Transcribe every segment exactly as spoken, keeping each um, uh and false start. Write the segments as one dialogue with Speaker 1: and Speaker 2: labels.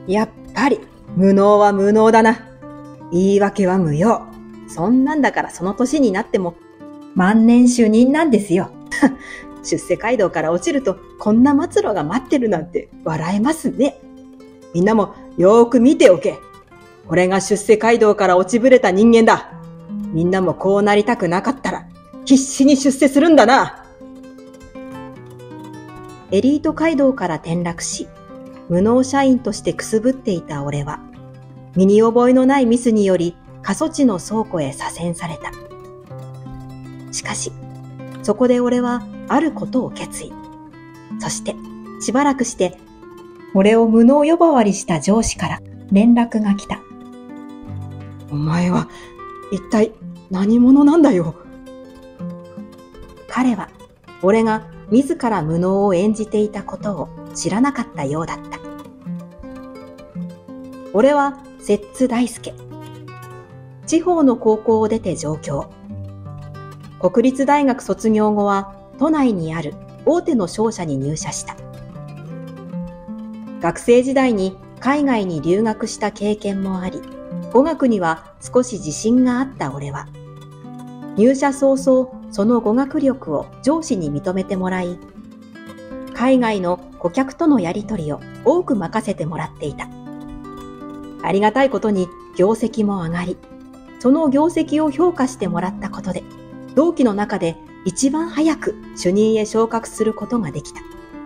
Speaker 1: やっぱり、無能は無能だな。言い訳は無用。そんなんだからその年になっても、万年主任なんですよ。出世街道から落ちると、こんな末路が待ってるなんて笑えますね。みんなもよーく見ておけ。これが出世街道から落ちぶれた人間だ。みんなもこうなりたくなかったら、必死に出世するんだな。エリート街道から転落し、無能社員としてくすぶっていた俺は、身に覚えのないミスにより過疎地の倉庫へ左遷された。しかし、そこで俺はあることを決意。そして、しばらくして、俺を無能呼ばわりした上司から連絡が来た。お前は一体何者なんだよ。彼は、俺が自ら無能を演じていたことを知らなかったようだった。俺は摂津大介。地方の高校を出て上京。国立大学卒業後は都内にある大手の商社に入社した。学生時代に海外に留学した経験もあり、語学には少し自信があった俺は、入社早々その語学力を上司に認めてもらい、海外の顧客とのやり取りを多く任せてもらっていた。ありがたいことに業績も上がり、その業績を評価してもらったことで、同期の中で一番早く主任へ昇格することができた。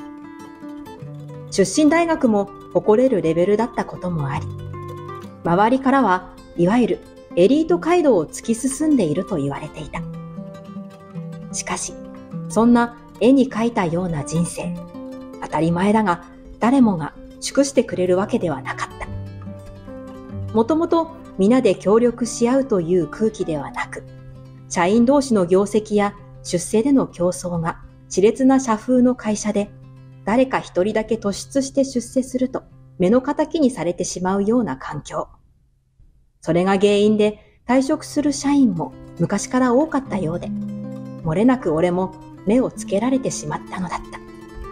Speaker 1: 出身大学も誇れるレベルだったこともあり、周りからはいわゆるエリート街道を突き進んでいると言われていた。しかし、そんな絵に描いたような人生、当たり前だが誰もが祝してくれるわけではなかった。もともと皆で協力し合うという空気ではなく、社員同士の業績や出世での競争が熾烈な社風の会社で、誰か一人だけ突出して出世すると目の敵にされてしまうような環境。それが原因で退職する社員も昔から多かったようで、漏れなく俺も目をつけられてしまったのだった。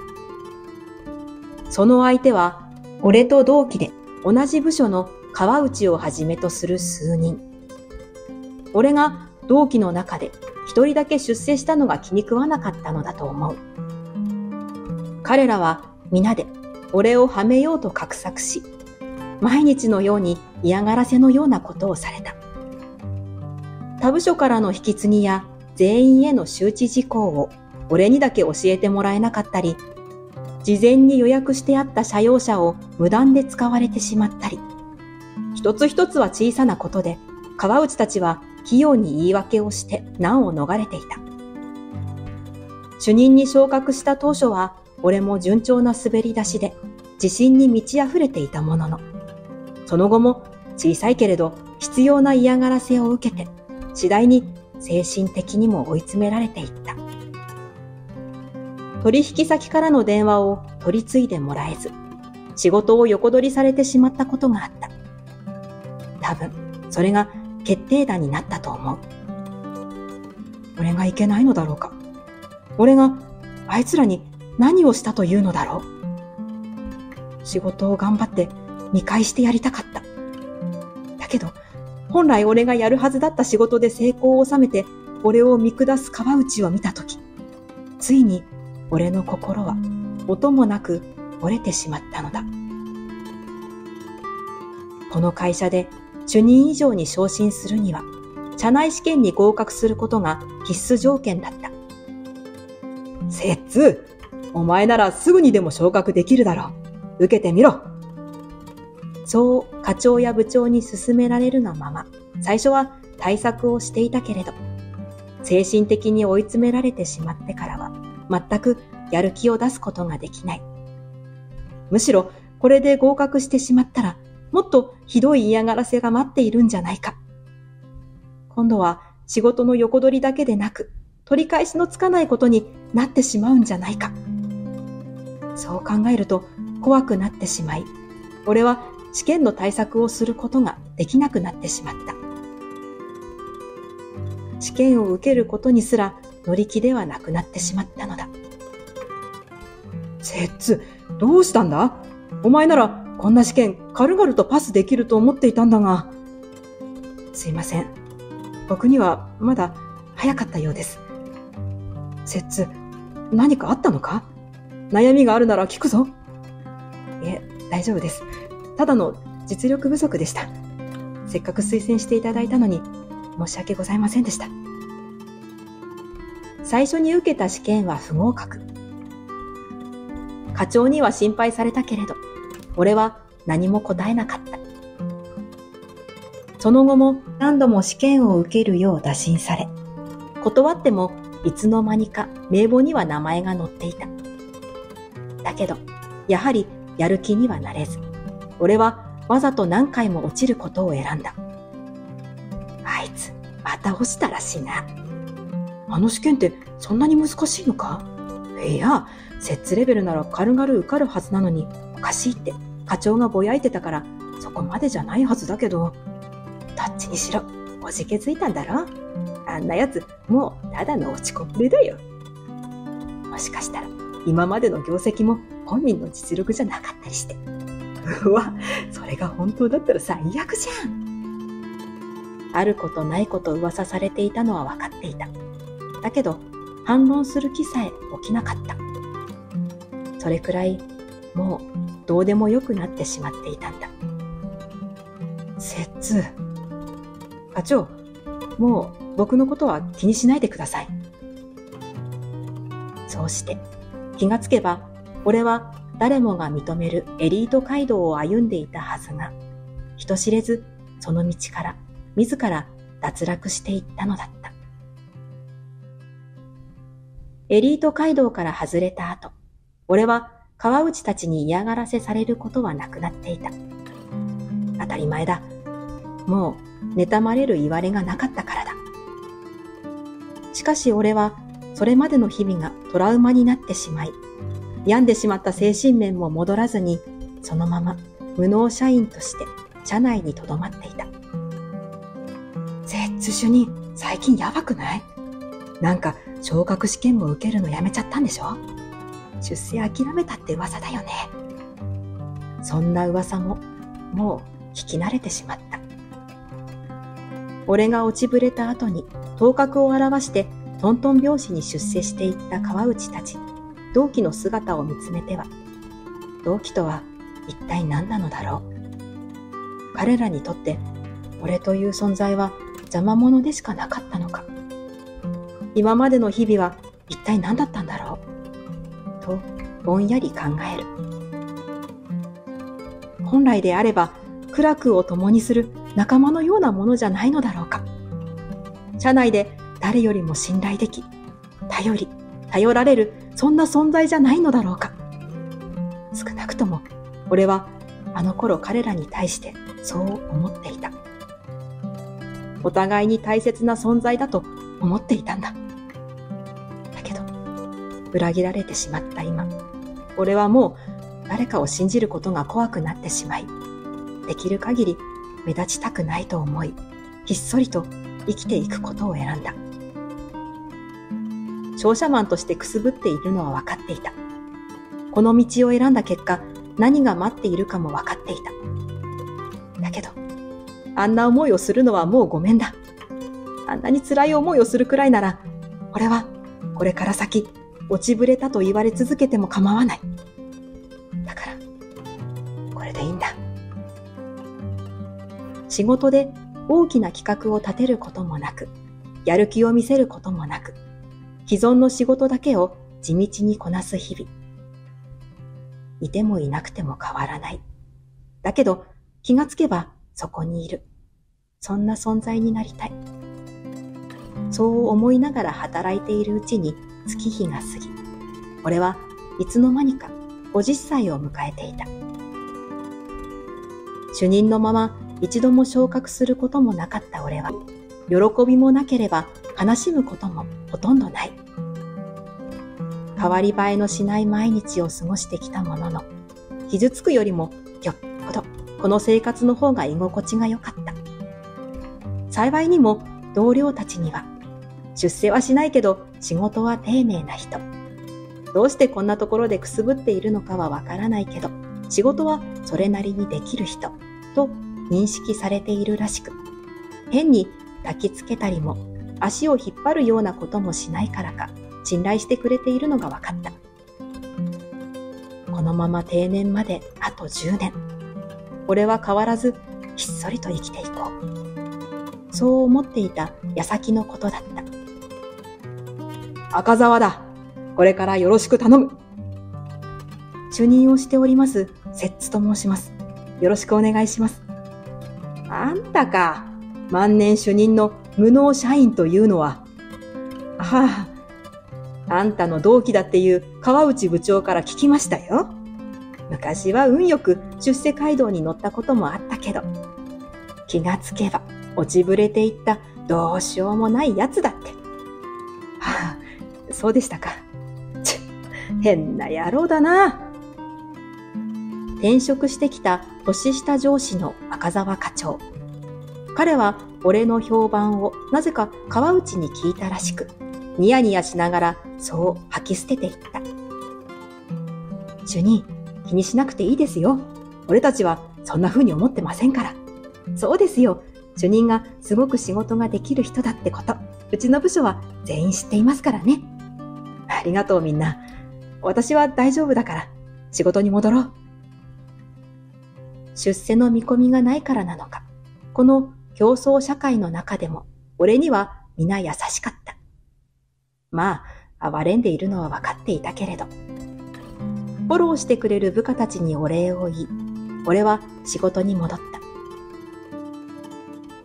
Speaker 1: その相手は、俺と同期で同じ部署の川内をはじめとする数人。俺が同期の中で一人だけ出世したのが気に食わなかったのだと思う。彼らは皆で俺をはめようと画策し、毎日のように嫌がらせのようなことをされた。他部署からの引き継ぎや全員への周知事項を俺にだけ教えてもらえなかったり、事前に予約してあった社用車を無断で使われてしまったり、一つ一つは小さなことで、川内たちは器用に言い訳をして難を逃れていた。主任に昇格した当初は、俺も順調な滑り出しで、自信に満ち溢れていたものの、その後も小さいけれど必要な嫌がらせを受けて、次第に精神的にも追い詰められていった。取引先からの電話を取り継いでもらえず、仕事を横取りされてしまったことがあった。多分、それが決定打になったと思う。俺がいけないのだろうか。俺があいつらに何をしたというのだろう。仕事を頑張って見返してやりたかった。だけど、本来俺がやるはずだった仕事で成功を収めて、俺を見下す川内を見たとき、ついに俺の心は音もなく折れてしまったのだ。この会社で主任以上に昇進するには、社内試験に合格することが必須条件だった。摂津、お前ならすぐにでも昇格できるだろう。受けてみろ。そう課長や部長に勧められるがまま、最初は対策をしていたけれど、精神的に追い詰められてしまってからは、全くやる気を出すことができない。むしろこれで合格してしまったら、もっとひどい嫌がらせが待っているんじゃないか。今度は仕事の横取りだけでなく、取り返しのつかないことになってしまうんじゃないか。そう考えると怖くなってしまい、俺は試験の対策をすることができなくなってしまった。試験を受けることにすら乗り気ではなくなってしまったのだ。摂津、どうしたんだ？お前ならこんな試験軽々とパスできると思っていたんだが。すいません。僕にはまだ早かったようです。摂津、何かあったのか？悩みがあるなら聞くぞ。いえ、大丈夫です。ただの実力不足でした。せっかく推薦していただいたのに申し訳ございませんでした。最初に受けた試験は不合格。課長には心配されたけれど、俺は何も答えなかった。その後も何度も試験を受けるよう打診され、断ってもいつの間にか名簿には名前が載っていた。だけど、やはりやる気にはなれず、俺はわざと何回も落ちることを選んだ。あいつ、また落ちたらしいな。あの試験ってそんなに難しいのか？いや、摂津レベルなら軽々受かるはずなのにおかしいって課長がぼやいてたからそこまでじゃないはずだけど、どっちにしろおじけづいたんだろ？あんなやつもうただの落ちこぼれだよ。もしかしたら今までの業績も本人の実力じゃなかったりして。うわ、それが本当だったら最悪じゃん。あることないこと噂されていたのは分かっていた。だけど反論する気さえ起きなかった。それくらいもうどうでもよくなってしまっていたんだ。摂津、課長、もう僕のことは気にしないでください。そうして気がつけば俺は誰もが認めるエリート街道を歩んでいたはずが、人知れずその道から自ら脱落していったのだった。エリート街道から外れた後、俺は川内たちに嫌がらせされることはなくなっていた。当たり前だ。もう妬まれる言われがなかったからだ。しかし俺はそれまでの日々がトラウマになってしまい、病んでしまった精神面も戻らずに、そのまま無能社員として社内に留まっていた。摂津主任、最近やばくない？なんか昇格試験も受けるのやめちゃったんでしょ？出世諦めたって噂だよね。そんな噂ももう聞き慣れてしまった。俺が落ちぶれた後に頭角を現してトントン拍子に出世していった川内たち、同期の姿を見つめては、同期とは一体何なのだろう。彼らにとって俺という存在は邪魔者でしかなかったのか。今までの日々は一体何だったんだろうとぼんやり考える。本来であれば苦楽を共にする仲間のようなものじゃないのだろうか。社内で誰よりも信頼でき、頼り、頼られる、そんな存在じゃないのだろうか。少なくとも俺はあの頃彼らに対してそう思っていた。お互いに大切な存在だと思っていたんだ。だけど裏切られてしまった今、俺はもう誰かを信じることが怖くなってしまい、できる限り目立ちたくないと思い、ひっそりと生きていくことを選んだ。商社マンとしてくすぶっているのは分かっていた。この道を選んだ結果、何が待っているかも分かっていた。だけど、あんな思いをするのはもうごめんだ。あんなに辛い思いをするくらいなら、俺はこれから先、落ちぶれたと言われ続けても構わない。だから、これでいいんだ。仕事で大きな企画を立てることもなく、やる気を見せることもなく、既存の仕事だけを地道にこなす日々。いてもいなくても変わらない。だけど気がつけばそこにいる。そんな存在になりたい。そう思いながら働いているうちに月日が過ぎ、俺はいつの間にかごじゅっさいを迎えていた。主任のまま一度も昇格することもなかった俺は、喜びもなければ悲しむこともほとんどない。変わり映えのしない毎日を過ごしてきたものの、傷つくよりもよっぽどこの生活の方が居心地が良かった。幸いにも同僚たちには、出世はしないけど仕事は丁寧な人。どうしてこんなところでくすぶっているのかはわからないけど、仕事はそれなりにできる人と認識されているらしく、変に抱きつけたりも足を引っ張るようなこともしないからか信頼してくれているのが分かった。このまま定年まであとじゅうねん。俺は変わらずひっそりと生きていこう。そう思っていた矢先のことだった。赤澤だ。これからよろしく頼む。主任をしております摂津と申します。よろしくお願いします。あんたか。万年主任の無能社員というのは。ああ、あんたの同期だっていう川内部長から聞きましたよ。昔は運よく出世街道に乗ったこともあったけど、気がつけば落ちぶれていったどうしようもないやつだって。はあ、そうでしたか。ちゅ、変な野郎だな。転職してきた年下上司の赤澤課長。彼は俺の評判をなぜか川内に聞いたらしく、ニヤニヤしながらそう吐き捨てていった。主任、気にしなくていいですよ。俺たちはそんな風に思ってませんから。そうですよ。主任がすごく仕事ができる人だってこと、うちの部署は全員知っていますからね。ありがとうみんな。私は大丈夫だから仕事に戻ろう。出世の見込みがないからなのか、この競争社会の中でも俺には皆優しかった。まあ、哀れんでいるのは分かっていたけれど、フォローしてくれる部下たちにお礼を言い、俺は仕事に戻った。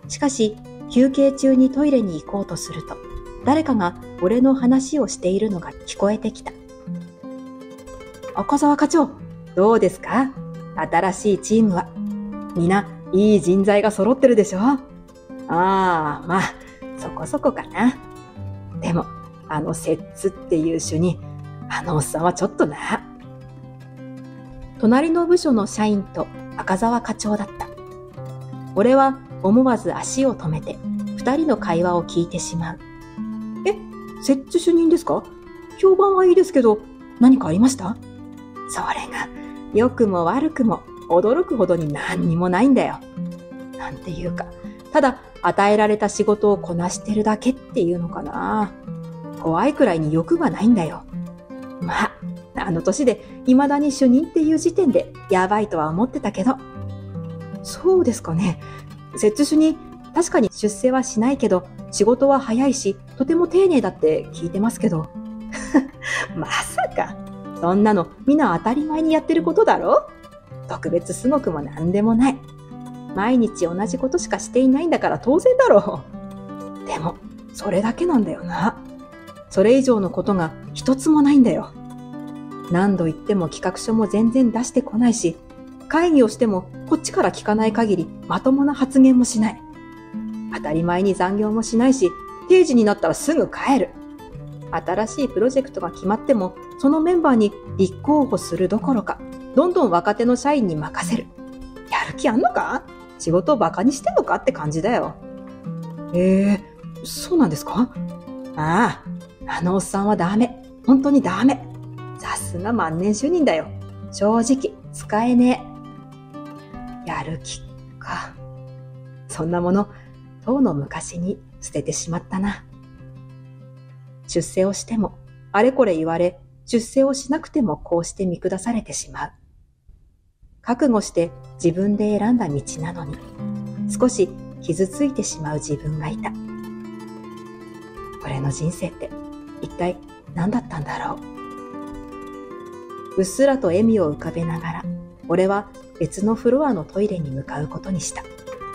Speaker 1: しかし、休憩中にトイレに行こうとすると、誰かが俺の話をしているのが聞こえてきた。赤澤課長、どうですか？新しいチームは。みないい人材が揃ってるでしょ？ああ、まあ、そこそこかな。でも、あの摂津っていう主任、あのおっさんはちょっとな。隣の部署の社員と赤澤課長だった。俺は思わず足を止めて、二人の会話を聞いてしまう。え、摂津主任ですか？評判はいいですけど、何かありました？それが、良くも悪くも驚くほどに何にもないんだよ。なんていうか、ただ与えられた仕事をこなしてるだけっていうのかな。怖いくらいに欲がないんだよ。まあ、あの年で未だに主任っていう時点でやばいとは思ってたけど。そうですかね。摂津主任、確かに出世はしないけど、仕事は早いし、とても丁寧だって聞いてますけど。まさか。そんなのみんな当たり前にやってることだろ？特別すごくもなんでもない。毎日同じことしかしていないんだから当然だろう。でも、それだけなんだよな。それ以上のことが一つもないんだよ。何度言っても企画書も全然出してこないし、会議をしてもこっちから聞かない限りまともな発言もしない。当たり前に残業もしないし、定時になったらすぐ帰る。新しいプロジェクトが決まっても、そのメンバーに立候補するどころか、どんどん若手の社員に任せる。やる気あんのか？仕事をバカにしてんのかって感じだよ。ええー、そうなんですか？ああ、あのおっさんはダメ。本当にダメ。さすが万年主任だよ。正直、使えねえ。やる気か。そんなもの、とうの昔に捨ててしまったな。出世をしても、あれこれ言われ、出世をしなくてもこうして見下されてしまう。覚悟して自分で選んだ道なのに、少し傷ついてしまう自分がいた。俺の人生って一体何だったんだろう。うっすらと笑みを浮かべながら、俺は別のフロアのトイレに向かうことにした。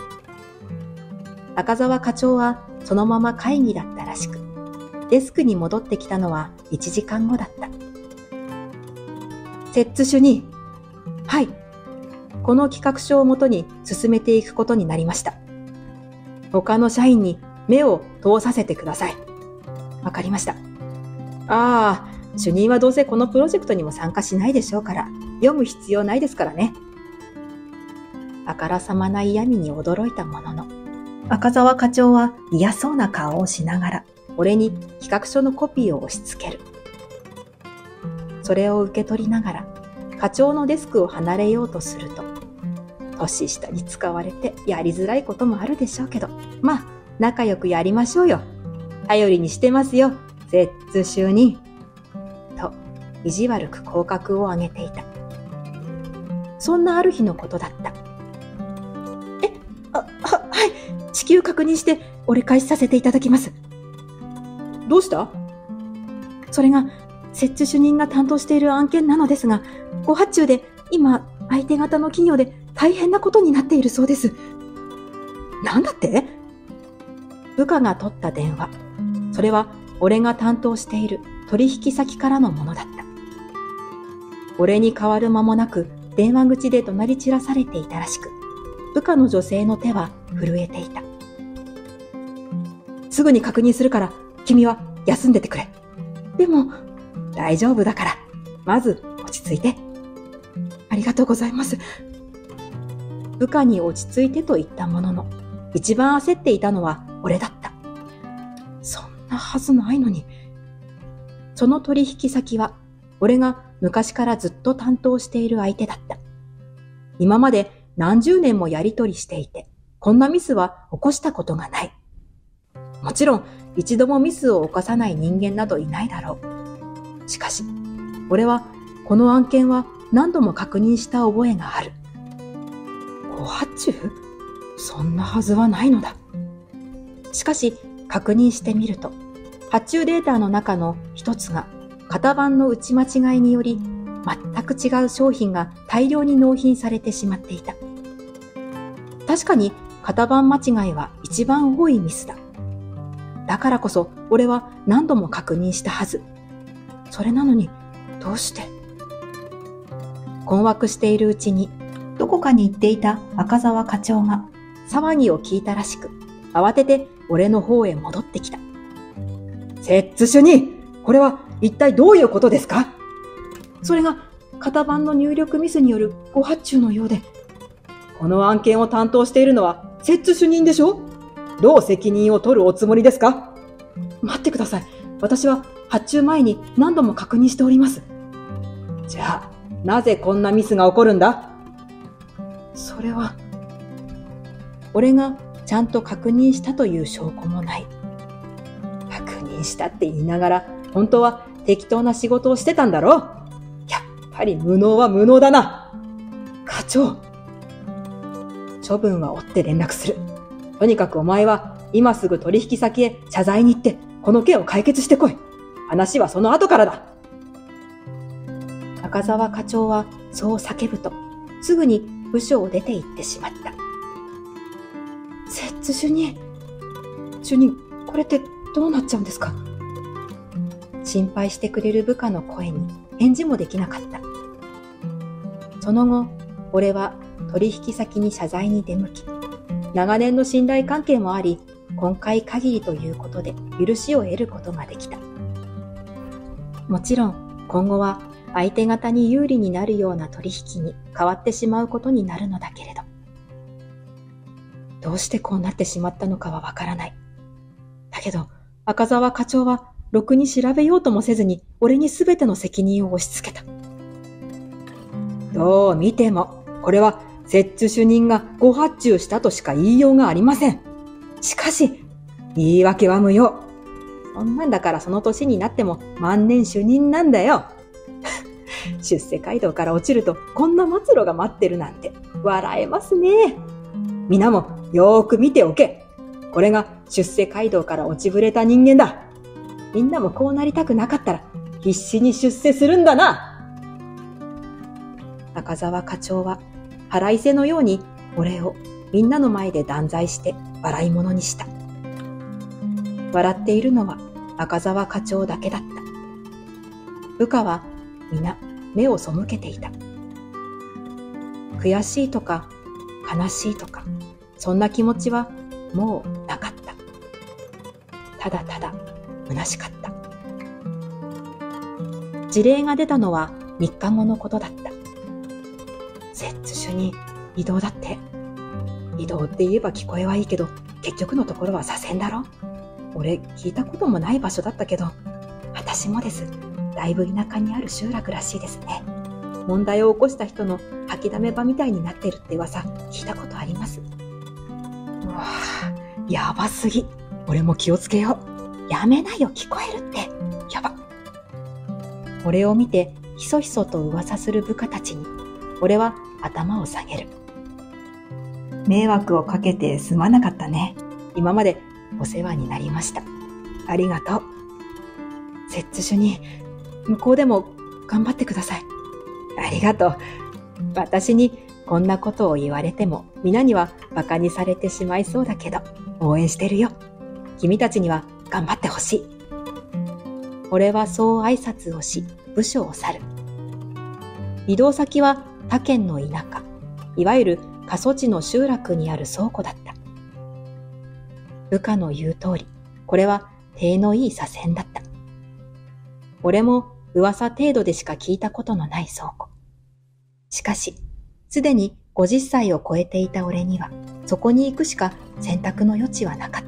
Speaker 1: 赤澤課長はそのまま会議だったらしく、デスクに戻ってきたのはいちじかんごだった。摂津主任。はい。この企画書をもとに進めていくことになりました。他の社員に目を通させてください。わかりました。ああ、主任はどうせこのプロジェクトにも参加しないでしょうから、読む必要ないですからね。あからさまな嫌味に驚いたものの、赤澤課長は嫌そうな顔をしながら、俺に企画書のコピーを押し付ける。それを受け取りながら、課長のデスクを離れようとすると、 年下に使われてやりづらいこともあるでしょうけど、まあ、仲良くやりましょうよ。頼りにしてますよ、摂津主任。と、意地悪く口角を上げていた。そんなある日のことだった。え、あ、は、はい、至急確認して折り返しさせていただきます。どうした？それが、摂津主任が担当している案件なのですが、ご発注で今、相手方の企業で大変なことになっているそうです。なんだって？部下が取った電話。それは俺が担当している取引先からのものだった。俺に代わる間もなく電話口で怒鳴り散らされていたらしく、部下の女性の手は震えていた。すぐに確認するから君は休んでてくれ。でも大丈夫だから、まず落ち着いて。ありがとうございます。部下に落ち着いてと言ったものの、一番焦っていたのは俺だった。そんなはずないのに。その取引先は、俺が昔からずっと担当している相手だった。今まで何十年もやりとりしていて、こんなミスは起こしたことがない。もちろん、一度もミスを犯さない人間などいないだろう。しかし、俺はこの案件は何度も確認した覚えがある。ご発注？そんなはずはないのだ。しかし、確認してみると、発注データの中の一つが、型番の打ち間違いにより、全く違う商品が大量に納品されてしまっていた。確かに、型番間違いは一番多いミスだ。だからこそ、俺は何度も確認したはず。それなのに、どうして？困惑しているうちに、どこかに行っていた赤澤課長が騒ぎを聞いたらしく、慌てて俺の方へ戻ってきた。摂津主任、これは一体どういうことですか？それが型番の入力ミスによるご発注のようで。この案件を担当しているのは摂津主任でしょ？どう責任を取るおつもりですか？待ってください。私は発注前に何度も確認しております。じゃあ、なぜこんなミスが起こるんだ？それは、俺がちゃんと確認したという証拠もない。確認したって言いながら、本当は適当な仕事をしてたんだろ？やっぱり無能は無能だな。課長。処分は追って連絡する。とにかくお前は今すぐ取引先へ謝罪に行ってこの件を解決してこい。話はその後からだ。赤澤課長はそう叫ぶと、すぐに部署を出て行ってしまった。摂津主任。主任、これってどうなっちゃうんですか？心配してくれる部下の声に返事もできなかった。その後、俺は取引先に謝罪に出向き、長年の信頼関係もあり、今回限りということで許しを得ることができた。もちろん、今後は相手方に有利になるような取引に変わってしまうことになるのだけれど、どうしてこうなってしまったのかはわからない。だけど、赤澤課長はろくに調べようともせずに俺に全ての責任を押し付けた。どう見ても、これは摂津主任がご発注したとしか言いようがありません。しかし、言い訳は無用。そんなんだからその年になっても万年主任なんだよ。出世街道から落ちるとこんな末路が待ってるなんて笑えますね。皆もよーく見ておけ。これが出世街道から落ちぶれた人間だ。みんなもこうなりたくなかったら必死に出世するんだな。赤澤課長は腹いせのように俺をみんなの前で断罪して笑い物にした。笑っているのは赤澤課長だけだった。部下は皆目を背けていた。悔しいとか悲しいとか、そんな気持ちはもうなかった。ただただ虚しかった。辞令が出たのはみっかごのことだった。摂津主任、異動だって。異動って言えば聞こえはいいけど、結局のところは左遷だろ。俺聞いたこともない場所だったけど、私もです。だいぶ田舎にある集落らしいですね。 問題を起こした人の吐きだめ場みたいになってるって噂聞いたことあります。うわぁ、やばすぎ。俺も気をつけよう。やめなよ、聞こえるって。やば。俺を見てひそひそと噂する部下たちに、俺は頭を下げる。迷惑をかけてすまなかったね。今までお世話になりました。ありがとう。摂津主任、向こうでも頑張ってください。ありがとう。私にこんなことを言われても皆には馬鹿にされてしまいそうだけど、応援してるよ。君たちには頑張ってほしい。俺はそう挨拶をし、部署を去る。移動先は他県の田舎、いわゆる過疎地の集落にある倉庫だった。部下の言う通り、これは体のいい左遷だった。俺も噂程度でしか聞いたことのない倉庫。しかし、すでにごじゅっさいを超えていた俺には、そこに行くしか選択の余地はなかった。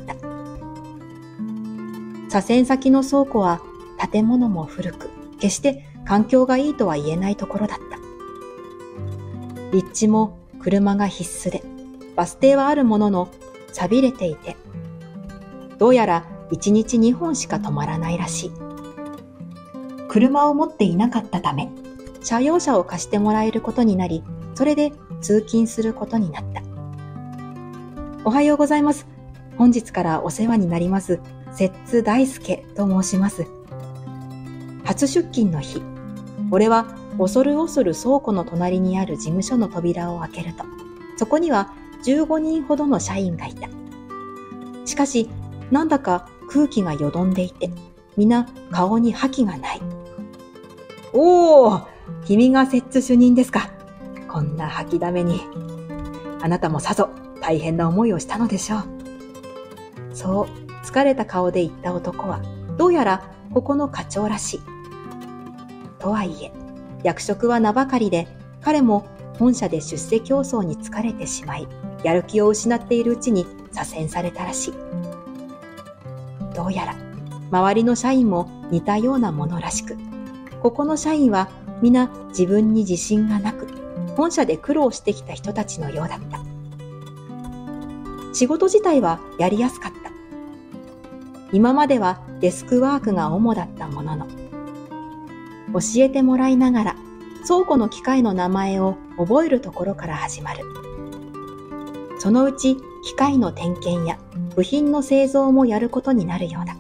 Speaker 1: 左遷先の倉庫は建物も古く、決して環境がいいとは言えないところだった。立地も車が必須で、バス停はあるものの錆びれていて、どうやらいちにちにほんしか止まらないらしい。車を持っていなかったため、車用車を貸してもらえることになり、それで通勤することになった。おはようございます。本日からお世話になります、摂津大輔と申します。初出勤の日、俺は恐る恐る倉庫の隣にある事務所の扉を開けると、そこにはじゅうごにんほどの社員がいた。しかし、なんだか空気がよどんでいて、皆顔に覇気がない。おー、君が摂津主任ですか。こんな吐きだめに。あなたもさぞ大変な思いをしたのでしょう。そう、疲れた顔で言った男は、どうやらここの課長らしい。とはいえ、役職は名ばかりで、彼も本社で出世競争に疲れてしまい、やる気を失っているうちに左遷されたらしい。どうやら、周りの社員も似たようなものらしく、ここの社員は皆自分に自信がなく、本社で苦労してきた人たちのようだった。仕事自体はやりやすかった。今まではデスクワークが主だったものの、教えてもらいながら倉庫の機械の名前を覚えるところから始まる。そのうち機械の点検や部品の製造もやることになるようだ。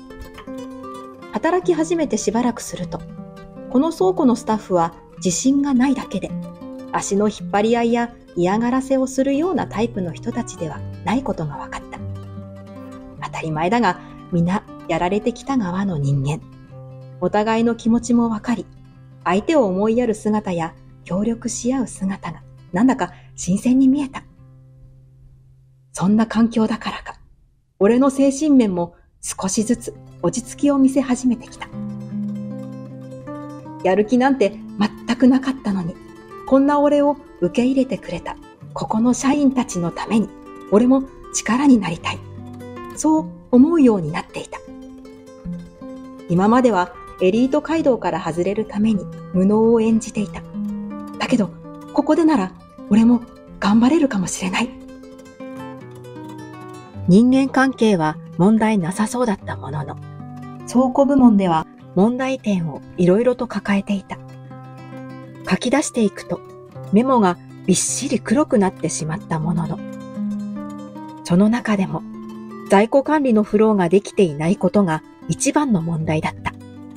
Speaker 1: 働き始めてしばらくすると、この倉庫のスタッフは自信がないだけで、足の引っ張り合いや嫌がらせをするようなタイプの人たちではないことが分かった。当たり前だが、皆やられてきた側の人間。お互いの気持ちも分かり、相手を思いやる姿や協力し合う姿がなんだか新鮮に見えた。そんな環境だからか、俺の精神面も少しずつ落ち着きを見せ始めてきた。やる気なんて全くなかったのに、こんな俺を受け入れてくれたここの社員たちのために、俺も力になりたい。そう思うようになっていた。今まではエリート街道から外れるために無能を演じていた。だけど、ここでなら俺も頑張れるかもしれない。人間関係は問題なさそうだったものの、倉庫部門では問題点をいろいろと抱えていた。書き出していくとメモがびっしり黒くなってしまったものの、その中でも在庫管理のフローができていないことが一番の問題だった。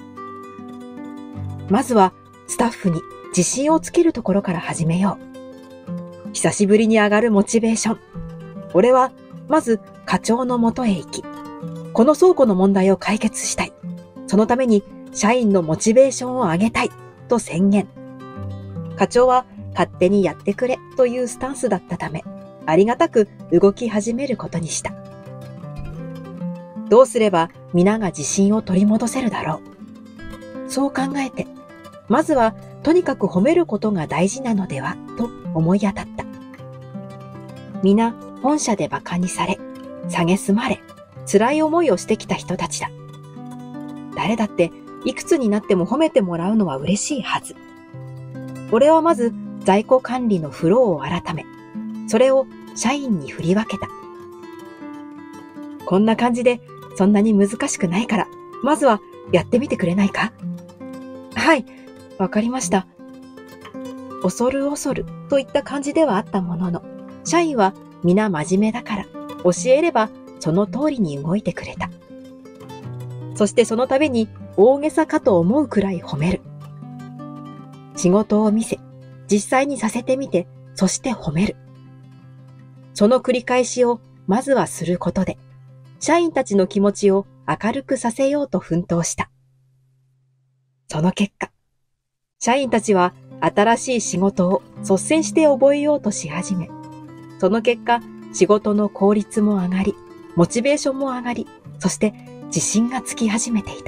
Speaker 1: まずはスタッフに自信をつけるところから始めよう。久しぶりに上がるモチベーション。俺はまず課長のもとへ行き、この倉庫の問題を解決したい。そのために社員のモチベーションを上げたいと宣言。課長は勝手にやってくれというスタンスだったため、ありがたく動き始めることにした。どうすれば皆が自信を取り戻せるだろう。そう考えて、まずはとにかく褒めることが大事なのではと思い当たった。皆本社で馬鹿にされ、蔑まれ、辛い思いをしてきた人たちだ。誰だっていくつになっても褒めてもらうのは嬉しいはず。 俺はまず在庫管理のフローを改め、それを社員に振り分けた。こんな感じでそんなに難しくないから、まずはやってみてくれないか？はい、わかりました。恐る恐るといった感じではあったものの、社員は皆真面目だから、教えればその通りに動いてくれた。そしてその度に大げさかと思うくらい褒める。仕事を見せ、実際にさせてみて、そして褒める。その繰り返しをまずはすることで、社員たちの気持ちを明るくさせようと奮闘した。その結果、社員たちは新しい仕事を率先して覚えようとし始め、その結果、仕事の効率も上がり、モチベーションも上がり、そして自信がつき始めていた。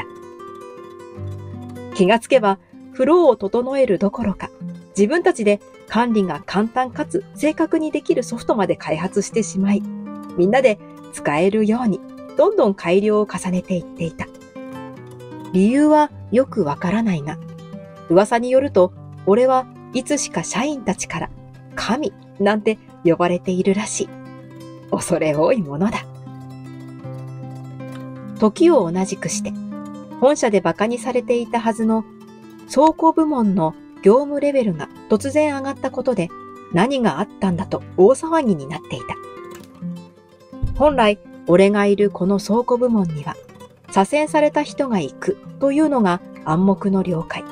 Speaker 1: 気がつけば、フローを整えるどころか、自分たちで管理が簡単かつ正確にできるソフトまで開発してしまい、みんなで使えるようにどんどん改良を重ねていっていた。理由はよくわからないが、噂によると、俺はいつしか社員たちから神なんて呼ばれているらしい。恐れ多いものだ。時を同じくして、本社で馬鹿にされていたはずの倉庫部門の業務レベルが突然上がったことで何があったんだと大騒ぎになっていた。本来、俺がいるこの倉庫部門には、左遷された人が行くというのが暗黙の了解。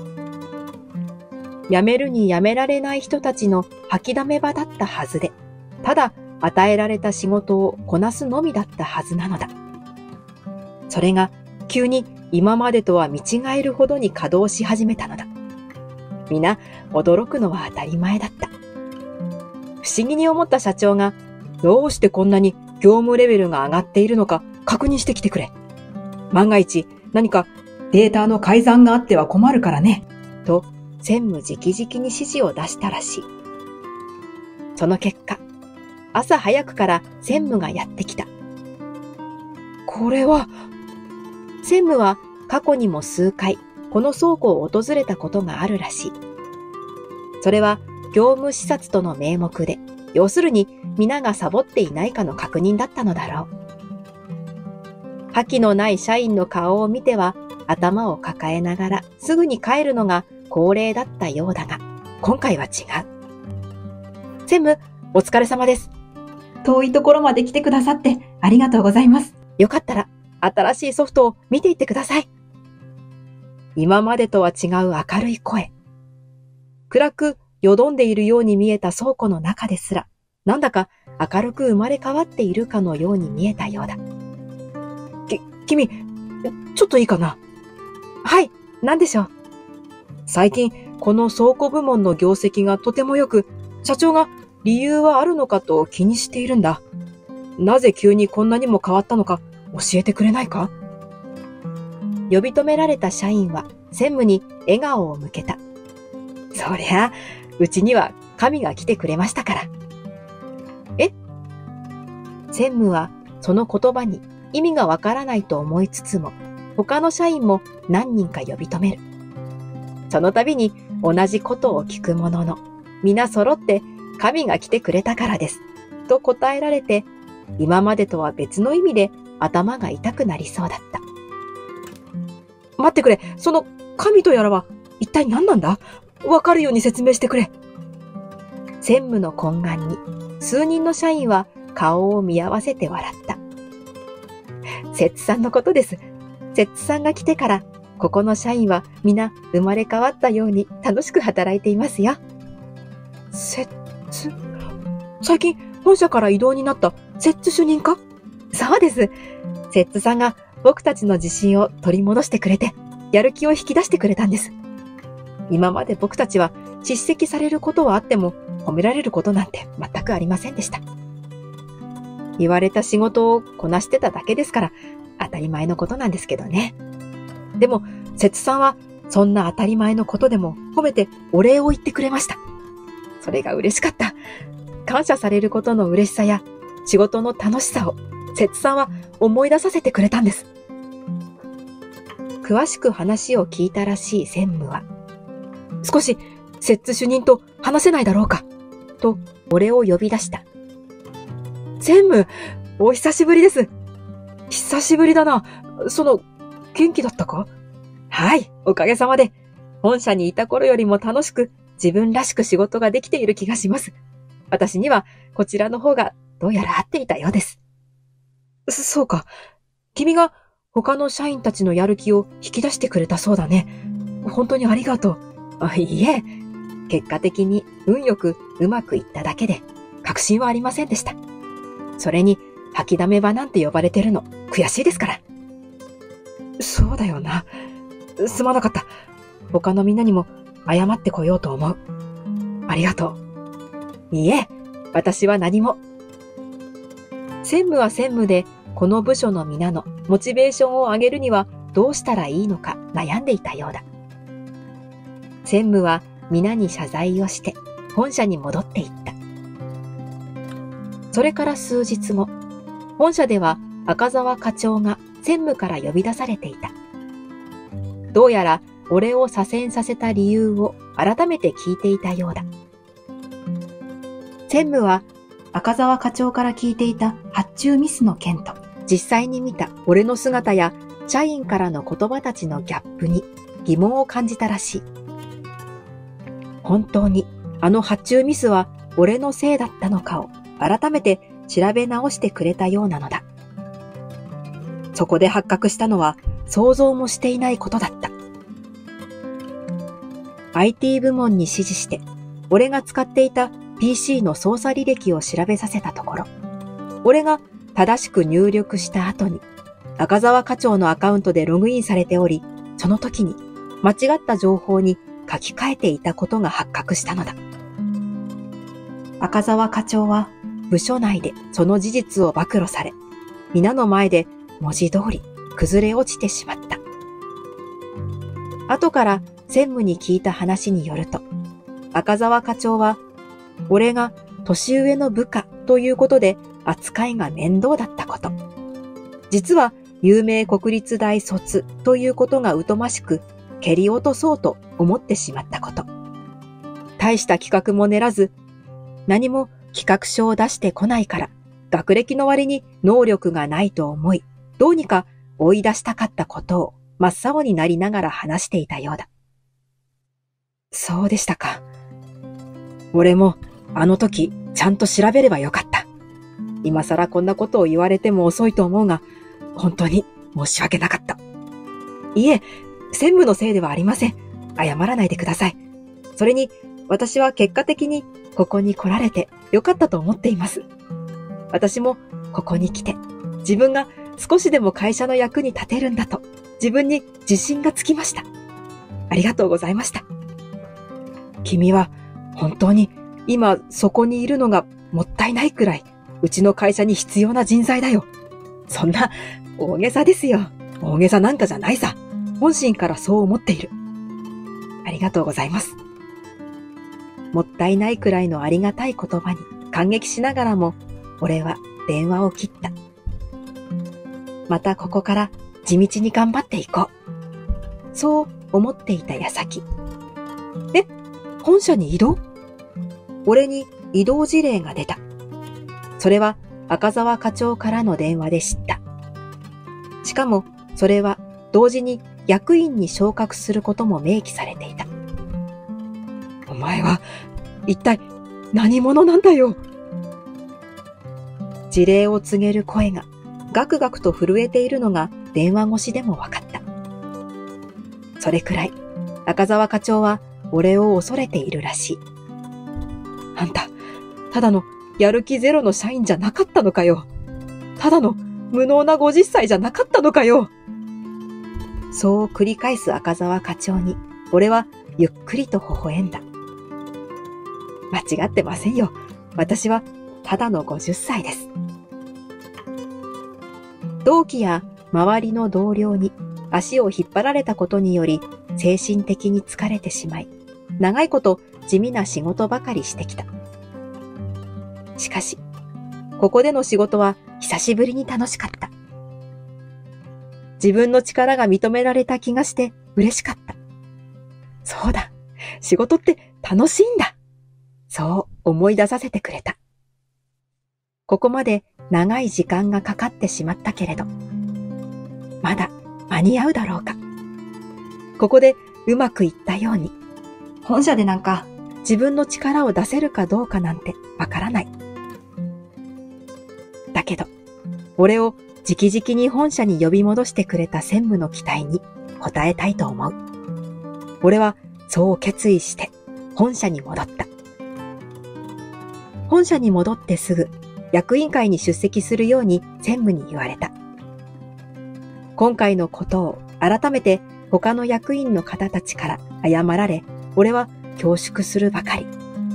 Speaker 1: 辞めるに辞められない人たちの吐きだめ場だったはずで、ただ与えられた仕事をこなすのみだったはずなのだ。それが急に今までとは見違えるほどに稼働し始めたのだ。皆驚くのは当たり前だった。不思議に思った社長が、どうしてこんなに業務レベルが上がっているのか確認してきてくれ。万が一何かデータの改ざんがあっては困るからね。と専務直々に指示を出したらしい。その結果、朝早くから専務がやってきた。これは、専務は過去にも数回この倉庫を訪れたことがあるらしい。それは業務視察との名目で、要するに皆がサボっていないかの確認だったのだろう。覇気のない社員の顔を見ては頭を抱えながらすぐに帰るのが恒例だったようだが、今回は違う。専務、お疲れ様です。遠いところまで来てくださってありがとうございます。よかったら新しいソフトを見ていってください。今までとは違う明るい声。暗くよどんでいるように見えた倉庫の中ですら、なんだか明るく生まれ変わっているかのように見えたようだ。き、君、ちょっといいかな？はい、何でしょう。最近、この倉庫部門の業績がとても良く、社長が理由はあるのかと気にしているんだ。なぜ急にこんなにも変わったのか教えてくれないか？呼び止められた社員は専務に笑顔を向けた。そりゃ、うちには神が来てくれましたから。え？専務はその言葉に意味がわからないと思いつつも、他の社員も何人か呼び止める。その度に同じことを聞くものの、皆揃って神が来てくれたからです。と答えられて、今までとは別の意味で頭が痛くなりそうだった。待ってくれ、その神とやらは一体何なんだ？わかるように説明してくれ。専務の懇願に数人の社員は顔を見合わせて笑った。摂津さんのことです。摂津さんが来てから、ここの社員は皆生まれ変わったように楽しく働いていますよ。摂津？最近本社から異動になった摂津主任か？そうです。摂津さんが僕たちの自信を取り戻してくれて、やる気を引き出してくれたんです。今まで僕たちは叱責されることはあっても褒められることなんて全くありませんでした。言われた仕事をこなしてただけですから当たり前のことなんですけどね。でも、摂津さんはそんな当たり前のことでも褒めてお礼を言ってくれました。それが嬉しかった。感謝されることの嬉しさや仕事の楽しさを摂津さんは思い出させてくれたんです。詳しく話を聞いたらしい専務は、少し
Speaker 2: 摂津主任と話せないだろうか。
Speaker 1: と、俺を呼び出した。
Speaker 2: 専務、お久しぶりです。久しぶりだな。その、元気だったか？
Speaker 1: はい、おかげさまで。本社にいた頃よりも楽しく、自分らしく仕事ができている気がします。私には、こちらの方が、どうやら合っていたようです。
Speaker 2: そうか。君が、他の社員たちのやる気を引き出してくれたそうだね。本当にありがとう。
Speaker 1: あ、いいえ。結果的に運よくうまくいっただけで、確信はありませんでした。それに、吐きだめ場なんて呼ばれてるの、悔しいですから。
Speaker 2: そうだよな。すまなかった。他のみんなにも謝ってこようと思う。ありがと
Speaker 1: う。いいえ、私は何も。専務は専務で、この部署の皆のモチベーションを上げるにはどうしたらいいのか悩んでいたようだ。専務は皆に謝罪をして本社に戻っていった。それから数日後、本社では赤澤課長が専務から呼び出されていた。どうやら俺を左遷させた理由を改めて聞いていたようだ。専務は赤澤課長から聞いていた発注ミスの件と実際に見た俺の姿や社員からの言葉たちのギャップに疑問を感じたらしい。本当にあの発注ミスは俺のせいだったのかを改めて調べ直してくれたようなのだ。そこで発覚したのは想像もしていないことだった。アイティー 部門に指示して俺が使っていた ピーシー の操作履歴を調べさせたところ、俺が正しく入力した後に赤澤課長のアカウントでログインされており、その時に間違った情報に書き換えていたことが発覚したのだ。赤澤課長は部署内でその事実を暴露され、皆の前で文字通り崩れ落ちてしまった。後から専務に聞いた話によると、赤澤課長は俺が年上の部下ということで扱いが面倒だったこと。実は有名国立大卒ということが疎ましく蹴り落とそうと思ってしまったこと。大した企画も練らず、何も企画書を出してこないから、学歴の割に能力がないと思い、どうにか追い出したかったことを真っ青になりながら話していたようだ。
Speaker 2: そうでしたか。俺もあの時ちゃんと調べればよかった。今更こんなことを言われても遅いと思うが、本当に申し訳なかった。
Speaker 1: いえ、専務のせいではありません。謝らないでください。それに、私は結果的にここに来られてよかったと思っています。私もここに来て、自分が少しでも会社の役に立てるんだと、自分に自信がつきました。ありがとうございました。
Speaker 2: 君は本当に今そこにいるのがもったいないくらい、うちの会社に必要な人材だよ。
Speaker 1: そんな大げさですよ。
Speaker 2: 大げさなんかじゃないさ。本心からそう思っている。
Speaker 1: ありがとうございます。もったいないくらいのありがたい言葉に感激しながらも、俺は電話を切った。またここから地道に頑張っていこう。そう思っていた矢先。
Speaker 2: え、本社に移動？
Speaker 1: 俺に移動辞令が出た。それは赤澤課長からの電話で知った。しかもそれは同時に役員に昇格することも明記されていた。
Speaker 2: お前は一体何者なんだよ。
Speaker 1: 辞令を告げる声がガクガクと震えているのが電話越しでも分かった。それくらい赤澤課長は俺を恐れているらしい。
Speaker 2: あんた、ただのやる気ゼロの社員じゃなかったのかよ。ただの無能なごじゅっさいじゃなかったのかよ。
Speaker 1: そう繰り返す赤澤課長に、俺はゆっくりと微笑んだ。間違ってませんよ。私はただのごじゅっさいです。同期や周りの同僚に足を引っ張られたことにより精神的に疲れてしまい、長いこと地味な仕事ばかりしてきた。しかし、ここでの仕事は久しぶりに楽しかった。自分の力が認められた気がして嬉しかった。そうだ、
Speaker 2: 仕事って楽しいんだ。そう思い出させてくれた。ここまで長い時間がかかってしまったけれど、まだ間に合うだろうか。ここでうまくいったように、本社でなんか自分の力を出せるかどうかなんてわからない。だけど、俺を直々に本社に呼び戻してくれた専務の期待に応えたいと思う。俺はそう決意して本社に戻った。本社に戻ってすぐ役員会に出席するように専務に言われた。今回のことを改めて他の役員の方たちから謝られ、俺は恐縮するばかり。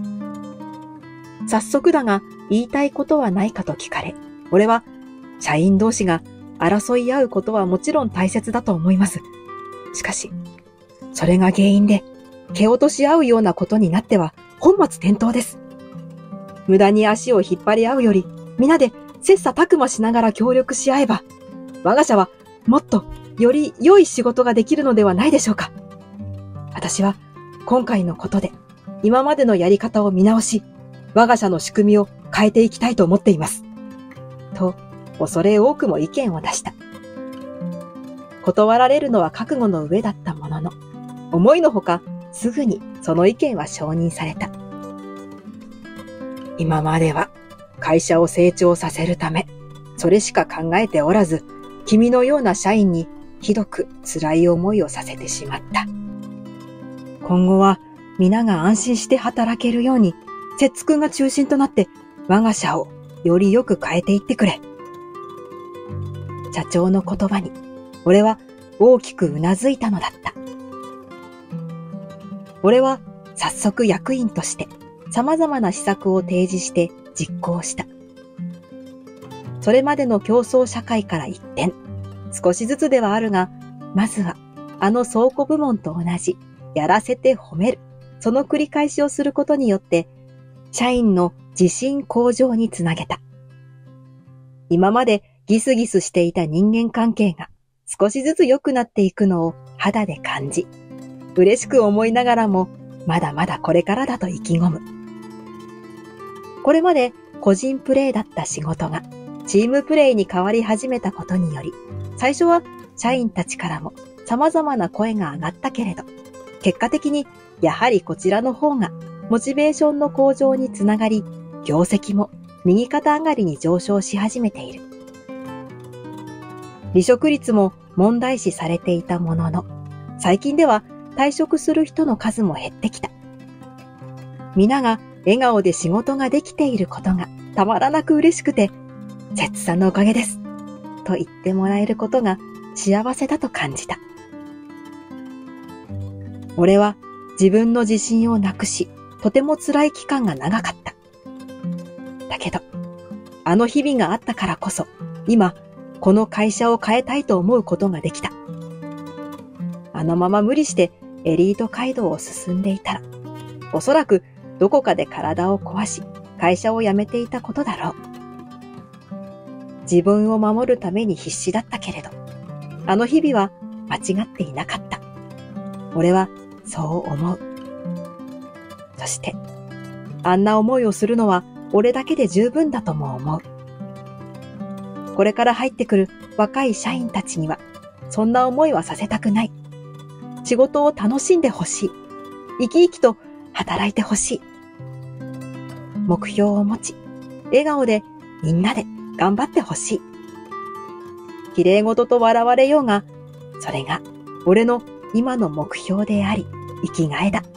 Speaker 2: 早速だが言いたいことはないかと聞かれ、俺は社員同士が争い合うことはもちろん大切だと思います。しかし、それが原因で蹴落とし合うようなことになっては本末転倒です。無駄に足を引っ張り合うより、皆で切磋琢磨しながら協力し合えば、我が社はもっとより良い仕事ができるのではないでしょうか。私は今回のことで今までのやり方を見直し、我が社の仕組みを変えていきたいと思っています。と、恐れ多くも意見を出した。断られるのは覚悟の上だったものの、思いのほかすぐにその意見は承認された。今までは会社を成長させるため、それしか考えておらず、君のような社員にひどく辛い思いをさせてしまった。今後は皆が安心して働けるように、摂津くんが中心となって我が社をよりよく変えていってくれ。社長の言葉に俺は大きくうなずいたのだった。俺は早速役員として様々な施策を提示して実行した。それまでの競争社会から一転、少しずつではあるが、まずはあの倉庫部門と同じやらせて褒める、その繰り返しをすることによって、社員の自信向上につなげた。今までギスギスしていた人間関係が少しずつ良くなっていくのを肌で感じ、嬉しく思いながらも、まだまだこれからだと意気込む。これまで個人プレーだった仕事がチームプレーに変わり始めたことにより、最初は社員たちからも様々な声が上がったけれど、結果的にやはりこちらの方がモチベーションの向上につながり、業績も右肩上がりに上昇し始めている。離職率も問題視されていたものの、最近では退職する人の数も減ってきた。皆が笑顔で仕事ができていることがたまらなく嬉しくて、摂津さんのおかげです、と言ってもらえることが幸せだと感じた。俺は自分の自信をなくし、とても辛い期間が長かった。だけど、あの日々があったからこそ、今、この会社を変えたいと思うことができた。あのまま無理してエリート街道を進んでいたら、おそらくどこかで体を壊し、会社を辞めていたことだろう。自分を守るために必死だったけれど、あの日々は間違っていなかった。俺はそう思う。そして、あんな思いをするのは俺だけで十分だとも思う。これから入ってくる若い社員たちには、そんな思いはさせたくない。仕事を楽しんでほしい。生き生きと働いてほしい。目標を持ち、笑顔でみんなで頑張ってほしい。綺麗事と笑われようが、それが俺の今の目標であり、生きがいだ。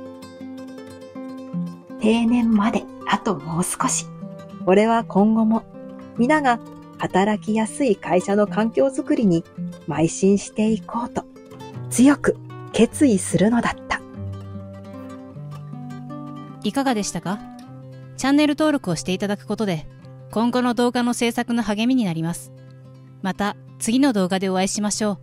Speaker 2: 定年まであともう少し。俺は今後も皆が働きやすい会社の環境づくりに邁進していこうと強く決意するのだった。
Speaker 3: いかがでしたか？チャンネル登録をしていただくことで今後の動画の制作の励みになります。また次の動画でお会いしましょ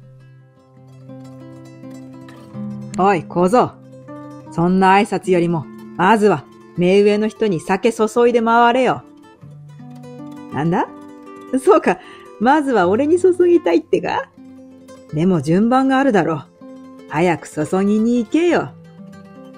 Speaker 4: う。おい、小僧。そんな挨拶よりも、まずは目上の人に酒注いで回れよ。なんだ？そうか、まずは俺に注ぎたいってか？でも順番があるだろう。早く注ぎに行けよ。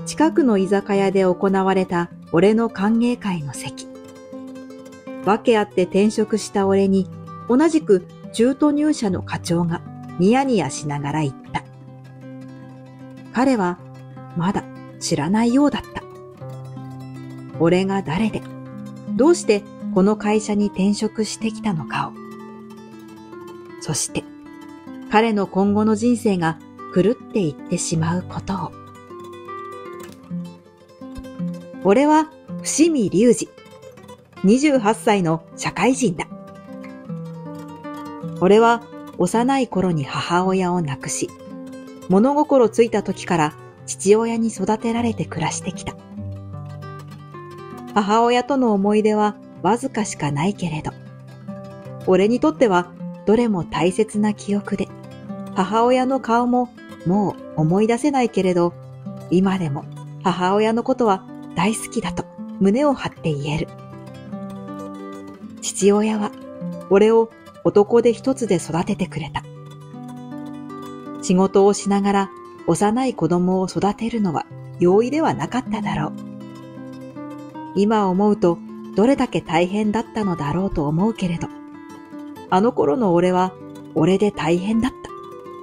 Speaker 4: 近くの居酒屋で行われた俺の歓迎会の席。訳あって転職した俺に、同じく中途入社の課長がニヤニヤしながら言った。彼はまだ知らないようだった。俺が誰で、どうしてこの会社に転職してきたのかを。そして、彼の今後の人生が狂っていってしまうことを。俺は伏見隆二、にじゅうはっさいの社会人だ。俺は幼い頃に母親を亡くし、物心ついた時から父親に育てられて暮らしてきた。母親との思い出はわずかしかないけれど、俺にとってはどれも大切な記憶で、母親の顔ももう思い出せないけれど、今でも母親のことは大好きだと胸を張って言える。父親は俺を男手一つで育ててくれた。仕事をしながら幼い子供を育てるのは容易ではなかっただろう。今思うとどれだけ大変だったのだろうと思うけれど、あの頃の俺は俺で大変だった。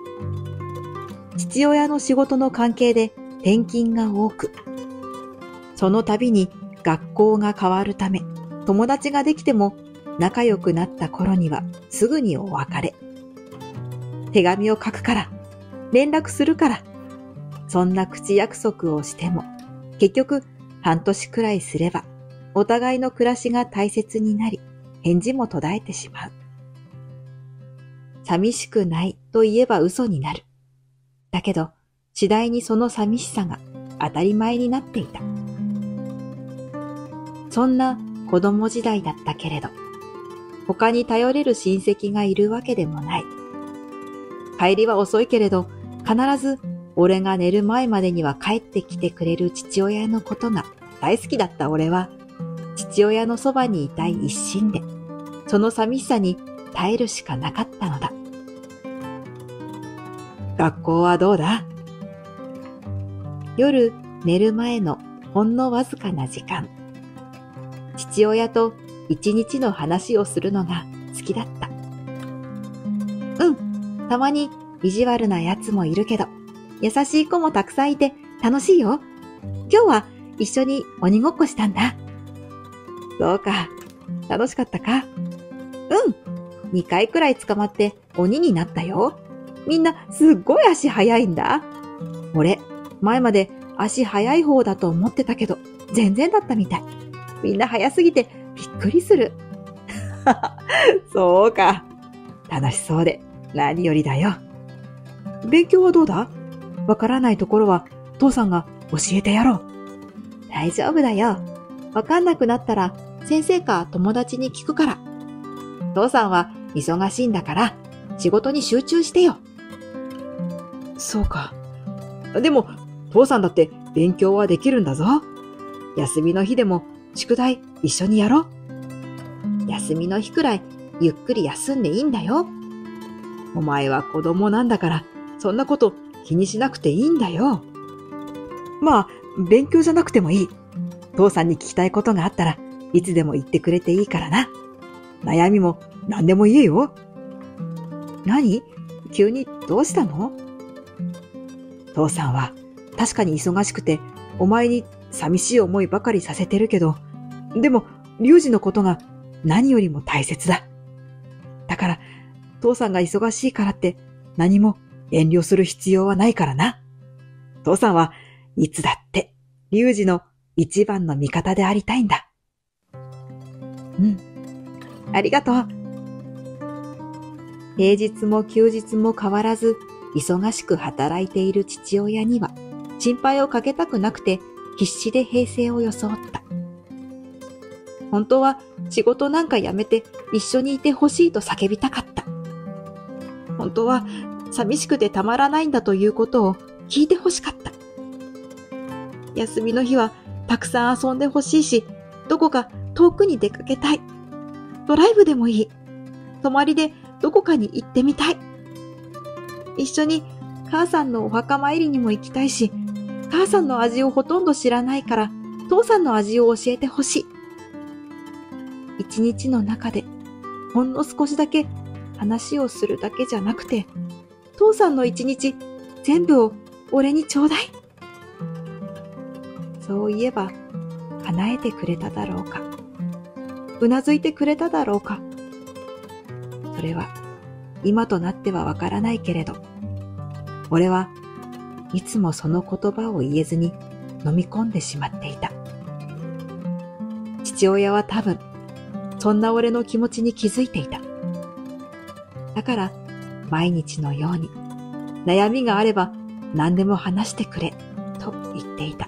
Speaker 4: 父親の仕事の関係で転勤が多く、その度に学校が変わるため、友達ができても仲良くなった頃にはすぐにお別れ。手紙を書くから、連絡するから、そんな口約束をしても、結局半年くらいすれば、お互いの暮らしが大切になり、返事も途絶えてしまう。寂しくないと言えば嘘になる。だけど、次第にその寂しさが当たり前になっていた。そんな子供時代だったけれど、他に頼れる親戚がいるわけでもない。帰りは遅いけれど、必ず俺が寝る前までには帰ってきてくれる父親のことが大好きだった俺は、父親のそばにいたい一心で、その寂しさに耐えるしかなかったのだ。学校はどうだ？夜寝る前のほんのわずかな時間、父親と一日の話をするのが好きだった。うん、たまに意地悪なやつもいるけど、優しい子もたくさんいて楽しいよ。今日は一緒に鬼ごっこしたんだ。そうか、楽しかったか？うん、にかいくらい捕まって鬼になったよ。みんなすっごい足早いんだ。俺、前まで足早い方だと思ってたけど、全然だったみたい。みんな早すぎてびっくりする。そうか。楽しそうで何よりだよ。勉強はどうだ？わからないところは父さんが教えてやろう。大丈夫だよ。わかんなくなったら先生か友達に聞くから。父さんは忙しいんだから仕事に集中してよ。そうか。でも父さんだって勉強はできるんだぞ。休みの日でも宿題一緒にやろう。休みの日くらいゆっくり休んでいいんだよ。お前は子供なんだからそんなこと気にしなくていいんだよ。まあ、勉強じゃなくてもいい。父さんに聞きたいことがあったらいつでも言ってくれていいからな。悩みも何でも言えよ。何？急にどうしたの？父さんは確かに忙しくてお前に寂しい思いばかりさせてるけど、でも龍二のことが何よりも大切だ。だから父さんが忙しいからって何も遠慮する必要はないからな。父さんはいつだって龍二の一番の味方でありたいんだ。うん、ありがとう。平日も休日も変わらず忙しく働いている父親には心配をかけたくなくて必死で平静を装った。本当は仕事なんかやめて一緒にいてほしいと叫びたかった。本当は寂しくてたまらないんだということを聞いてほしかった。休みの日はたくさん遊んでほしいし、どこか遠くに出かけたい。ドライブでもいい。泊まりでどこかに行ってみたい。一緒に母さんのお墓参りにも行きたいし、
Speaker 2: 母さんの味をほとんど知らないから、父さんの味を教えてほしい。一日の中で、ほんの少しだけ話をするだけじゃなくて、父さんの一日全部を俺にちょうだい。そういえば、叶えてくれただろうか。うなずいてくれただろうか。それは、今となってはわからないけれど、俺はいつもその言葉を言えずに飲み込んでしまっていた。父親は多分、そんな俺の気持ちに気づいていた。だから、毎日のように、悩みがあれば何でも話してくれ、と言っていた。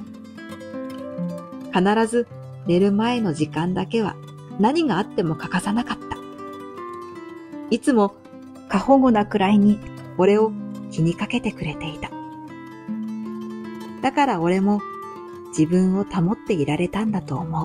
Speaker 2: 必ず寝る前の時間だけは何があっても欠かさなかった。いつも過保護なくらいに俺を気にかけてくれていた。だから俺も自分を保っていられたんだと思う。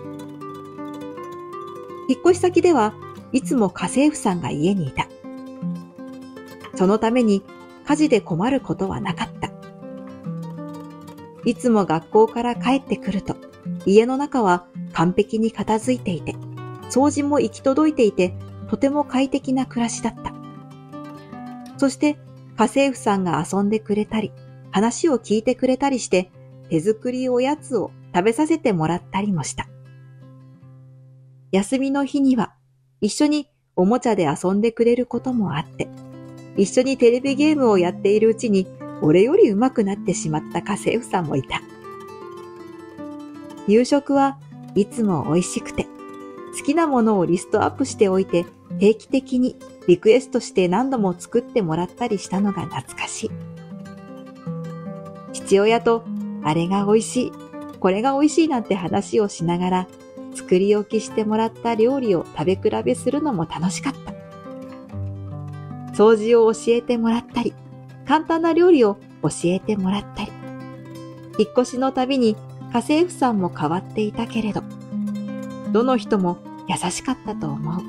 Speaker 2: 引っ越し先ではいつも家政婦さんが家にいた。そのために家事で困ることはなかった。いつも学校から帰ってくると家の中は完璧に片付いていて、掃除も行き届いていて、とても快適な暮らしだった。そして家政婦さんが遊んでくれたり、話を聞いてくれたりして、手作りおやつを食べさせてもらったりもした。休みの日には一緒におもちゃで遊んでくれることもあって、一緒にテレビゲームをやっているうちに俺より上手くなってしまった家政婦さんもいた。夕食はいつも美味しくて、好きなものをリストアップしておいて定期的にリクエストして何度も作ってもらったりしたのが懐かしい。父親とあれが美味しい、これが美味しいなんて話をしながら作り置きしてもらった料理を食べ比べするのも楽しかった。掃除を教えてもらったり、簡単な料理を教えてもらったり、引っ越しのたびに家政婦さんも変わっていたけれど、どの人も優しかったと思う。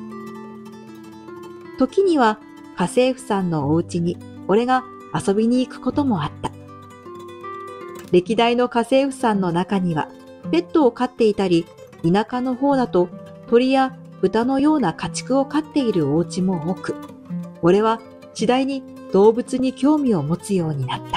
Speaker 2: 時には家政婦さんのお家に俺が遊びに行くこともあった。歴代の家政婦さんの中にはペットを飼っていたり、田舎の方だと鳥や豚のような家畜を飼っているお家も多く、俺は次第に動物に興味を持つようになった。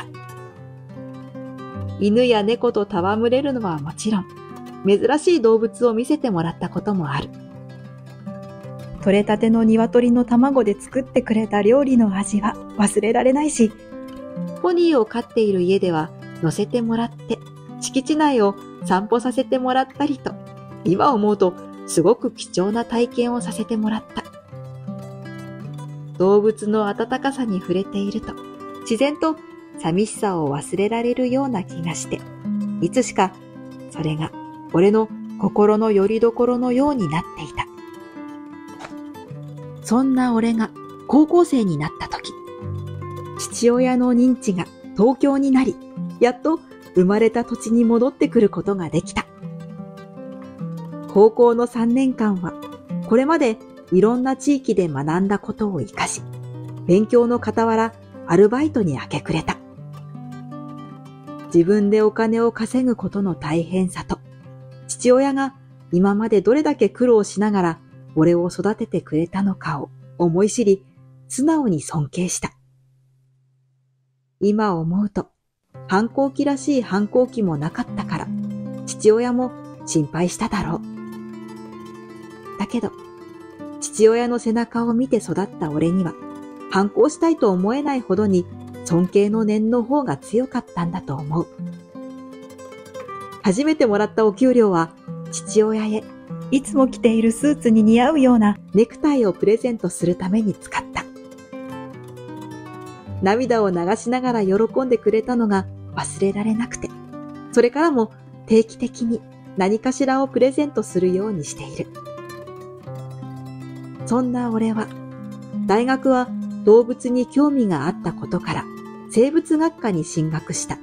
Speaker 2: 犬や猫と戯れるのはもちろん、珍しい動物を見せてもらったこともある。
Speaker 1: 取れたての鶏の卵で作ってくれた料理の味は忘れられないし、
Speaker 2: ポニーを飼っている家では乗せてもらって、敷地内を散歩させてもらったりと、今思うとすごく貴重な体験をさせてもらった。動物の温かさに触れていると、自然と寂しさを忘れられるような気がして、いつしかそれが俺の心の拠り所のようになっていた。そんな俺が高校生になった時、父親の認知が東京になり、やっと生まれた土地に戻ってくることができた。高校のさんねんかんは、これまでいろんな地域で学んだことを活かし、勉強の傍らアルバイトに明け暮れた。自分でお金を稼ぐことの大変さと、父親が今までどれだけ苦労しながら俺を育ててくれたのかを思い知り、素直に尊敬した。今思うと、反抗期らしい反抗期もなかったから、父親も心配しただろう。だけど、父親の背中を見て育った俺には、反抗したいと思えないほどに尊敬の念の方が強かったんだと思う。初めてもらったお給料は、父親へ
Speaker 1: いつも着ているスーツに似合うような
Speaker 2: ネクタイをプレゼントするために使った。涙を流しながら喜んでくれたのが忘れられなくて、それからも定期的に何かしらをプレゼントするようにしている。そんな俺は、大学は動物に興味があったことから生物学科に進学した。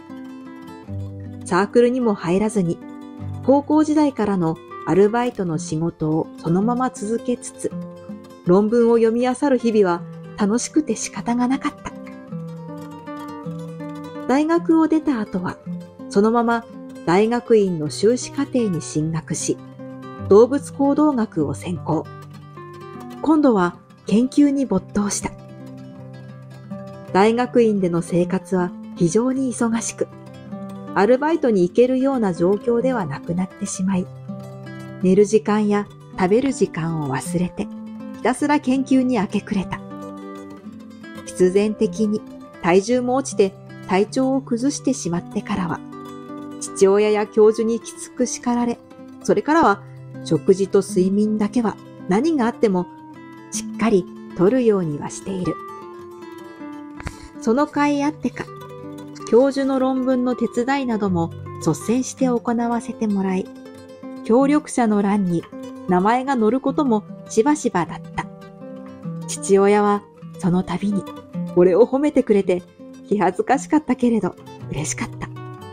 Speaker 2: サークルにも入らずに、高校時代からのアルバイトの仕事をそのまま続けつつ、論文を読み漁る日々は楽しくて仕方がなかった。
Speaker 1: 大学を出た後は、そのまま大学院の修士課程に進学し、動物行動学を専攻。今度は研究に没頭した。大学院での生活は非常に忙しく、アルバイトに行けるような状況ではなくなってしまい、寝る時間や食べる時間を忘れて、ひたすら研究に明け暮れた。必然的に体重も落ちて体調を崩してしまってからは、父親や教授にきつく叱られ、それからは食事と睡眠だけは何があってもしっかりとるようにはしている。その甲斐あってか、教授の論文の手伝いなども率先して行わせてもらい、協力者の欄に名前が載ることもしばしばだった。父親はその度に俺を褒めてくれて気恥ずかしかったけれど嬉しかった。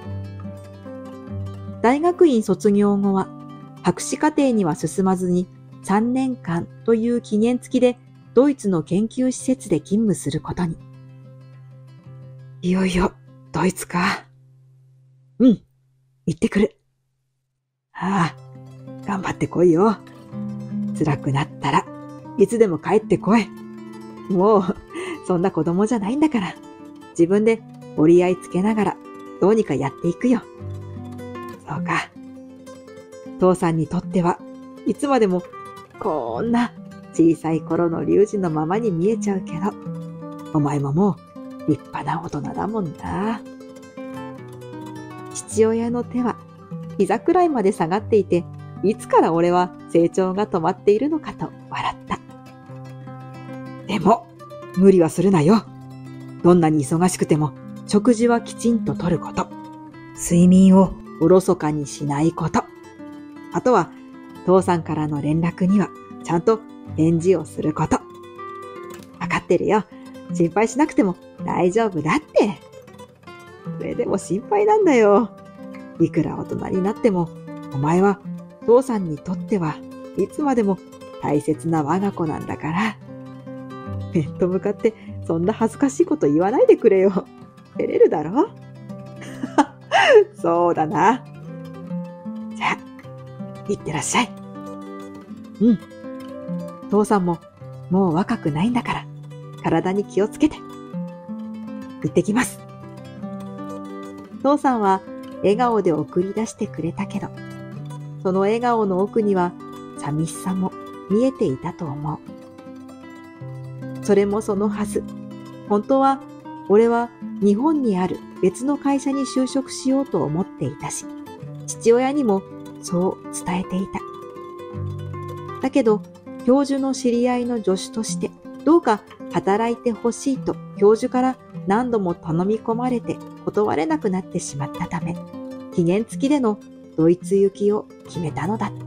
Speaker 1: 大学院卒業後は博士課程には進まずにさんねんかんという期限付きでドイツの研究施設で勤務することに。いよいよドイツか。うん、行ってくる。ああ、頑張ってこいよ。辛くなったらいつでも帰ってこい。もうそんな子供じゃないんだから、自分で折り合いつけながらどうにかやっていくよ。そうか。父さんにとってはいつまでもこんな小さい頃の龍二のままに見えちゃうけど、お前ももう立派な大人だもんな。父親の手は膝くらいまで下がっていて、いつから俺は成長が止まっているのかと笑った。でも、無理はするなよ。どんなに忙しくても食事はきちんととること。睡眠をおろそかにしないこと。あとは、父さんからの連絡にはちゃんと返事をすること。わかってるよ。心配しなくても大丈夫だって。それでも心配なんだよ。いくら大人になっても、お前は父さんにとってはいつまでも大切な我が子なんだから。面と向かってそんな恥ずかしいこと言わないでくれよ。照れるだろ。そうだな。じゃあ、いってらっしゃい。うん。父さんももう若くないんだから、体に気をつけて。行ってきます。父さんは笑顔で送り出してくれたけど、その笑顔の奥には寂しさも見えていたと思う。それもそのはず。本当は俺は日本にある別の会社に就職しようと思っていたし、父親にもそう伝えていた。だけど、教授の知り合いの助手としてどうか働いてほしいと教授から何度も頼み込まれて断れなくなってしまったため、期限付きでのドイツ行きを決めたのだった。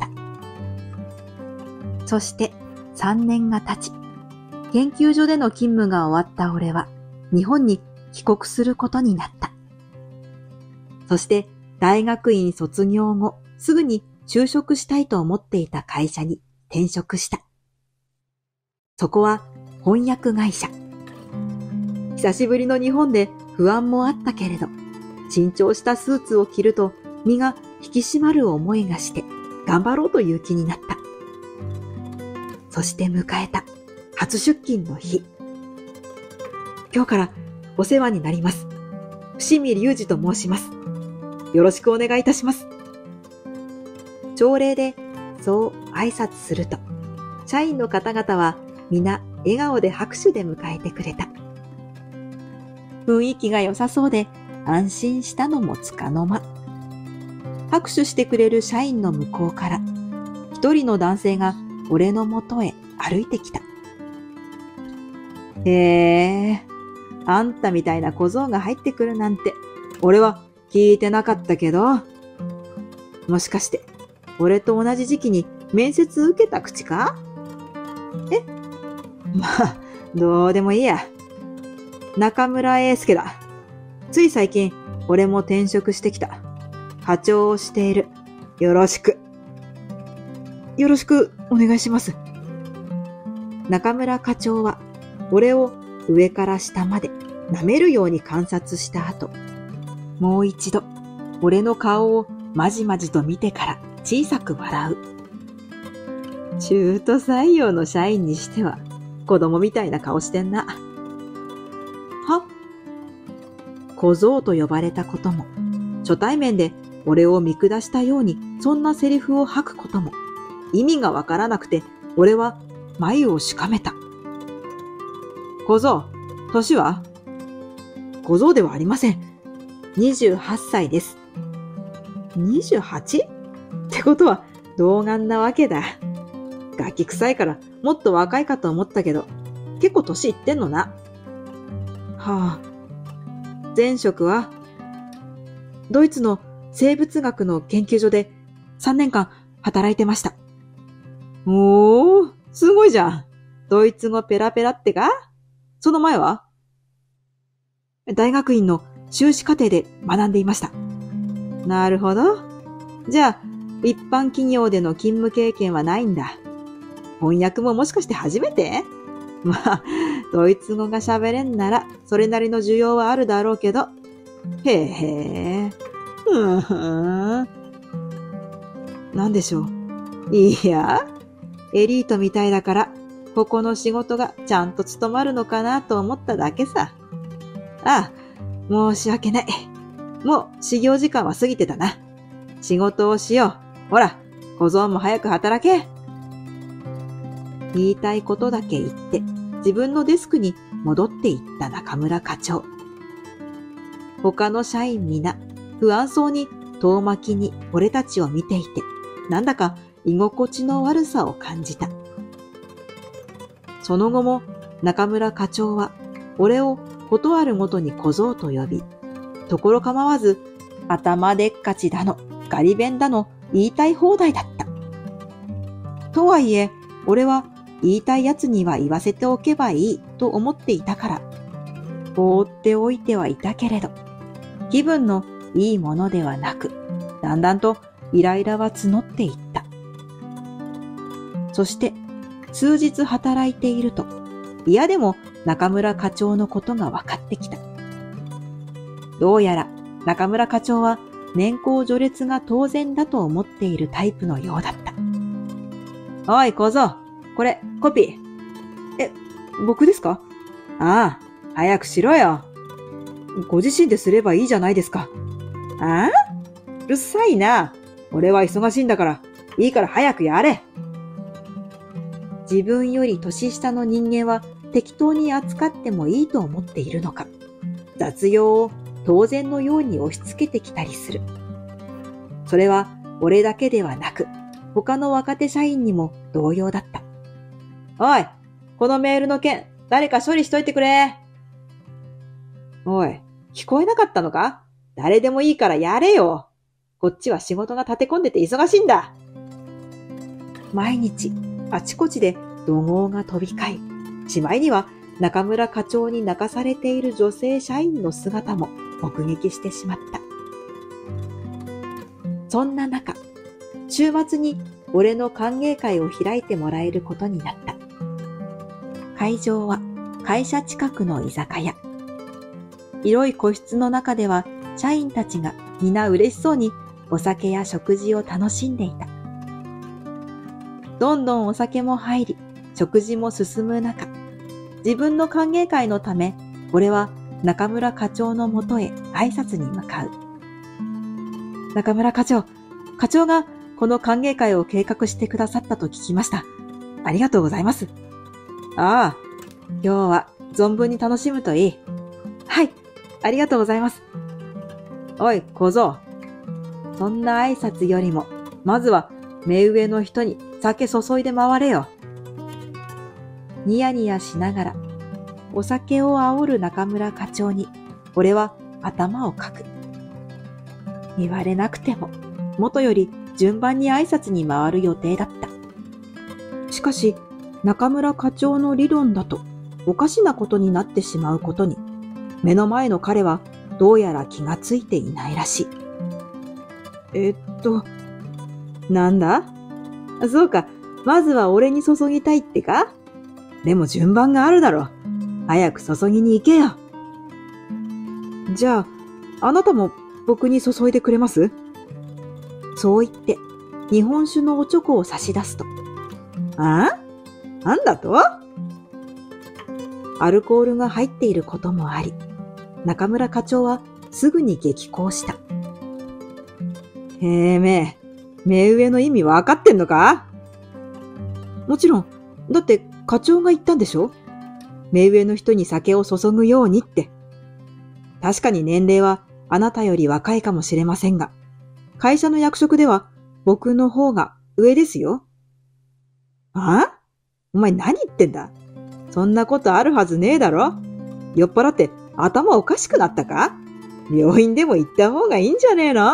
Speaker 1: そしてさんねんが経ち、研究所での勤務が終わった俺は日本に帰国することになった。そして大学院卒業後、すぐに就職したいと思っていた会社に転職した。そこは翻訳会社。久しぶりの日本で不安もあったけれど、新調したスーツを着ると身が引き締まる思いがして頑張ろうという気になった。そして迎えた初出勤の日。今日からお世話になります。伏見隆二と申します。よろしくお願いいたします。朝礼でそう挨拶すると、社員の方々は皆笑顔で拍手で迎えてくれた。雰囲気が良さそうで安心したのもつかの間。拍手してくれる社員の向こうから、一人の男性が俺のもとへ歩いてきた。へえ、あんたみたいな小僧が入ってくるなんて、俺は聞いてなかったけど、もしかして、俺と同じ時期に面接受けた口か？え？まあ、どうでもいいや。中村英介だ。つい最近、俺も転職してきた。課長をしている。よろしく。よろしくお願いします。中村課長は、俺を上から下まで舐めるように観察した後、
Speaker 4: もう一度、俺の顔をまじまじと見てから小さく笑う。中途採用の社員にしては、子供みたいな顔してんな。は？小僧と呼ばれたことも、初対面で俺を見下したようにそんなセリフを吐くことも、意味がわからなくて、俺は眉をしかめた。小僧、年は？小僧ではありません。にじゅうはっさいです。にじゅうはち？ ってことは、童顔なわけだ。ガキ臭いからもっと若いかと思ったけど、結構年いってんのな。はあ。前職は、ドイツの生物学の研究所でさんねんかん働いてました。おー、すごいじゃん。ドイツ語ペラペラってか？その前は？大学院の修士課程で学んでいました。なるほど。じゃあ、一般企業での勤務経験はないんだ。翻訳ももしかして初めて？まあ、ドイツ語が喋れんなら、それなりの需要はあるだろうけど。へえへえ。ふんふん。なんでしょう。いや、エリートみたいだから、ここの仕事がちゃんと務まるのかなと思っただけさ。ああ、申し訳ない。もう始業時間は過ぎてたな。仕事をしよう。ほら、小僧も早く働け。言いたいことだけ言って、自分のデスクに戻っていった中村課長。他の社員皆、不安そうに遠巻きに俺たちを見ていて、なんだか居心地の悪さを感じた。その後も中村課長は、俺をことあるごとに小僧と呼び、ところ構わず、頭でっかちだの、ガリ弁だの、言いたい放題だった。とはいえ、俺は言いたいやつには言わせておけばいいと思っていたから、放っておいてはいたけれど、気分のいいものではなく、だんだんとイライラは募っていった。そして、数日働いていると、嫌でも中村課長のことが分かってきた。どうやら中村課長は年功序列が当然だと思っているタイプのようだった。おい小僧、これコピー。え、僕ですか？ああ、早くしろよ。ご自身ですればいいじゃないですか。ああ？うるさいな。俺は忙しいんだから、いいから早くやれ。自分より年下の人間は適当に扱ってもいいと思っているのか、雑用を当然のように押し付けてきたりする。それは俺だけではなく、他の若手社員にも同様だった。おい、このメールの件、誰か処理しといてくれ。おい、聞こえなかったのか？誰でもいいからやれよ。こっちは仕事が立て込んでて忙しいんだ。毎日、あちこちで怒号が飛び交い、しまいには中村課長に泣かされている女性社員の姿も目撃してしまった。そんな中、週末に俺の歓迎会を開いてもらえることになった。会場は会社近くの居酒屋。広い個室の中では社員たちが皆嬉しそうにお酒や食事を楽しんでいた。どんどんお酒も入り、食事も進む中、自分の歓迎会のため、俺は中村課長のもとへ挨拶に向かう。中村課長、課長がこの歓迎会を計画してくださったと聞きました。ありがとうございます。ああ、今日は存分に楽しむといい。はい、ありがとうございます。おい、小僧。そんな挨拶よりも、まずは目上の人に酒注いで回れよ。ニヤニヤしながら、お酒を煽る中村課長に、俺は頭をかく。言われなくても、元より順番に挨拶に回る予定だった。しかし、中村課長の理論だと、おかしなことになってしまうことに、目の前の彼はどうやら気がついていないらしい。えっと、なんだ？そうか、まずは俺に注ぎたいってか？でも順番があるだろ。早く注ぎに行けよ。じゃあ、あなたも僕に注いでくれます？
Speaker 1: そう言って、日本酒のおちょこを差し出すと。
Speaker 4: ああ？なんだと？
Speaker 1: アルコールが入っていることもあり、中村課長はすぐに激高した。
Speaker 4: へえめえ、目上の意味わかってんのか？
Speaker 1: もちろん、だって課長が言ったんでしょ？目上の人に酒を注ぐようにって。確かに年齢はあなたより若いかもしれませんが、会社の役職では僕の方が上ですよ。
Speaker 4: あ？お前何言ってんだ？そんなことあるはずねえだろ？酔っ払って頭おかしくなったか？病院でも行った方がいいんじゃねえの？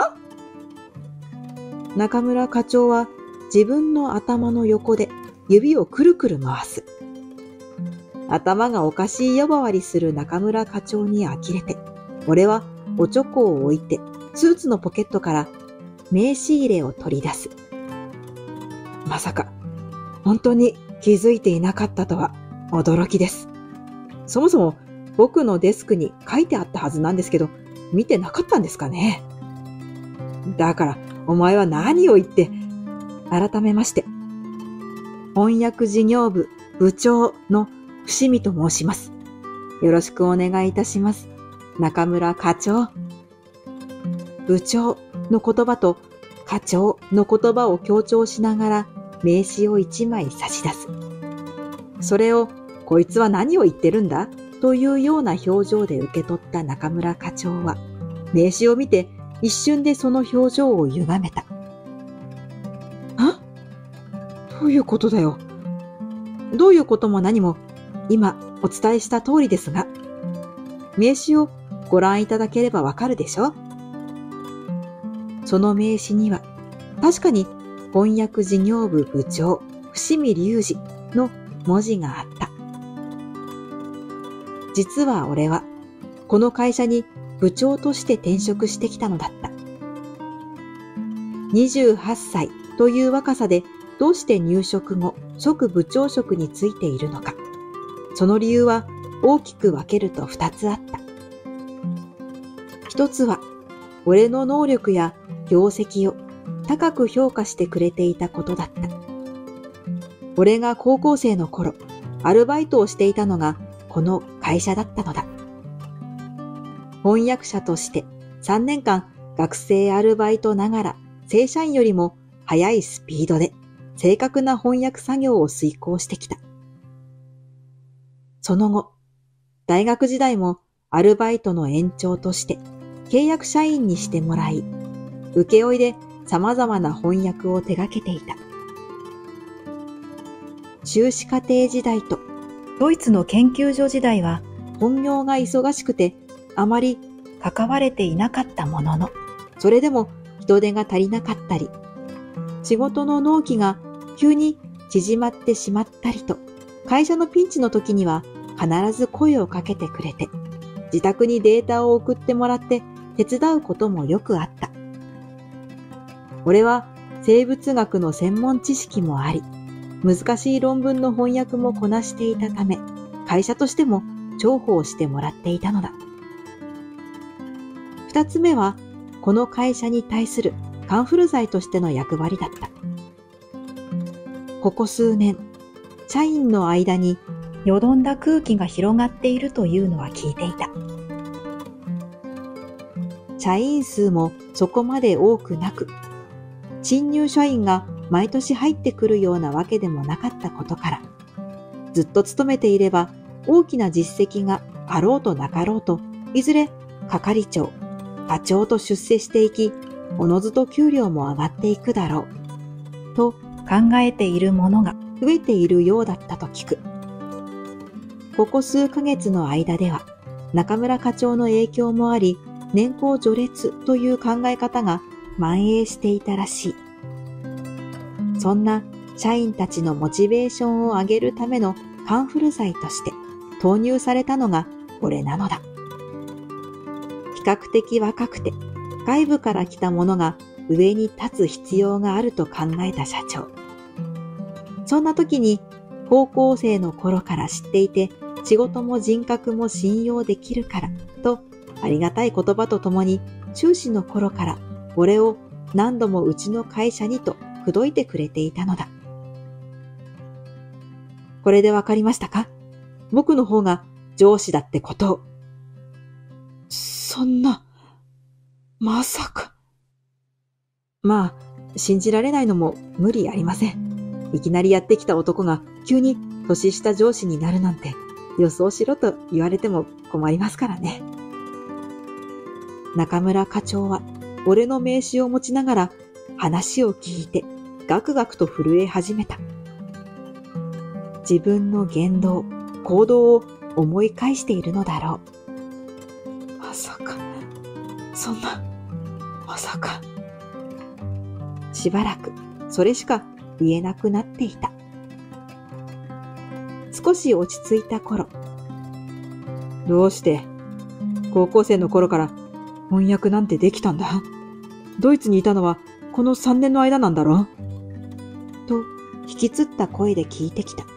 Speaker 1: 中村課長は自分の頭の横で指をくるくる回す。頭がおかしい呼ばわりする中村課長に呆れて、俺はおちょこを置いてスーツのポケットから名刺入れを取り出す。まさか、本当に気づいていなかったとは驚きです。そもそも僕のデスクに書いてあったはずなんですけど、見てなかったんですかね。
Speaker 4: だから、お前は何を言って、
Speaker 1: 改めまして、翻訳事業部部長の伏見と申します。よろしくお願いいたします。中村課長。部長の言葉と課長の言葉を強調しながら名刺を一枚差し出す。それを、こいつは何を言ってるんだというような表情で受け取った中村課長は、名刺を見て一瞬でその表情を歪めた。あ？どういうことだよ。どういうことも何も、今お伝えした通りですが、名刺をご覧いただければわかるでしょ？その名刺には、確かに翻訳事業部部長、伏見隆二の文字があった。実は俺は、この会社に部長として転職してきたのだった。にじゅうはっさいという若さでどうして入職後即部長職についているのか。その理由は大きく分けると二つあった。一つは、俺の能力や業績を高く評価してくれていたことだった。俺が高校生の頃、アルバイトをしていたのがこの会社だったのだ。翻訳者としてさんねんかん学生アルバイトながら正社員よりも速いスピードで正確な翻訳作業を遂行してきた。その後、大学時代もアルバイトの延長として契約社員にしてもらい、請負で様々な翻訳を手掛けていた。修士課程時代とドイツの研究所時代は本業が忙しくてあまり関われていなかったものの、それでも人手が足りなかったり、仕事の納期が急に縮まってしまったりと、会社のピンチの時には必ず声をかけてくれて、自宅にデータを送ってもらって手伝うこともよくあった。俺は生物学の専門知識もあり、難しい論文の翻訳もこなしていたため、会社としても重宝してもらっていたのだ。二つ目は、この会社に対するカンフル剤としての役割だった。ここ数年、社員の間によどんだ空気が広がっているというのは聞いていた。社員数もそこまで多くなく、新入社員が毎年入ってくるようなわけでもなかったことから、ずっと勤めていれば大きな実績があろうとなかろうと、いずれ係長、課長と出世していき、おのずと給料も上がっていくだろう、と考えているものが増えているようだったと聞く。ここ数ヶ月の間では、中村課長の影響もあり、年功序列という考え方が蔓延していたらしい。そんな社員たちのモチベーションを上げるためのカンフル剤として投入されたのが俺なのだ。比較的若くて外部から来た者が上に立つ必要があると考えた社長。そんな時に高校生の頃から知っていて仕事も人格も信用できるからとありがたい言葉とともに修士の頃から俺を何度もうちの会社にと口説いてくれていたのだ。これでわかりましたか？僕の方が上司だってことを。
Speaker 4: そんな、まさか。
Speaker 1: まあ、信じられないのも無理ありません。いきなりやってきた男が急に年下上司になるなんて予想しろと言われても困りますからね。中村課長は俺の名刺を持ちながら話を聞いてガクガクと震え始めた。自分の言動、行動を思い返しているのだろ
Speaker 4: う。まさか、そんな、まさか。
Speaker 1: しばらくそれしか言えなくなっていた。少し落ち着いた頃。
Speaker 4: どうして高校生の頃から翻訳なんてできたんだ？ドイツにいたのはこのさんねんの間なんだろ？
Speaker 1: と引きつった声で聞いてきた。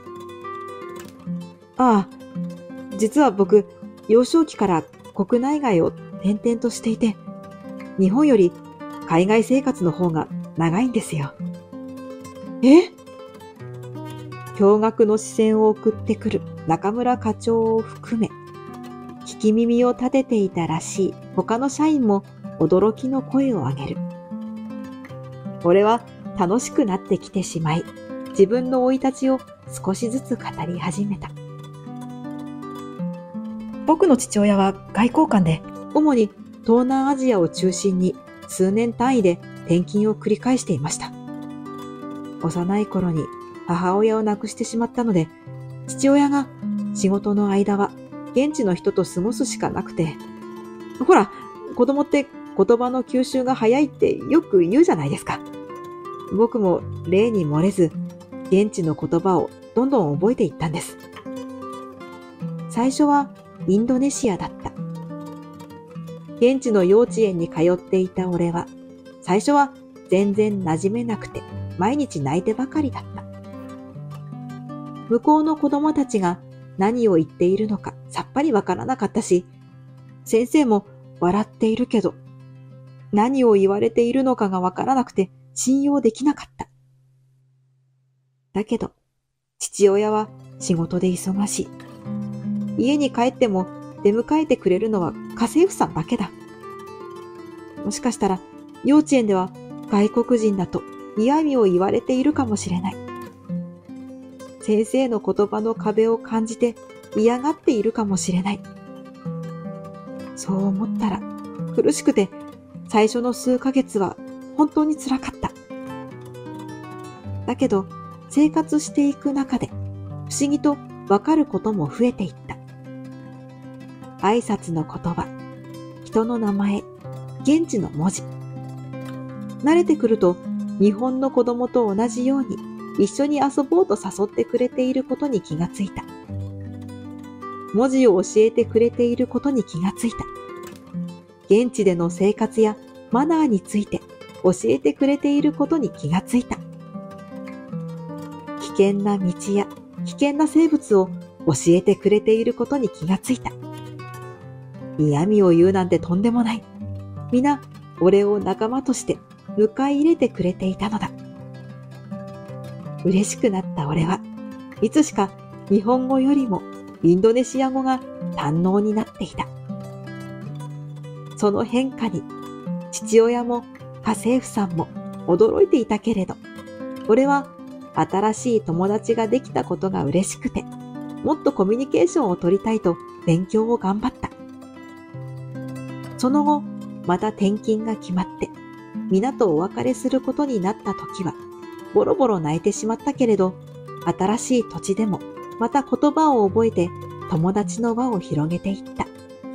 Speaker 4: ああ、実は僕、幼少期から国内外を転々としていて、日本より海外生活の方が長いんですよ。
Speaker 1: え？驚愕の視線を送ってくる中村課長を含め、聞き耳を立てていたらしい他の社員も驚きの声を上げる。俺は楽しくなってきてしまい、自分の生い立ちを少しずつ語り始めた。
Speaker 2: 僕の父親は外交官で、
Speaker 1: 主に東南アジアを中心に数年単位で転勤を繰り返していました。幼い頃に母親を亡くしてしまったので、父親が仕事の間は現地の人と過ごすしかなくて、ほら、子供って言葉の吸収が早いってよく言うじゃないですか。僕も例に漏れず、現地の言葉をどんどん覚えていったんです。最初はインドネシアだった。現地の幼稚園に通っていた俺は、最初は全然馴染めなくて、毎日泣いてばかりだった。向こうの子供たちが何を言っているのかさっぱりわからなかったし、先生も笑っているけど、何を言われているのかがわからなくて信用できなかった。だけど、父親は仕事で忙しい。家に帰っても出迎えてくれるのは家政婦さんだけだ。もしかしたら幼稚園では外国人だと嫌味を言われているかもしれない。先生の言葉の壁を感じて嫌がっているかもしれない。そう思ったら苦しくて最初の数ヶ月は本当に辛かった。だけど生活していく中で不思議とわかることも増えていった。挨拶の言葉、人の名前、現地の文字。慣れてくると日本の子供と同じように一緒に遊ぼうと誘ってくれていることに気がついた。文字を教えてくれていることに気がついた。現地での生活やマナーについて教えてくれていることに気がついた。危険な道や危険な生物を教えてくれていることに気がついた。嫌味を言うなんてとんでもない。皆、俺を仲間として迎え入れてくれていたのだ。嬉しくなった俺はいつしか日本語よりもインドネシア語が堪能になっていた。その変化に父親も家政婦さんも驚いていたけれど、俺は新しい友達ができたことが嬉しくて、もっとコミュニケーションを取りたいと勉強を頑張った。その後、また転勤が決まって、皆とお別れすることになった時は、ボロボロ泣いてしまったけれど、新しい土地でもまた言葉を覚えて友達の輪を広げていった。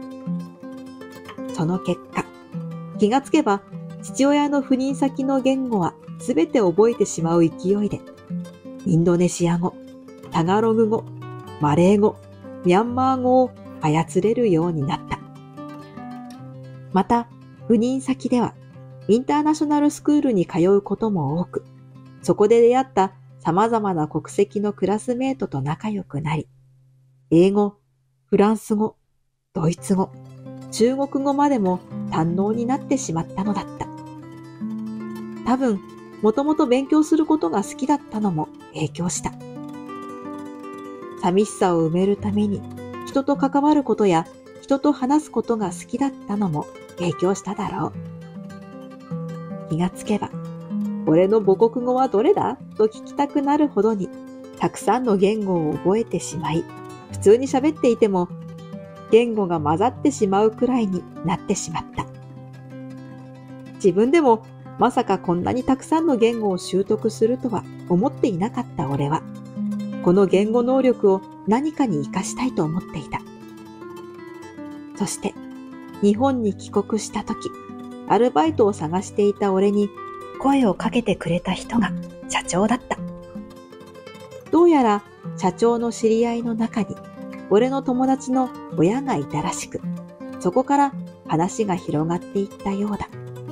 Speaker 1: その結果、気がつけば父親の赴任先の言語はすべて覚えてしまう勢いで、インドネシア語、タガログ語、マレー語、ミャンマー語を操れるようになった。また、赴任先ではインターナショナルスクールに通うことも多く、そこで出会った様々な国籍のクラスメートと仲良くなり、英語、フランス語、ドイツ語、中国語までも堪能になってしまったのだった。多分、もともと勉強することが好きだったのも影響した。寂しさを埋めるために人と関わることや人と話すことが好きだったのも影響しただろう。気がつけば、俺の母国語はどれだと聞きたくなるほどにたくさんの言語を覚えてしまい、普通に喋っていても言語が混ざってしまうくらいになってしまった。自分でもまさかこんなにたくさんの言語を習得するとは思っていなかった俺は、この言語能力を何かに活かしたいと思っていた。そして、日本に帰国したとき、アルバイトを探していた俺に声をかけてくれた人が社長だった。どうやら社長の知り合いの中に俺の友達の親がいたらしく、そこから話が広がっていったようだ。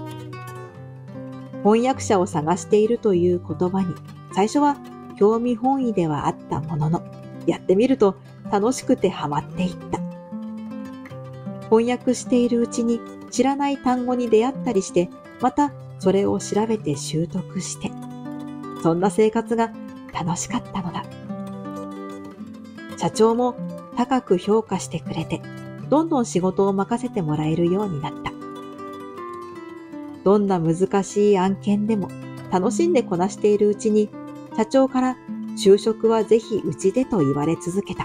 Speaker 1: 翻訳者を探しているという言葉に最初は興味本位ではあったものの、やってみると楽しくてハマっていった。翻訳しているうちに知らない単語に出会ったりして、またそれを調べて習得して、そんな生活が楽しかったのだ。社長も高く評価してくれて、どんどん仕事を任せてもらえるようになった。どんな難しい案件でも楽しんでこなしているうちに、社長から就職はぜひうちでと言われ続けた。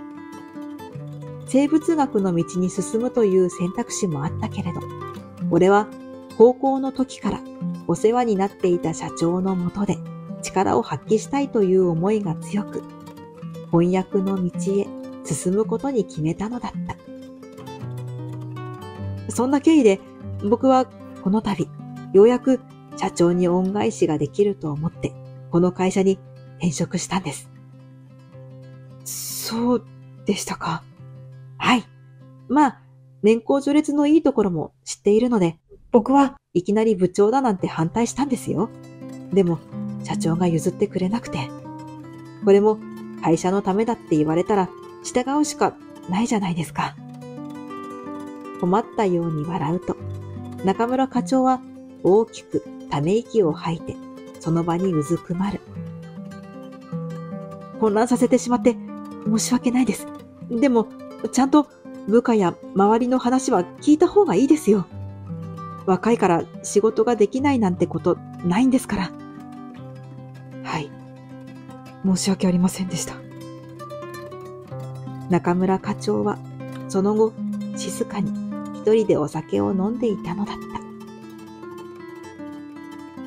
Speaker 1: 生物学の道に進むという選択肢もあったけれど、俺は高校の時からお世話になっていた社長のもとで力を発揮したいという思いが強く、翻訳の道へ進むことに決めたのだった。そんな経緯で僕はこの度、ようやく社長に恩返しができると思って、この会社に転職したんです。
Speaker 4: そうでしたか。
Speaker 1: はい。まあ、年功序列のいいところも知っているので、僕はいきなり部長だなんて反対したんですよ。でも、社長が譲ってくれなくて、これも会社のためだって言われたら従うしかないじゃないですか。困ったように笑うと、中村課長は大きくため息を吐いて、その場にうずくまる。混乱させてしまって申し訳ないです。でも、ちゃんと部下や周りの話は聞いた方がいいですよ。若いから仕事ができないなんてことないんですから。
Speaker 4: はい。申し訳ありませんでした。
Speaker 1: 中村課長はその後静かに一人でお酒を飲んでいたのだった。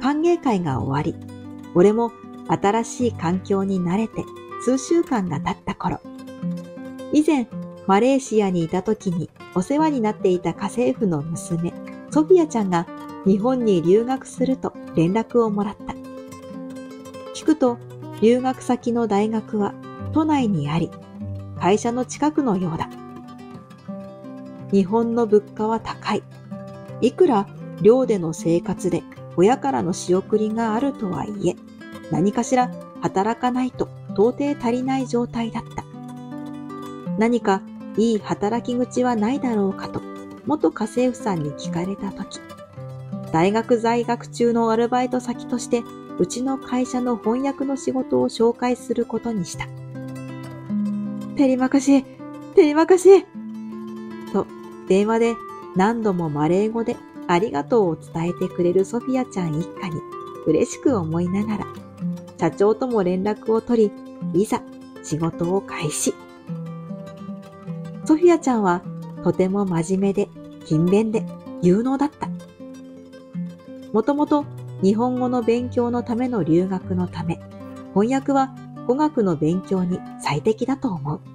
Speaker 1: 歓迎会が終わり、俺も新しい環境に慣れて数週間が経った頃、以前マレーシアにいた時にお世話になっていた家政婦の娘、ソフィアちゃんが日本に留学すると連絡をもらった。聞くと、留学先の大学は都内にあり、会社の近くのようだ。日本の物価は高い。いくら寮での生活で親からの仕送りがあるとはいえ、何かしら働かないと到底足りない状態だった。何かいい働き口はないだろうかと元家政婦さんに聞かれたとき、大学在学中のアルバイト先としてうちの会社の翻訳の仕事を紹介することにした。
Speaker 4: てりまかし、てりまかし
Speaker 1: と電話で何度もマレー語でありがとうを伝えてくれるソフィアちゃん一家に嬉しく思いながら、社長とも連絡を取り、いざ仕事を開始。ソフィアちゃんはとても真面目で勤勉で有能だった。もともと日本語の勉強のための留学のため、翻訳は語学の勉強に最適だと思う。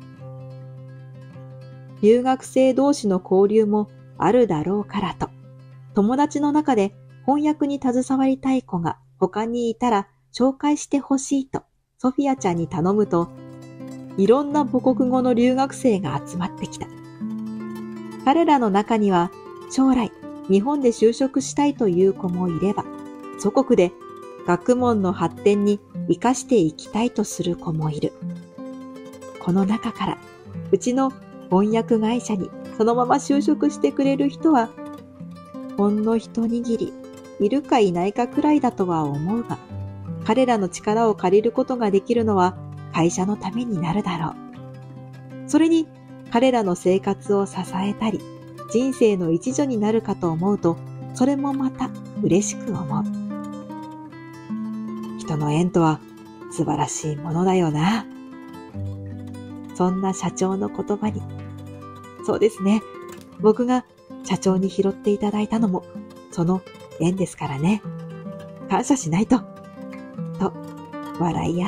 Speaker 1: 留学生同士の交流もあるだろうからと、友達の中で翻訳に携わりたい子が他にいたら紹介してほしいとソフィアちゃんに頼むと、いろんな母国語の留学生が集まってきた。彼らの中には将来日本で就職したいという子もいれば、祖国で学問の発展に生かしていきたいとする子もいる。この中から、うちの翻訳会社にそのまま就職してくれる人は、
Speaker 4: ほんの一握り、いるかいないかくらいだとは思うが、彼らの力を借りることができるのは会社のためになるだろう。それに彼らの生活を支えたり、人生の一助になるかと思うと、それもまた嬉しく思う。人の縁とは素晴らしいものだよな。そんな社長の言葉に、そうですね、僕が社長に拾っていただいたのも、その縁ですからね。感謝しないと。と、笑い合った。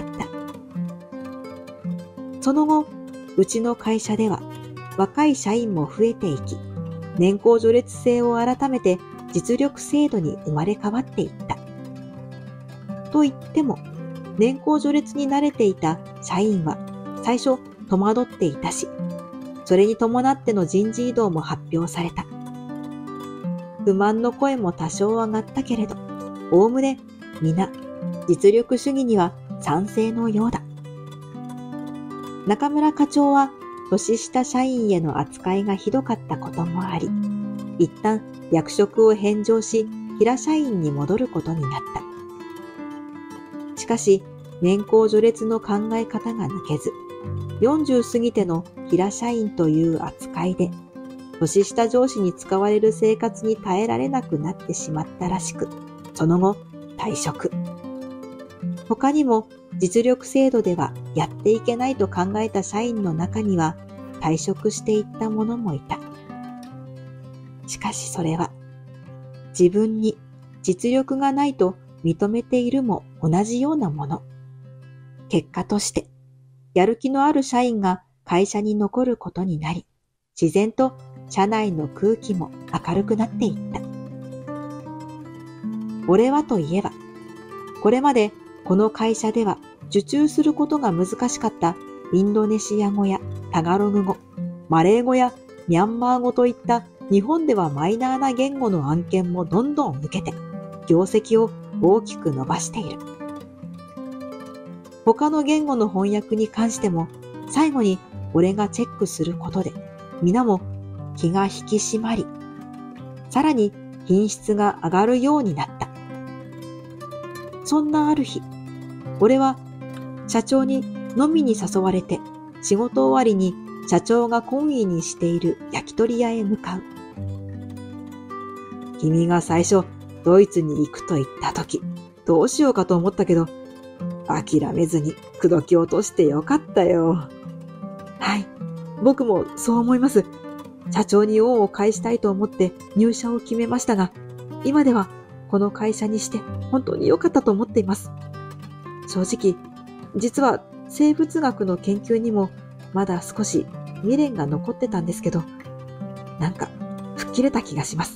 Speaker 4: その後、うちの会社では、若い社員も増えていき、年功序列制を改めて実力制度に生まれ変わっていった。と言っても、年功序列に慣れていた社員は、最初戸惑っていたし、それに伴っての人事異動も発表された。不満の声も多少上がったけれど、おおむね皆実力主義には賛成のようだ。中村課長は年下社員への扱いがひどかったこともあり、一旦役職を返上し、平社員に戻ることになった。しかし、年功序列の考え方が抜けず、よんじゅう過ぎての平社員という扱いで、年下上司に使われる生活に耐えられなくなってしまったらしく、その後退職。他にも実力制度ではやっていけないと考えた社員の中には退職していった者もいた。しかしそれは自分に実力がないと認めているも同じようなもの。結果としてやる気のある社員が会社に残ることになり、自然と社内の空気も明るくなっていった。俺はといえば、これまでこの会社では受注することが難しかったインドネシア語やタガログ語、マレー語やミャンマー語といった日本ではマイナーな言語の案件もどんどん受けて、業績を大きく伸ばしている。他の言語の翻訳に関しても、最後に俺がチェックすることで、皆も気が引き締まり、さらに品質が上がるようになった。そんなある日、俺は社長に飲みに誘われて、仕事終わりに社長が懇意にしている焼き鳥屋へ向かう。君が最初ドイツに行くと言ったとき、どうしようかと思ったけど、諦めずに口説き落としてよかったよ。はい、僕もそう思います。社長に恩を返したいと思って入社を決めましたが、今ではこの会社にして本当に良かったと思っています。正直、実は生物学の研究にもまだ少し未練が残ってたんですけど、なんか吹っ切れた気がします。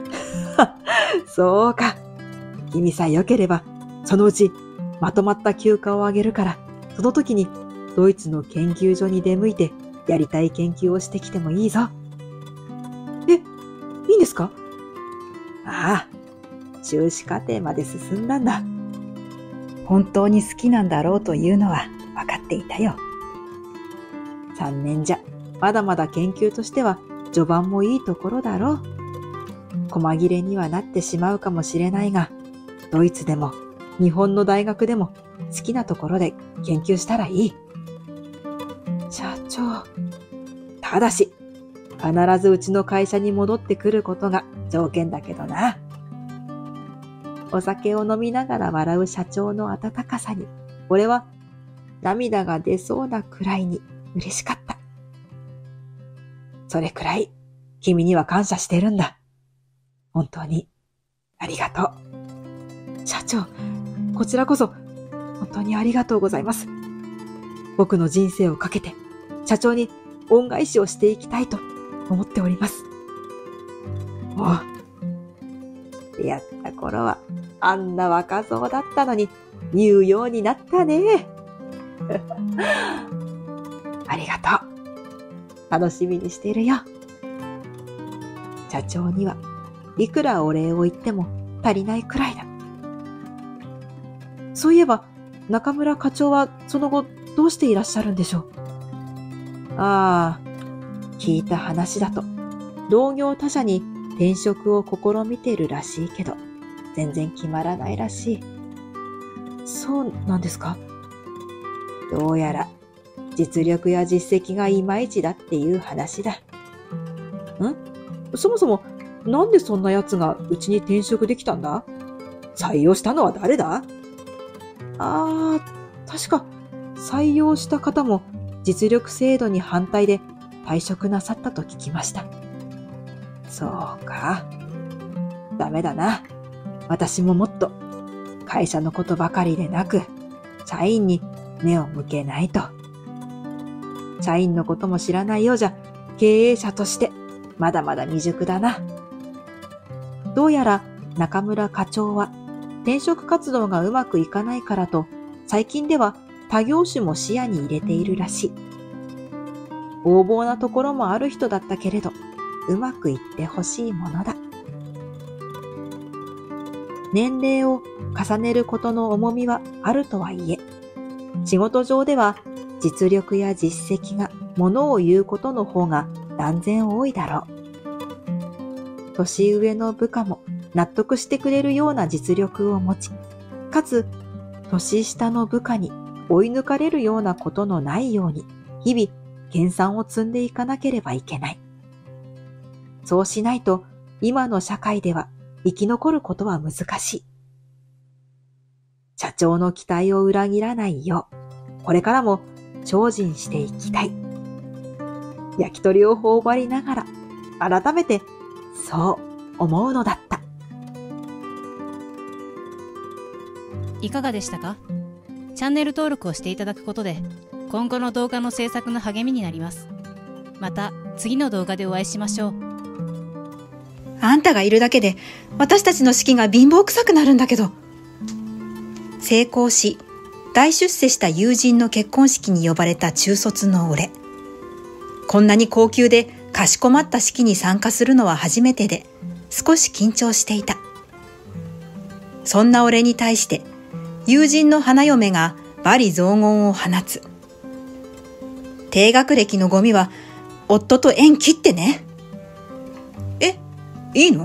Speaker 4: そうか。君さえ良ければ、そのうちまとまった休暇をあげるから、その時にドイツの研究所に出向いてやりたい研究をしてきてもいいぞ。え、いいんですか？ああ、修士課程まで進んだんだ。本当に好きなんだろうというのは分かっていたよ。三年じゃ、まだまだ研究としては序盤もいいところだろう。細切れにはなってしまうかもしれないが、ドイツでも日本の大学でも好きなところで研究したらいい。社長。ただし、必ずうちの会社に戻ってくることが条件だけどな。お酒を飲みながら笑う社長の温かさに、俺は涙が出そうなくらいに嬉しかった。それくらい君には感謝してるんだ。本当にありがとう。社長、こちらこそ本当にありがとうございます。僕の人生をかけて社長に恩返しをしていきたいと思っております。おう、出会った頃はあんな若造だったのに言うようになったね。ありがとう。楽しみにしているよ。社長にはいくらお礼を言っても足りないくらいだ。そういえば中村課長はその後どうしていらっしゃるんでしょう。ああ、聞いた話だと同業他社に
Speaker 2: 転職を試みているらしいけど、全然決まらないらしい。
Speaker 1: そうなんですか？
Speaker 2: どうやら実力や実績がいまいちだっていう話だ。
Speaker 1: ん？そもそもなんでそんな奴がうちに転職できたんだ？採用したのは誰だ？あー、確か採用した方も実力制度に反対で退職なさったと聞きました。
Speaker 2: そうか。ダメだな。私ももっと会社のことばかりでなく、社員に目を向けないと。社員のことも知らないようじゃ、経営者としてまだまだ未熟だな。どうやら中村課長は転職活動がうまくいかないからと、最近では他業種も視野に入れているらしい。横暴なところもある人だったけれど、うまくいってほしいものだ。年齢を重ねることの重みはあるとはいえ、仕事上では実力や実績がものを言うことの方が断然多いだろう。年上の部下も納得してくれるような実力を持ち、かつ年下の部下に追い抜かれるようなことのないように、日々研鑽を積んでいかなければいけない。そうしないと今の社会では生き残ることは難しい。社長の期待を裏切らないよう、これからも精進していきたい。焼き鳥を頬張りながら、改めてそう思うのだった。
Speaker 3: いかがでしたか？チャンネル登録をしていただくことで、今後の動画の制作の励みになります。また次の動画でお会いしましょう。
Speaker 5: あんたがいるだけで私たちの式が貧乏くさくなるんだけど。成功し、大出世した友人の結婚式に呼ばれた中卒の俺。こんなに高級でかしこまった式に参加するのは初めてで、少し緊張していた。そんな俺に対して、友人の花嫁が罵詈雑言を放つ。低学歴のゴミは夫と縁切ってね。え、いいの？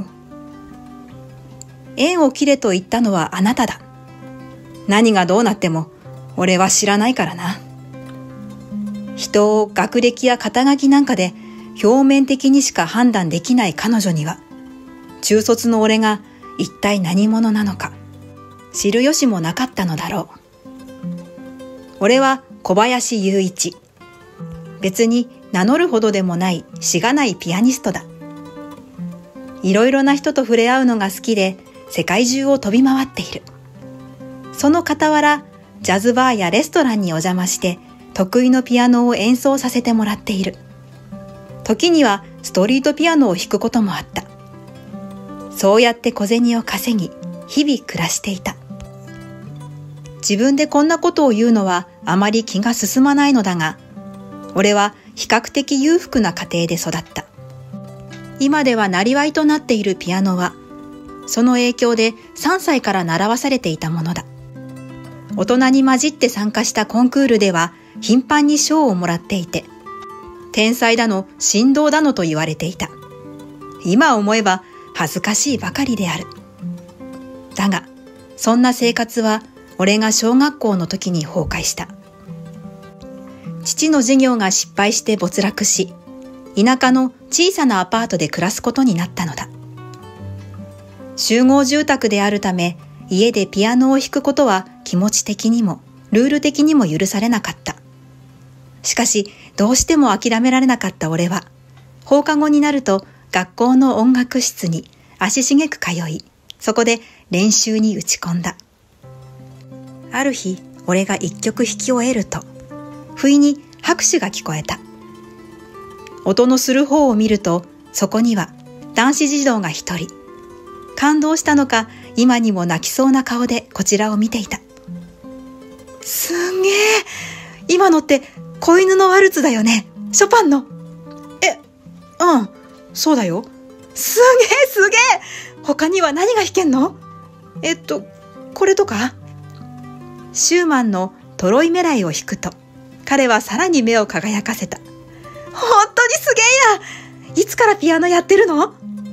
Speaker 5: 縁を切れと言ったのはあなただ。何がどうなっても俺は知らないからな。人を学歴や肩書きなんかで表面的にしか判断できない彼女には、中卒の俺が一体何者なのか知る由もなかったのだろう。俺は小林雄一。別に名乗るほどでもないしがないピアニストだ。いろいろな人と触れ合うのが好きで世界中を飛び回っている。その傍ら、ジャズバーやレストランにお邪魔して得意のピアノを演奏させてもらっている。時にはストリートピアノを弾くこともあった。そうやって小銭を稼ぎ、日々暮らしていた。自分でこんなことを言うのはあまり気が進まないのだが、俺は比較的裕福な家庭で育った。今では生業となっているピアノは、その影響でさんさいから習わされていたものだ。大人に混じって参加したコンクールでは頻繁に賞をもらっていて、天才だの神童だのと言われていた。今思えば恥ずかしいばかりである。だが、そんな生活は俺が小学校の時に崩壊した。父の事業が失敗して没落し、田舎の小さなアパートで暮らすことになったのだ。集合住宅であるため、家でピアノを弾くことは気持ち的にもルール的にも許されなかった。しかし、どうしても諦められなかった俺は、放課後になると学校の音楽室に足しげく通い、そこで練習に打ち込んだ。ある日、俺が一曲弾き終えると、不意に拍手が聞こえた。音のする方を見ると、そこには男子児童が一人。感動したのか、今にも泣きそうな顔でこちらを見ていた。すんげえ、今のって子犬のワルツだよね。ショパンの。え、うん、そうだよ。すげえすげえ。他には何が弾けんの？えっと、これとか？シューマンのトロイメライを弾くと、彼はさらに目を輝かせた。本当にすげえや。いつからピアノやってるの？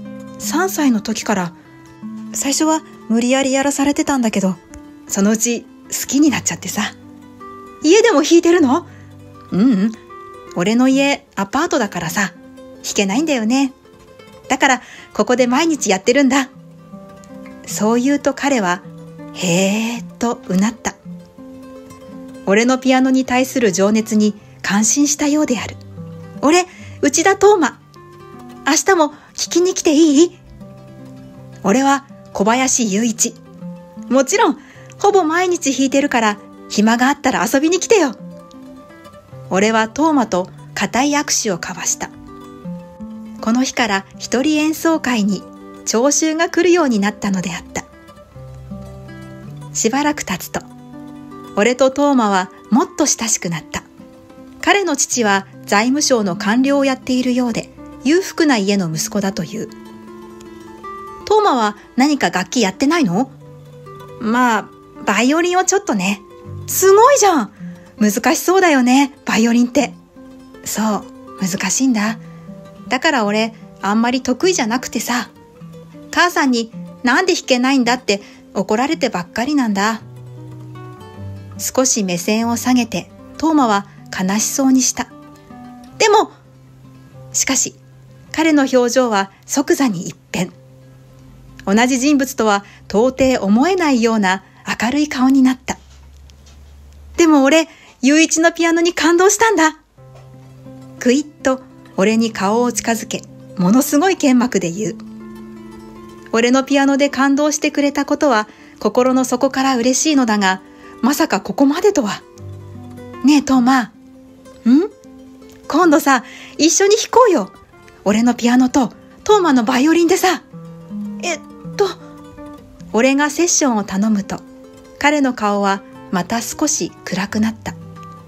Speaker 5: さんさいの時から、最初は無理やりやらされてたんだけど、そのうち好きになっちゃってさ。家でも弾いてるの？うんうん。俺の家アパートだからさ、弾けないんだよね。だからここで毎日やってるんだ。そう言うと彼は、へーっとうなった。俺のピアノに対する情熱に感心したようである。俺、内田斗真。明日も聞きに来ていい？俺は小林雄一。もちろん、ほぼ毎日弾いてるから、暇があったら遊びに来てよ。俺は斗真と固い握手を交わした。この日から一人演奏会に聴衆が来るようになったのであった。しばらく経つと、俺と斗真はもっと親しくなった。彼の父は財務省の官僚をやっているようで、裕福な家の息子だという。斗真は何か楽器やってないの？まあ、バイオリンをちょっとね。すごいじゃん！難しそうだよね、バイオリンって。そう、難しいんだ。だから俺、あんまり得意じゃなくてさ。母さんになんで弾けないんだって怒られてばっかりなんだ。少し目線を下げて、斗真は悲しそうにした。でも、しかし、彼の表情は即座に一変。同じ人物とは到底思えないような明るい顔になった。でも俺、雄一のピアノに感動したんだ。くいっと俺に顔を近づけ、ものすごい剣幕で言う。俺のピアノで感動してくれたことは心の底から嬉しいのだが、まさかここまでとは。ねえ、斗真。ん？今度さ、一緒に弾こうよ。俺のピアノと斗真のバイオリンでさ。えっと、俺がセッションを頼むと、彼の顔はまた少し暗くなった。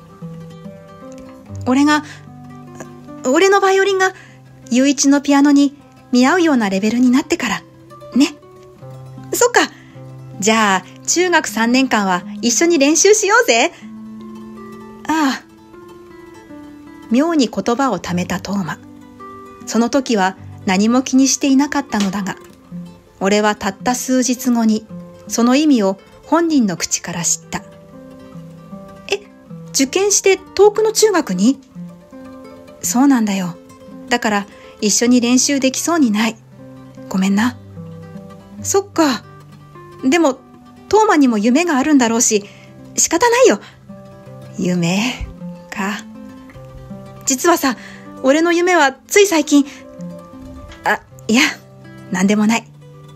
Speaker 5: 俺が、俺のバイオリンが雄一のピアノに見合うようなレベルになってから、ね。そっか。じゃあ、中学さんねんかんは一緒に練習しようぜ。ああ。妙に言葉をためた斗真。その時は何も気にしていなかったのだが、俺はたった数日後にその意味を本人の口から知った。え、受験して遠くの中学に？そうなんだよ。だから一緒に練習できそうにない。ごめんな。そっか。でも、斗真にも夢があるんだろうし、仕方ないよ。夢か。実はさ、俺の夢はつい最近、あ、いや、なんでもない。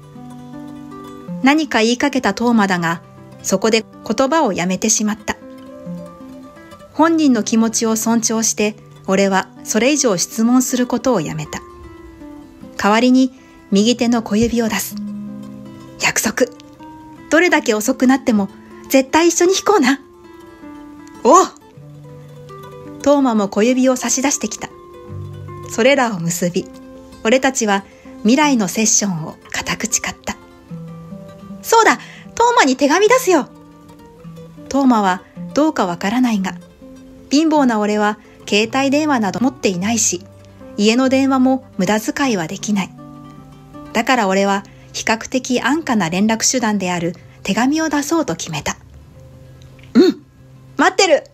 Speaker 5: 何か言いかけた斗真だが、そこで言葉をやめてしまった。本人の気持ちを尊重して、俺はそれ以上質問することをやめた。代わりに右手の小指を出す。約束。どれだけ遅くなっても絶対一緒に弾こうな。おう！斗真も小指を差し出してきた。それらを結び、俺たちは未来のセッションを固く誓った。そうだ、斗真に手紙出すよ。斗真はどうかわからないが、貧乏な俺は携帯電話など持っていないし、家の電話も無駄遣いはできない。だから俺は比較的安価な連絡手段である手紙を出そうと決めた。うん、待ってる。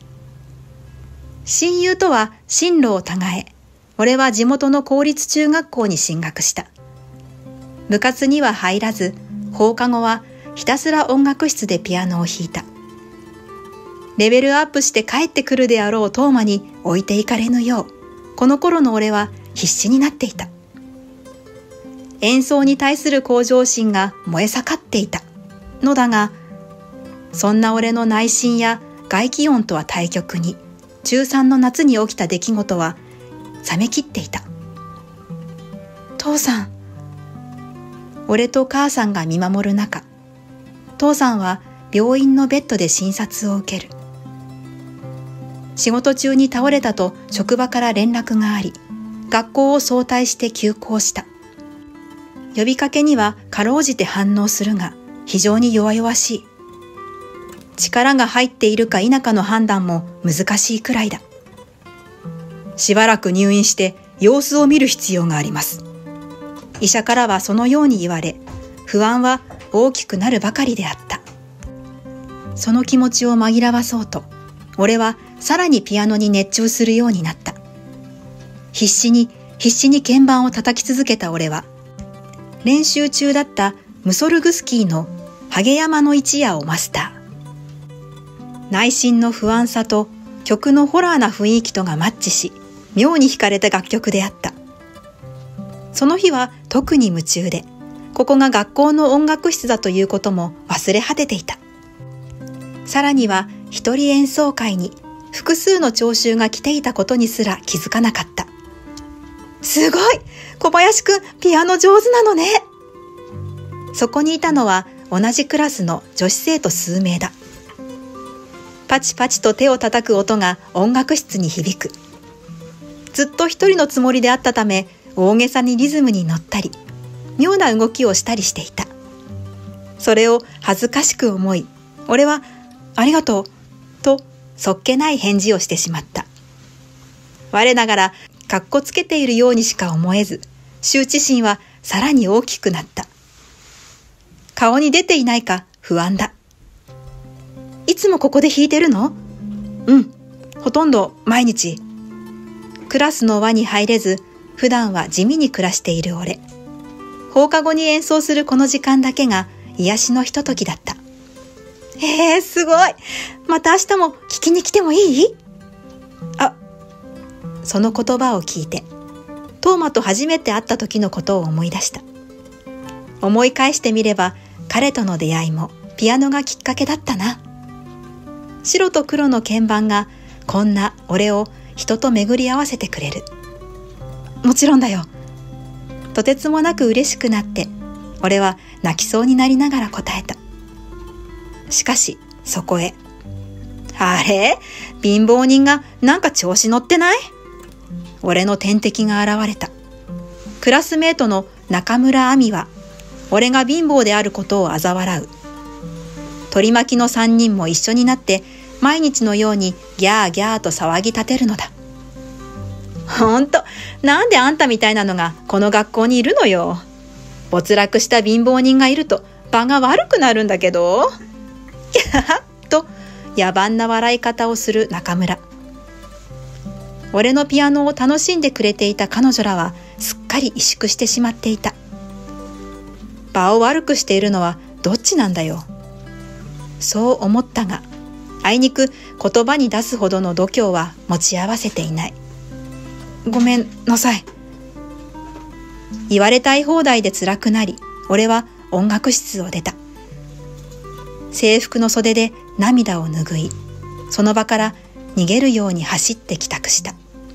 Speaker 5: 親友とは進路を違え、俺は地元の公立中学校に進学した。部活には入らず、放課後はひたすら音楽室でピアノを弾いた。レベルアップして帰ってくるであろう斗真に置いていかれぬよう、この頃の俺は必死になっていた。演奏に対する向上心が燃え盛っていたのだが、そんな俺の内心や外気音とは対極に、中さんの夏に起きた出来事は冷めきっていた。父さん。俺と母さんが見守る中、父さんは病院のベッドで診察を受ける。仕事中に倒れたと職場から連絡があり、学校を早退して休校した。呼びかけにはかろうじて反応するが、非常に弱々しい。力が入っているか否かの判断も難しいくらいだ。しばらく入院して様子を見る必要があります。 医者からはそのように言われ、不安は大きくなるばかりであった。その気持ちを紛らわそうと、俺はさらにピアノに熱中するようになった。必死に必死に鍵盤を叩き続けた俺は、練習中だったムソルグスキーのハゲ山の一夜をマスター。内心の不安さと曲のホラーな雰囲気とがマッチし、妙に惹かれた楽曲であった。その日は特に夢中で、ここが学校の音楽室だということも忘れ果てていた。さらには一人演奏会に複数の聴衆が来ていたことにすら気づかなかった。すごい！小林くん、ピアノ上手なのね。そこにいたのは同じクラスの女子生徒数名だ。パチパチと手を叩く音が音楽室に響く。ずっと一人のつもりであったため、大げさにリズムに乗ったり、妙な動きをしたりしていた。それを恥ずかしく思い、俺は、ありがとう、とそっけない返事をしてしまった。我ながら、かっこつけているようにしか思えず、羞恥心はさらに大きくなった。顔に出ていないか不安だ。いつもここで弾いてるの？うん、ほとんど毎日。クラスの輪に入れず、普段は地味に暮らしている俺。放課後に演奏するこの時間だけが癒しのひとときだった。へえ、すごい。また明日も聞きに来てもいい？あ、その言葉を聞いて、トーマと初めて会った時のことを思い出した。思い返してみれば、彼との出会いもピアノがきっかけだったな。白と黒の鍵盤がこんな俺を人と巡り合わせてくれる。もちろんだよ。とてつもなく嬉しくなって、俺は泣きそうになりながら答えた。しかし、そこへ。あれ？貧乏人がなんか調子乗ってない？俺の天敵が現れた。クラスメートの中村亜美は、俺が貧乏であることを嘲笑う。取り巻きの三人も一緒になって、毎日のようにギャーギャーと騒ぎ立てるのだ。ほんと、なんであんたみたいなのがこの学校にいるのよ。没落した貧乏人がいると場が悪くなるんだけど。キャーと野蛮な笑い方をする中村。俺のピアノを楽しんでくれていた彼女らはすっかり萎縮してしまっていた。場を悪くしているのはどっちなんだよ。そう思ったが、あいにく言葉に出すほどの度胸は持ち合わせていない。ごめんなさい。言われたい放題で辛くなり、俺は音楽室を出た。制服の袖で涙を拭い、その場から逃げるように走って帰宅した。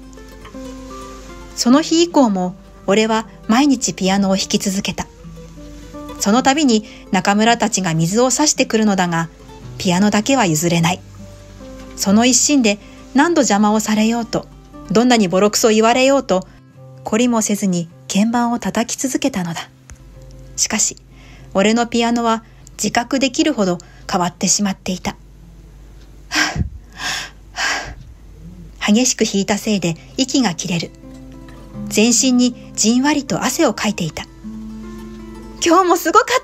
Speaker 5: その日以降も俺は毎日ピアノを弾き続けた。その度に中村たちが水を差してくるのだが、ピアノだけは譲れない。その一心で何度邪魔をされようと、どんなにボロクソ言われようと、懲りもせずに鍵盤を叩き続けたのだ。しかし、俺のピアノは自覚できるほど変わってしまっていた。はぁはぁ、激しく弾いたせいで息が切れる。全身にじんわりと汗をかいていた。今日もすごかった。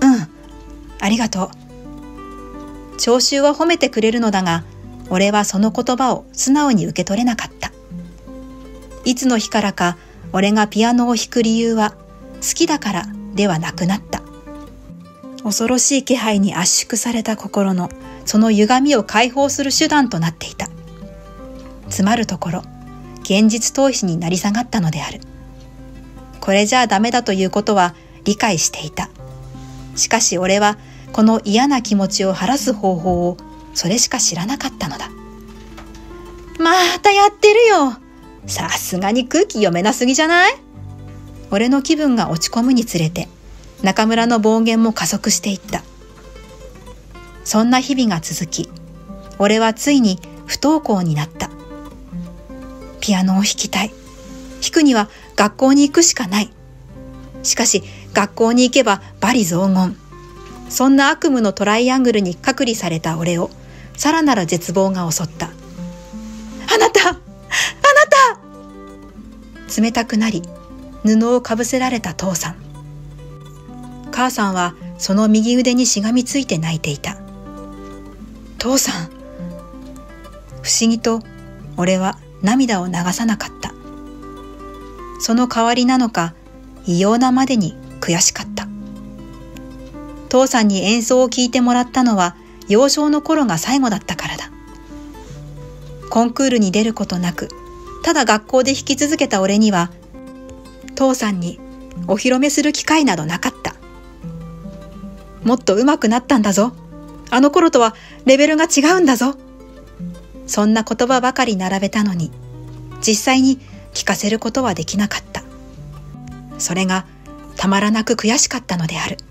Speaker 5: うん、ありがとう。聴衆は褒めてくれるのだが、俺はその言葉を素直に受け取れなかった。いつの日からか俺がピアノを弾く理由は好きだからではなくなった。恐ろしい気配に圧縮された心のその歪みを解放する手段となっていた。つまるところ、現実逃避になり下がったのである。これじゃあダメだということは理解していた。しかし俺はこの嫌な気持ちを晴らす方法をそれしか知らなかったのだ。またやってるよ。さすがに空気読めなすぎじゃない？俺の気分が落ち込むにつれて中村の暴言も加速していった。そんな日々が続き、俺はついに不登校になった。ピアノを弾きたい。弾くには学校に行くしかない。しかし学校に行けば罵詈雑言。そんな悪夢のトライアングルに隔離された俺をさらなる絶望が襲った。あなた、あなた！冷たくなり、 布をかぶせられた父さん。母さんはその右腕にしがみついて泣いていた。父さん。不思議と俺は涙を流さなかった。その代わりなのか、異様なまでに悔しかった。父さんに演奏を聴いてもらったのは幼少の頃が最後だったからだ。コンクールに出ることなく、ただ学校で弾き続けた俺には、父さんにお披露目する機会などなかった。もっと上手くなったんだぞ。あの頃とはレベルが違うんだぞ。そんな言葉ばかり並べたのに、実際に聞かせることはできなかった。それがたまらなく悔しかったのである。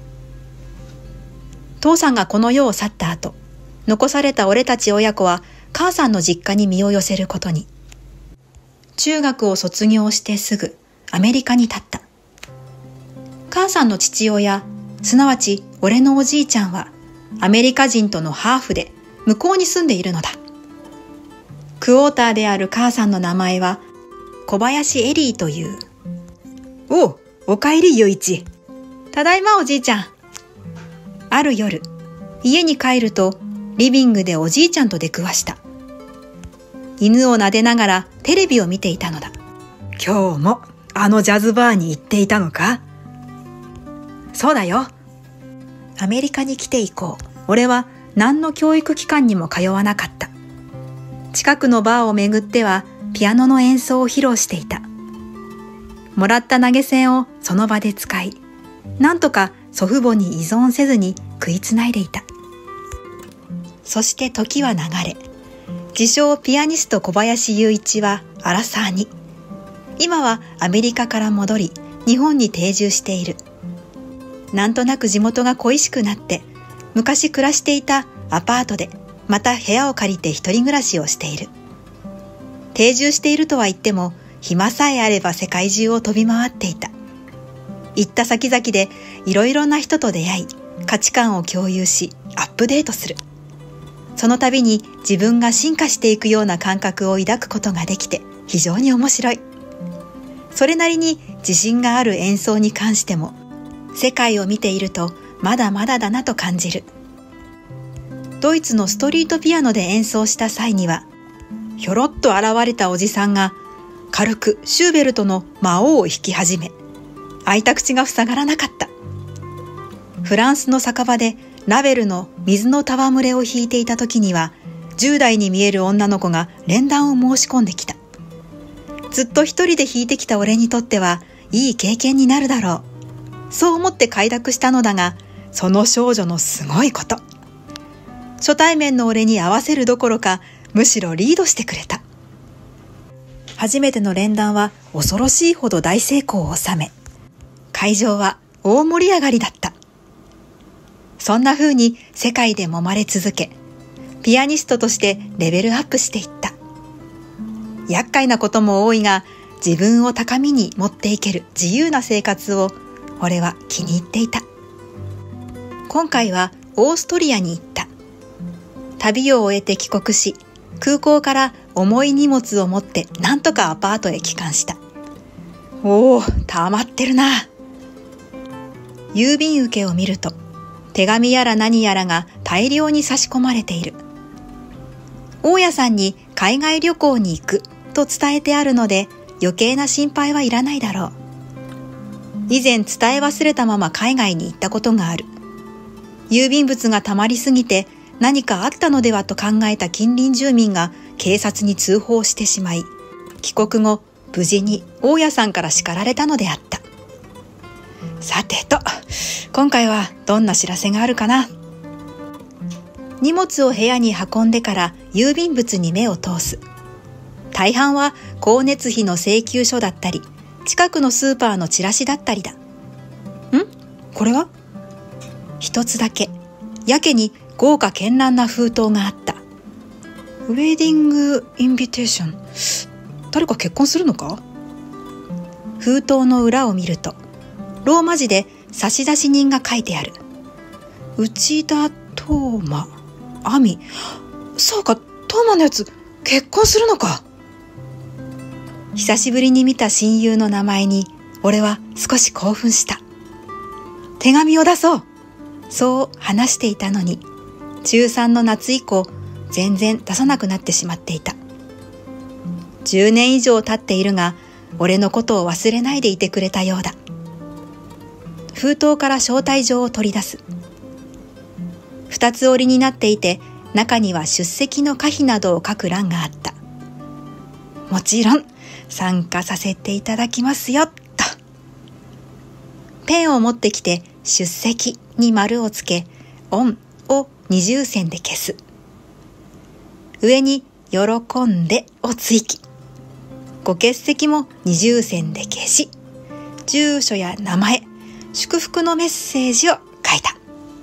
Speaker 5: 父さんがこの世を去った後、残された俺たち親子は母さんの実家に身を寄せることに。中学を卒業してすぐアメリカに立った。母さんの父親、すなわち俺のおじいちゃんはアメリカ人とのハーフで向こうに住んでいるのだ。クォーターである母さんの名前は小林エリーという。おう、おかえりゆういち。ただいまおじいちゃん。ある夜、家に帰るとリビングでおじいちゃんと出くわした。犬を撫でながらテレビを見ていたのだ。
Speaker 2: 今日もあのジャズバーに行っていたのか？
Speaker 5: そうだよ。アメリカに来て以降、俺は何の教育機関にも通わなかった。近くのバーを巡ってはピアノの演奏を披露していた。もらった投げ銭をその場で使い、なんとか祖父母に依存せずに食いつないでいた。そして時は流れ、自称ピアニスト小林雄一はアラサーに。今はアメリカから戻り、日本に定住している。なんとなく地元が恋しくなって、昔暮らしていたアパートでまた部屋を借りて一人暮らしをしている。定住しているとは言っても、暇さえあれば世界中を飛び回っていた。行った先々でいろいろな人と出会い、価値観を共有し、アップデートする。その度に自分が進化していくような感覚を抱くことができて非常に面白い。それなりに自信がある演奏に関しても、世界を見ているとまだまだだなと感じる。ドイツのストリートピアノで演奏した際には、ひょろっと現れたおじさんが軽くシューベルトの魔王を弾き始め、開いた口が塞がらなかった。フランスの酒場でラベルの水の戯れを弾いていた時には、じゅう代に見える女の子が連弾を申し込んできた。ずっと一人で弾いてきた俺にとってはいい経験になるだろう。そう思って快諾したのだが、その少女のすごいこと。初対面の俺に合わせるどころか、むしろリードしてくれた。初めての連弾は恐ろしいほど大成功を収め、会場は大盛り上がりだった。そんな風に世界で揉まれ続け、ピアニストとしてレベルアップしていった。厄介なことも多いが、自分を高みに持っていける自由な生活を俺は気に入っていた。今回はオーストリアに行った。旅を終えて帰国し、空港から重い荷物を持ってなんとかアパートへ帰還した。おお、溜まってるな。郵便受けを見ると、手紙やら何やらが大量に差し込まれている。大家さんに海外旅行に行くと伝えてあるので、余計な心配はいらないだろう。以前伝え忘れたまま海外に行ったことがある。郵便物が溜まりすぎて何かあったのではと考えた近隣住民が警察に通報してしまい、帰国後無事に大家さんから叱られたのであった。さてと、今回はどんな知らせがあるかな。荷物を部屋に運んでから郵便物に目を通す。大半は光熱費の請求書だったり、近くのスーパーのチラシだったりだ。ん？これは？一つだけ、やけに豪華絢爛な封筒があった。ウェディングインビテーション。誰か結婚するのか？封筒の裏を見ると、ローマ字で差出人が書いてある。内田東馬、亜美。そうか、東馬のやつ、結婚するのか。久しぶりに見た親友の名前に俺は少し興奮した。手紙を出そう。そう話していたのに、中さんの夏以降、全然出さなくなってしまっていた。じゅうねん以上経っているが、俺のことを忘れないでいてくれたようだ。封筒から招待状を取り出す。二つ折りになっていて、中には出席の可否などを書く欄があった。もちろん参加させていただきますよ、と。ペンを持ってきて出席に丸をつけ、オンを二重線で消す。上に喜んでを追記。ご欠席も二重線で消し、住所や名前、祝福のメッセージを書いた。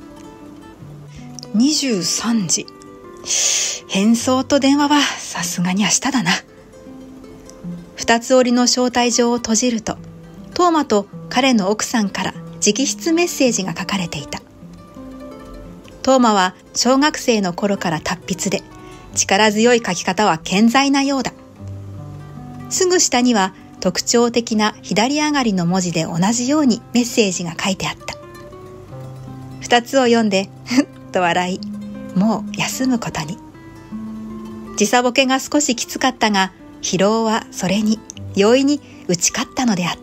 Speaker 5: にじゅうさんじ。返送と電話はさすがに明日だな。二つ折りの招待状を閉じると、トーマと彼の奥さんから直筆メッセージが書かれていた。トーマは小学生の頃から達筆で、力強い書き方は健在なようだ。すぐ下には特徴的な左上がりの文字で同じようにメッセージが書いてあった。二つを読んで、ふっと笑い、もう休むことに。時差ボケが少しきつかったが、疲労はそれに容易に打ち勝ったのであった。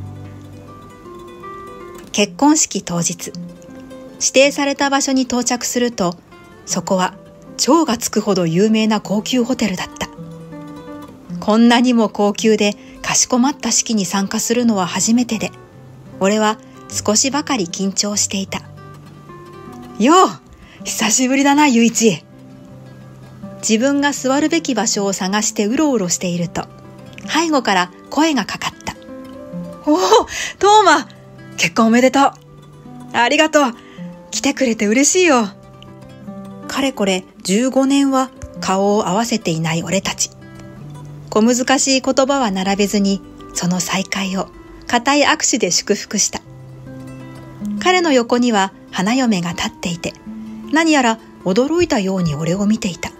Speaker 5: 結婚式当日、指定された場所に到着すると、そこは超がつくほど有名な高級ホテルだった。こんなにも高級でかしこまった式に参加するのは初めてで、俺は少しばかり緊張していた。よう、久しぶりだな、ゆういち。自分が座るべき場所を探してうろうろしていると、背後から声がかかった。おお、トーマ、結婚おめでとう。ありがとう。来てくれて嬉しいよ。かれこれじゅうごねんは顔を合わせていない俺たち。小難しい言葉は並べずに、その再会を固い握手で祝福した。彼の横には花嫁が立っていて、何やら驚いたように俺を見ていた。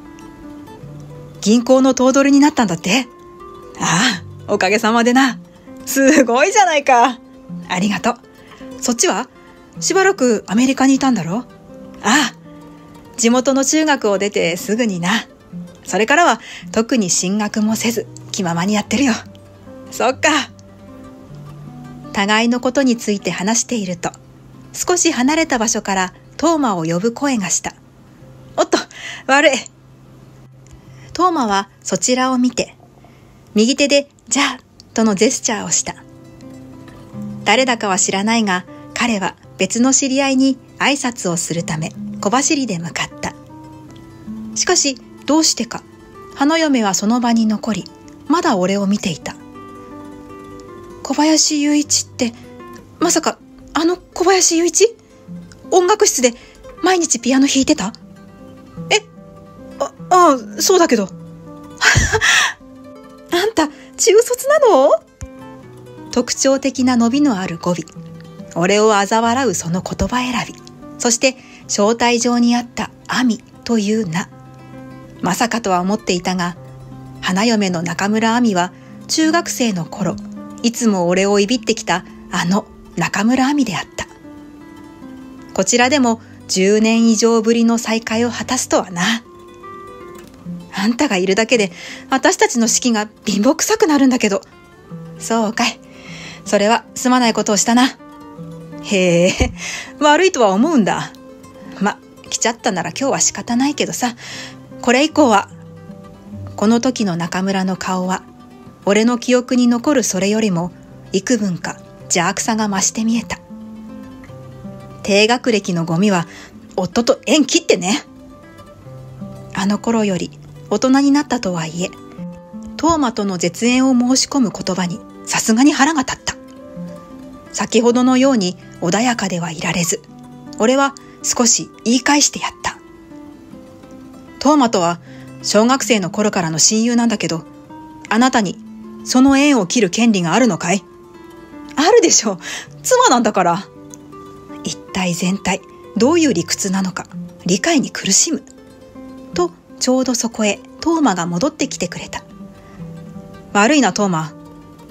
Speaker 5: 銀行の頭取になったんだって？ああ、おかげさまでな。すごいじゃないか。ありがとう。そっちは？しばらくアメリカにいたんだろ？ああ、地元の中学を出てすぐにな。それからは特に進学もせず気ままにやってるよ。そっか。互いのことについて話していると、少し離れた場所からトーマを呼ぶ声がした。おっと、悪い。トーマはそちらを見て、右手でじゃあとのジェスチャーをした。誰だかは知らないが、彼は別の知り合いに挨拶をするため小走りで向かった。しかしどうしてか花嫁はその場に残り、まだ俺を見ていた。小林雄一って、まさかあの小林雄一？音楽室で毎日ピアノ弾いてた？え、あ、ああ、そうだけど。あんた中卒なの？特徴的な伸びのある語尾、俺を嘲笑うその言葉選び、そして招待状にあった亜美という名。まさかとは思っていたが、花嫁の中村亜美は中学生の頃、いつも俺をいびってきたあの中村亜美であった。こちらでもじゅうねん以上ぶりの再会を果たすとはな。あんたがいるだけで私たちの式が貧乏くさくなるんだけど。そうかい。それはすまないことをしたな。へえ、悪いとは思うんだ。ま、来ちゃったなら今日は仕方ないけどさ、これ以降は。この時の中村の顔は、俺の記憶に残るそれよりも幾分か邪悪さが増して見えた。低学歴のゴミは夫と縁切ってね。あの頃より大人になったとはいえ、トーマとの絶縁を申し込む言葉にさすがに腹が立った。先ほどのように穏やかではいられず、俺は少し言い返してやった。トーマとは小学生の頃からの親友なんだけど、あなたにその縁を切る権利があるのかい？あるでしょう。妻なんだから。一体全体どういう理屈なのか理解に苦しむ。とちょうどそこへトーマが戻ってきてくれた。悪いなトーマ。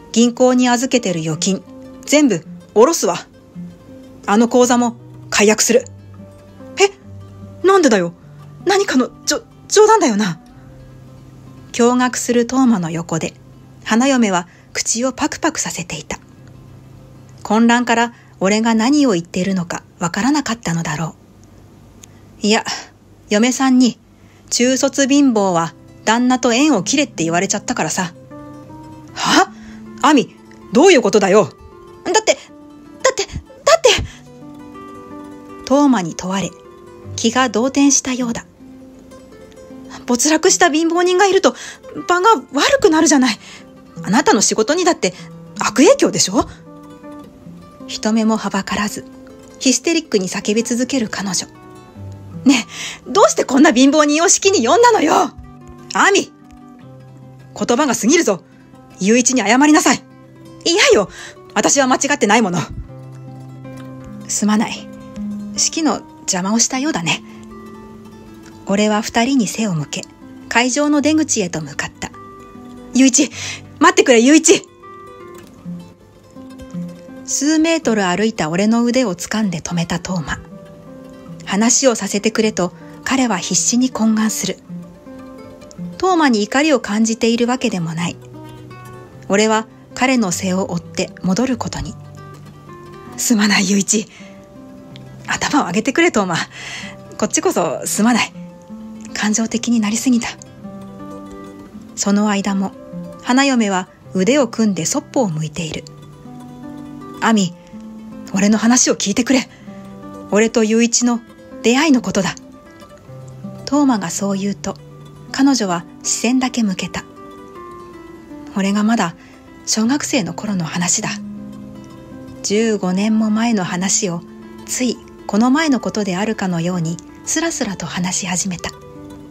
Speaker 5: 銀行に預けてる預金、全部下ろすわ。あの口座も解約する。え、なんでだよ。何かの、じょ、冗談だよな。驚愕するトーマの横で、花嫁は口をパクパクさせていた。混乱から俺が何を言っているのかわからなかったのだろう。いや、嫁さんに、中卒貧乏は旦那と縁を切れって言われちゃったからさ。は？アミ、どういうことだよ。だって、だって、だって。トーマに問われ、気が動転したようだ。没落した貧乏人がいると場が悪くなるじゃない。あなたの仕事にだって悪影響でしょ。人目もはばからず、ヒステリックに叫び続ける彼女。ねえ、どうしてこんな貧乏人を式に呼んだのよ。アミ、言葉が過ぎるぞ。雄一に謝りなさい。いやよ、私は間違ってないもの。すまない。式の邪魔をしたようだね。俺は二人に背を向け、会場の出口へと向かった。雄一、待ってくれ雄一。数メートル歩いた俺の腕を掴んで止めたトーマ。話をさせてくれと彼は必死に懇願する。トーマに怒りを感じているわけでもない。俺は彼の背を追って戻ることに。すまない雄一。頭を上げてくれトーマ。こっちこそすまない。感情的になりすぎた。その間も花嫁は腕を組んでそっぽを向いている。アミ、俺の話を聞いてくれ。俺と雄一の出会いのことだ。トーマがそう言うと、彼女は視線だけ向けた。俺がまだ小学生の頃の話だ。じゅうごねんも前の話をついこの前のことであるかのようにスラスラと話し始めた。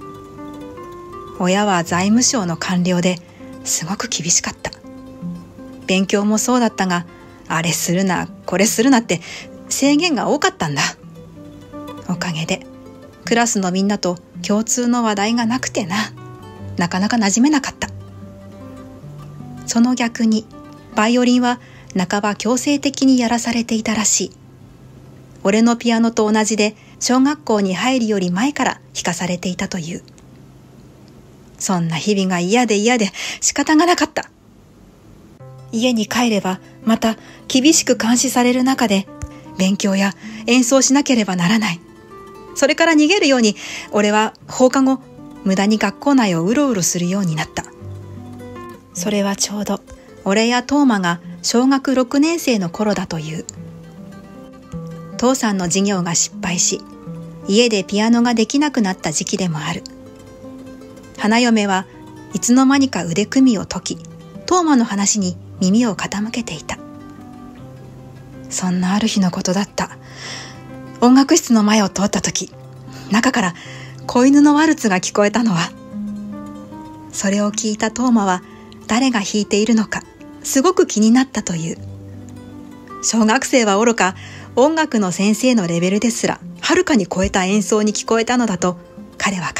Speaker 5: 親は財務省の官僚ですごく厳しかった。勉強もそうだったが、あれするなこれするなって制限が多かったんだ。おかげでクラスのみんなと共通の話題がなくてな、なかなか馴染めなかった。その逆にバイオリンは半ば強制的にやらされていたらしい。俺のピアノと同じで小学校に入るより前から弾かされていたという。そんな日々が嫌で嫌で仕方がなかった。家に帰ればまた厳しく監視される中で勉強や演奏しなければならない。それから逃げるように俺は放課後無駄に学校内をうろうろするようになった。それはちょうど俺やトーマが小学ろくねん生の頃だという。父さんの授業が失敗し、家でピアノができなくなった時期でもある。花嫁はいつの間にか腕組みを解き、トーマの話に耳を傾けていた。そんなある日のことだった。音楽室の前を通った時、中から子犬のワルツが聞こえたのは。それを聞いたトーマは誰が弾いているのかすごく気になったという。小学生はおろか、音楽の先生のレベルですらはるかに超えた演奏に聞こえたのだと彼は語った。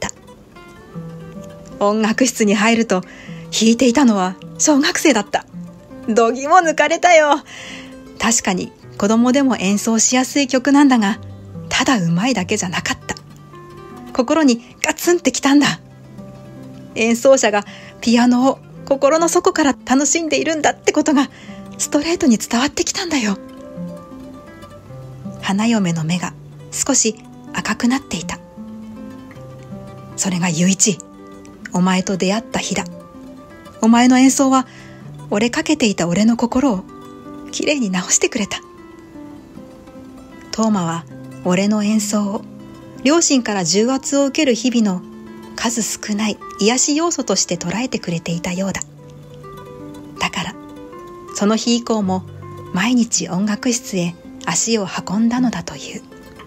Speaker 5: 音楽室に入ると弾いていたのは小学生だった。度肝抜かれたよ。確かに子供でも演奏しやすい曲なんだが、ただ上手いだけじゃなかった。心にガツンってきたんだ。演奏者がピアノを心の底から楽しんでいるんだってことがストレートに伝わってきたんだよ。花嫁の目が少し赤くなっていた。それが雄一、お前と出会った日だ。お前の演奏は折れかけていた俺の心をきれいに直してくれた。トーマは俺の演奏を両親から重圧を受ける日々の数少ない癒し要素として捉えてくれていたようだ。だからその日以降も毎日音楽室へ足を運んだのだという。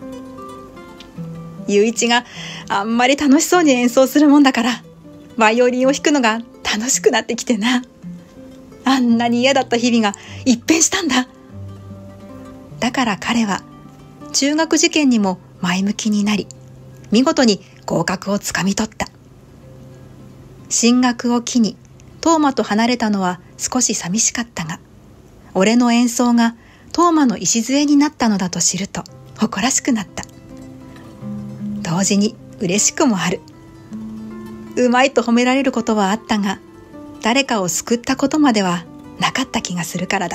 Speaker 5: 雄一があんまり楽しそうに演奏するもんだからバイオリンを弾くのが楽しくなってきてな。あんなに嫌だった日々が一変したんだ。だから彼は中学受験にも前向きになり、見事に合格をつかみ取った。進学を機にトーマと離れたのは少し寂しかったが、俺の演奏がトーマの礎になったのだと知ると誇らしくなった。同時に嬉しくもある。うまいと褒められることはあったが、誰かを救ったことまではなかった気がするからだ。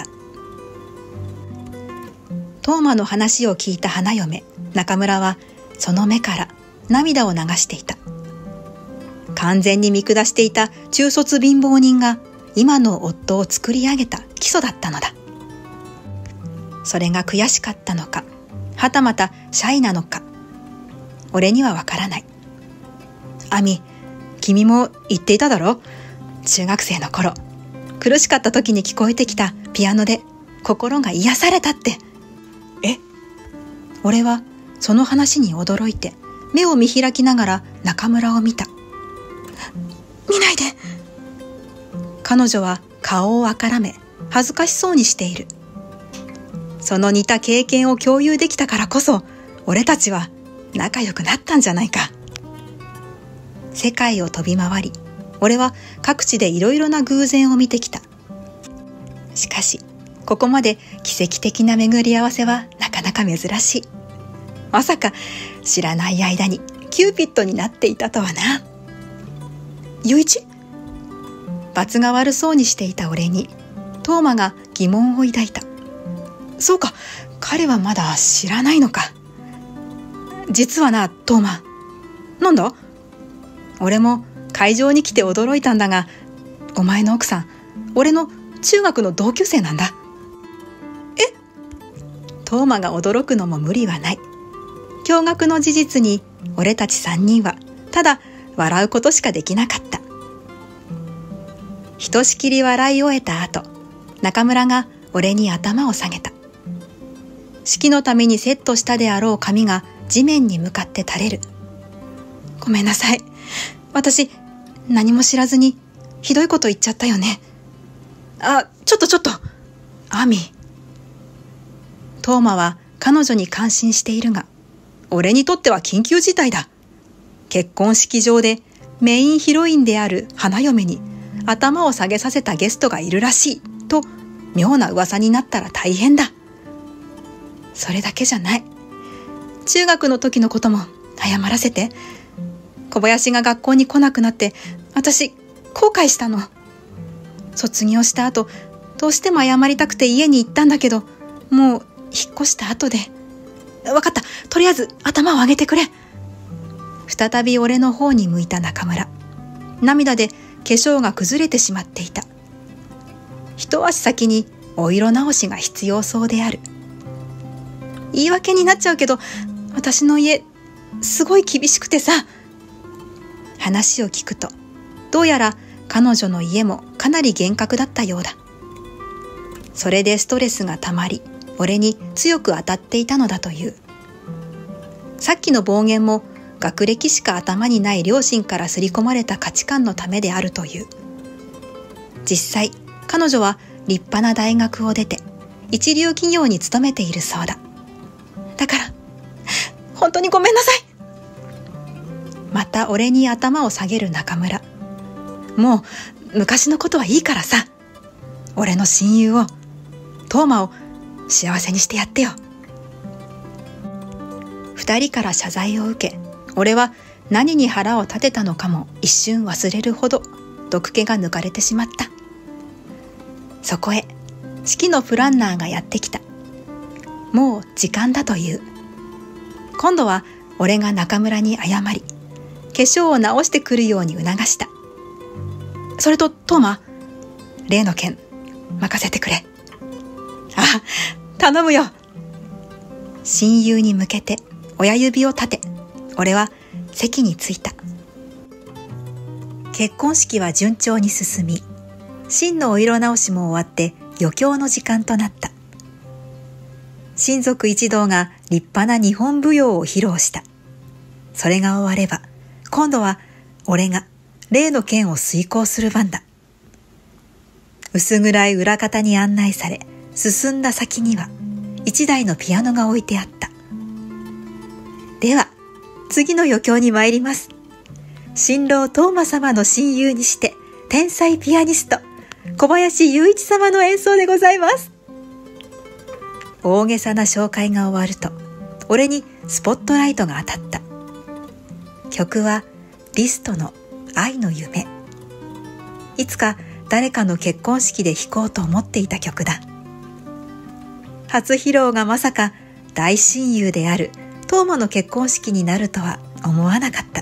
Speaker 5: トーマの話を聞いた花嫁、中村はその目から涙を流していた。完全に見下していた中卒貧乏人が今の夫を作り上げた基礎だったのだ。それが悔しかったのか、はたまたシャイなのか、俺にはわからない。アミ、君も言っていただろ？中学生の頃、苦しかった時に聞こえてきたピアノで心が癒されたって。え？俺はその話に驚いて目を見開きながら中村を見た。見ないで。彼女は顔をあからめ恥ずかしそうにしている。その似た経験を共有できたからこそ俺たちは仲良くなったんじゃないか。世界を飛び回り、俺は各地でいろいろな偶然を見てきた。しかしここまで奇跡的な巡り合わせはなかなか珍しい。まさか知らない間にキューピッドになっていたとはな。雄一？罰が悪そうにしていた俺にトーマが疑問を抱いた。そうか、彼はまだ知らないのか。実はな、トーマ。なんだ？俺も会場に来て驚いたんだが、お前の奥さん、俺の中学の同級生なんだ。え？トーマが驚くのも無理はない。驚愕の事実に俺たち三人はただ笑うことしかできなかった。ひとしきり笑い終えた後、中村が俺に頭を下げた。式のためにセットしたであろう髪が地面に向かって垂れる。ごめんなさい。私、何も知らずにひどいこと言っちゃったよね。あ、ちょっとちょっと。アミ。トーマは彼女に感心しているが、俺にとっては緊急事態だ。結婚式場でメインヒロインである花嫁に頭を下げさせたゲストがいるらしいと妙な噂になったら大変だ。それだけじゃない。中学の時のことも謝らせて。小林が学校に来なくなって私後悔したの。卒業した後どうしても謝りたくて家に行ったんだけど、もう引っ越した後で。わかった、とりあえず頭を上げてくれ。再び俺の方に向いた中村。涙で化粧が崩れてしまっていた。一足先にお色直しが必要そうである。言い訳になっちゃうけど、私の家すごい厳しくてさ。話を聞くと、どうやら彼女の家もかなり厳格だったようだ。それでストレスがたまり、俺に強く当たっていたのだという。さっきの暴言も学歴しか頭にない両親から刷り込まれた価値観のためであるという。実際、彼女は立派な大学を出て、一流企業に勤めているそうだ。だから、本当にごめんなさい。また俺に頭を下げる中村。もう昔のことはいいからさ。俺の親友を、トーマを幸せにしてやってよ。二人から謝罪を受け、俺は何に腹を立てたのかも一瞬忘れるほど毒気が抜かれてしまった。そこへ式のプランナーがやってきた。もう時間だという。今度は俺が中村に謝り、化粧を直してくるように促した。それとトーマ、例の件任せてくれ。あ、頼むよ。親友に向けて親指を立て、俺は席に着いた。結婚式は順調に進み、真のお色直しも終わって余興の時間となった。親族一同が立派な日本舞踊を披露した。それが終われば、今度は俺が例の件を遂行する番だ。薄暗い裏方に案内され、進んだ先には一台のピアノが置いてあった。では、次の余興に参ります。新郎トーマ様の親友にして天才ピアニスト、 小林雄一様の演奏でございます。大げさな紹介が終わると、俺にスポットライトが当たった。曲はリストの愛の夢。いつか誰かの結婚式で弾こうと思っていた曲だ。初披露がまさか大親友であるトーマの結婚式になるとは思わなかった。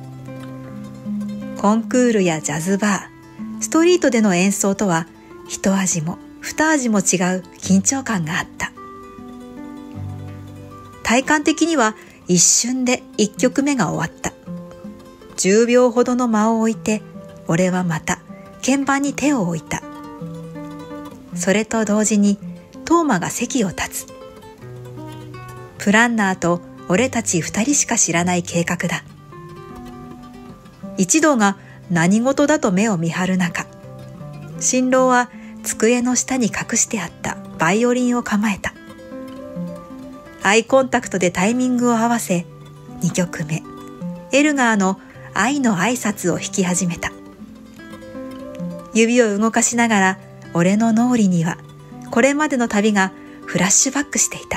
Speaker 5: コンクールやジャズバー、ストリートでの演奏とは一味も二味も違う緊張感があった。体感的には一瞬で一曲目が終わった。じゅうびょうほどの間を置いて、俺はまた鍵盤に手を置いた。それと同時にトーマが席を立つ。プランナーと俺たち二人しか知らない計画だ。一同が何事だと目を見張る中、新郎は机の下に隠してあったバイオリンを構えた。アイコンタクトでタイミングを合わせ、にきょくめ、エルガーの愛の挨拶を弾き始めた。指を動かしながら、俺の脳裏にはこれまでの旅がフラッシュバックしていた。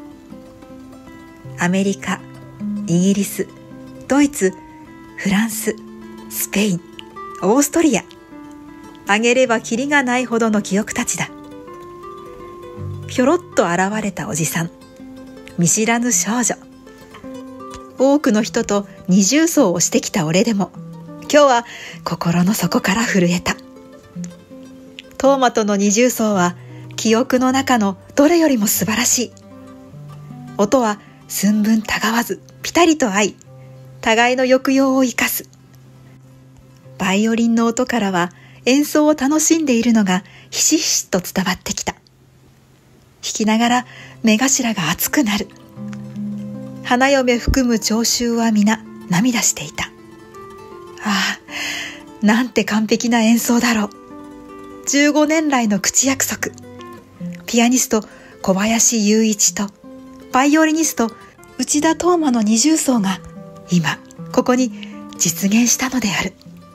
Speaker 5: アメリカ、イギリス、ドイツ、フランス、スペイン、オーストリア。挙げればキリがないほどの記憶たちだ。ひょろっと現れたおじさん、見知らぬ少女。多くの人と二重奏をしてきた俺でも、今日は心の底から震えた。トーマとの二重奏は記憶の中のどれよりも素晴らしい。音は寸分たがわずピタリと合い、互いの抑揚を生かす。バイオリンの音からは演奏を楽しんでいるのがひしひしと伝わってきた。弾きながら目頭が熱くなる。花嫁含む聴衆は皆涙していた。ああ、なんて完璧な演奏だろう。じゅうごねん来の口約束。ピアニスト小林雄一とバイオリニスト内田斗真の二重奏が今ここに実現したのである。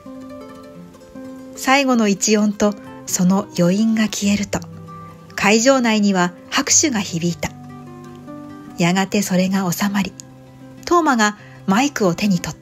Speaker 5: 最後の一音とその余韻が消えると、会場内には拍手が響いた。やがてそれが収まり、斗真がマイクを手に取った。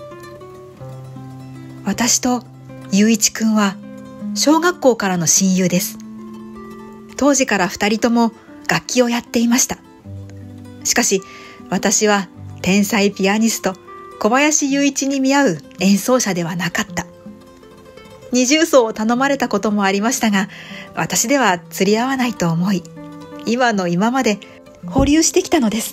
Speaker 5: 私と雄一くんは小学校からの親友です。当時から二人とも楽器をやっていました。しかし私は天才ピアニスト小林雄一に見合う演奏者ではなかった。二重奏を頼まれたこともありましたが、私では釣り合わないと思い、今の今まで保留してきたのです。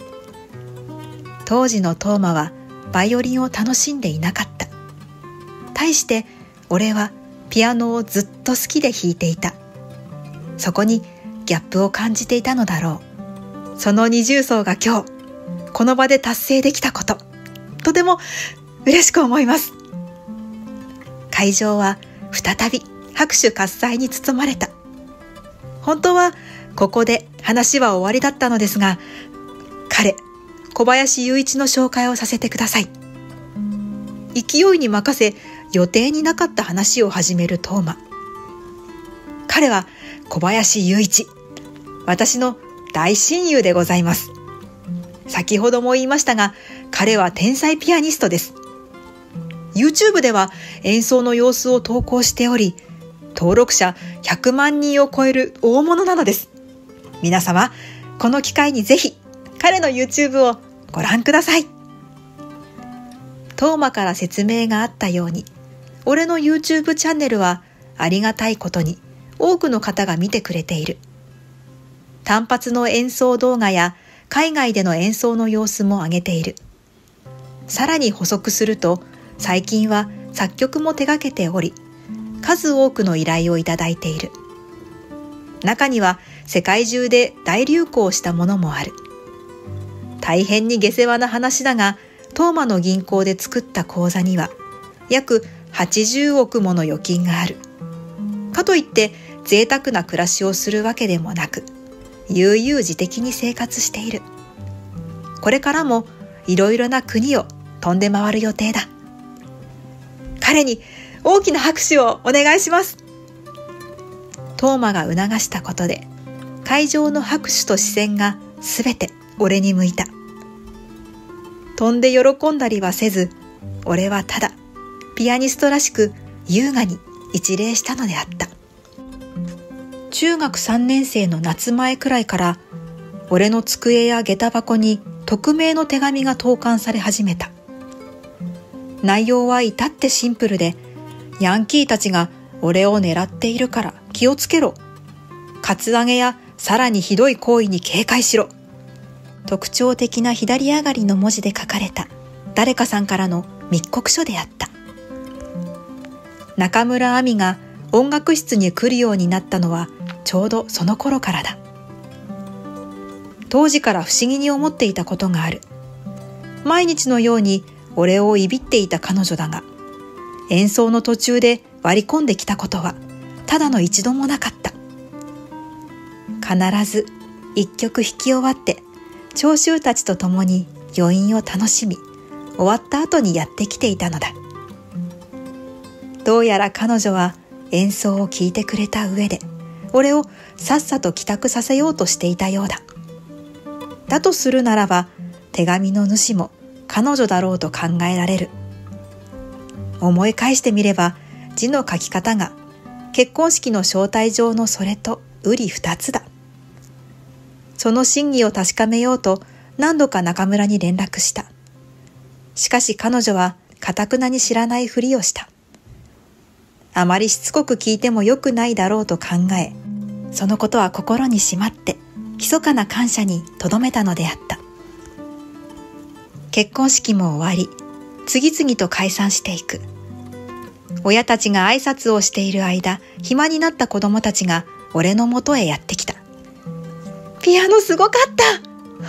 Speaker 5: 当時の斗真はバイオリンを楽しんでいなかった。対して俺はピアノをずっと好きで弾いていた。そこにギャップを感じていたのだろう。その二重奏が今日この場で達成できたこと、とても嬉しく思います。会場は再び拍手喝采に包まれた。本当はここで話は終わりだったのですが、彼、小林雄一の紹介をさせてください。勢いに任せ、予定になかった話を始める斗真。彼は小林雄一、私の大親友でございます。先ほども言いましたが、彼は天才ピアニストです。YouTube では演奏の様子を投稿しており、登録者ひゃくまんにんを超える大物なのです。皆様、この機会にぜひ彼の YouTube をご覧ください。斗真から説明があったように、俺の YouTube チャンネルはありがたいことに多くの方が見てくれている。単発の演奏動画や海外での演奏の様子も上げている。さらに補足すると、最近は作曲も手掛けており、数多くの依頼をいただいている。中には世界中で大流行したものもある。大変に下世話な話だが、斗真の銀行で作った口座には約はちじゅうおくもの預金がある。かといって贅沢な暮らしをするわけでもなく、悠々自適に生活している。これからもいろいろな国を飛んで回る予定だ。彼に大きな拍手をお願いします。 トーマが促したことで、会場の拍手と視線がすべて俺に向いた。飛んで喜んだりはせず、俺はただピアニストらしく優雅に一礼したのであった。中学さんねん生の夏前くらいから、俺の机や下駄箱に匿名の手紙が投函され始めた。内容は至ってシンプルで、ヤンキーたちが俺を狙っているから気をつけろ。カツアゲやさらにひどい行為に警戒しろ。特徴的な左上がりの文字で書かれた誰かさんからの密告書であった。中村亜美が音楽室に来るようになったのはちょうどその頃からだ。当時から不思議に思っていたことがある。毎日のように俺をいびっていた彼女だが、演奏の途中で割り込んできたことはただの一度もなかった。必ず一曲弾き終わって聴衆たちと共に余韻を楽しみ、終わった後にやってきていたのだ。どうやら彼女は演奏を聴いてくれた上で俺をさっさと帰宅させようとしていたようだ。だとするならば手紙の主も彼女だろうと考えられる。思い返してみれば字の書き方が結婚式の招待状のそれと瓜二つだ。その真偽を確かめようと何度か中村に連絡した。しかし彼女は頑なに知らないふりをした。あまりしつこく聞いてもよくないだろうと考え、そのことは心にしまって密かな感謝にとどめたのであった。結婚式も終わり、次々と解散していく。親たちが挨拶をしている間、暇になった子供たちが俺のもとへやってきた。ピアノすごかった。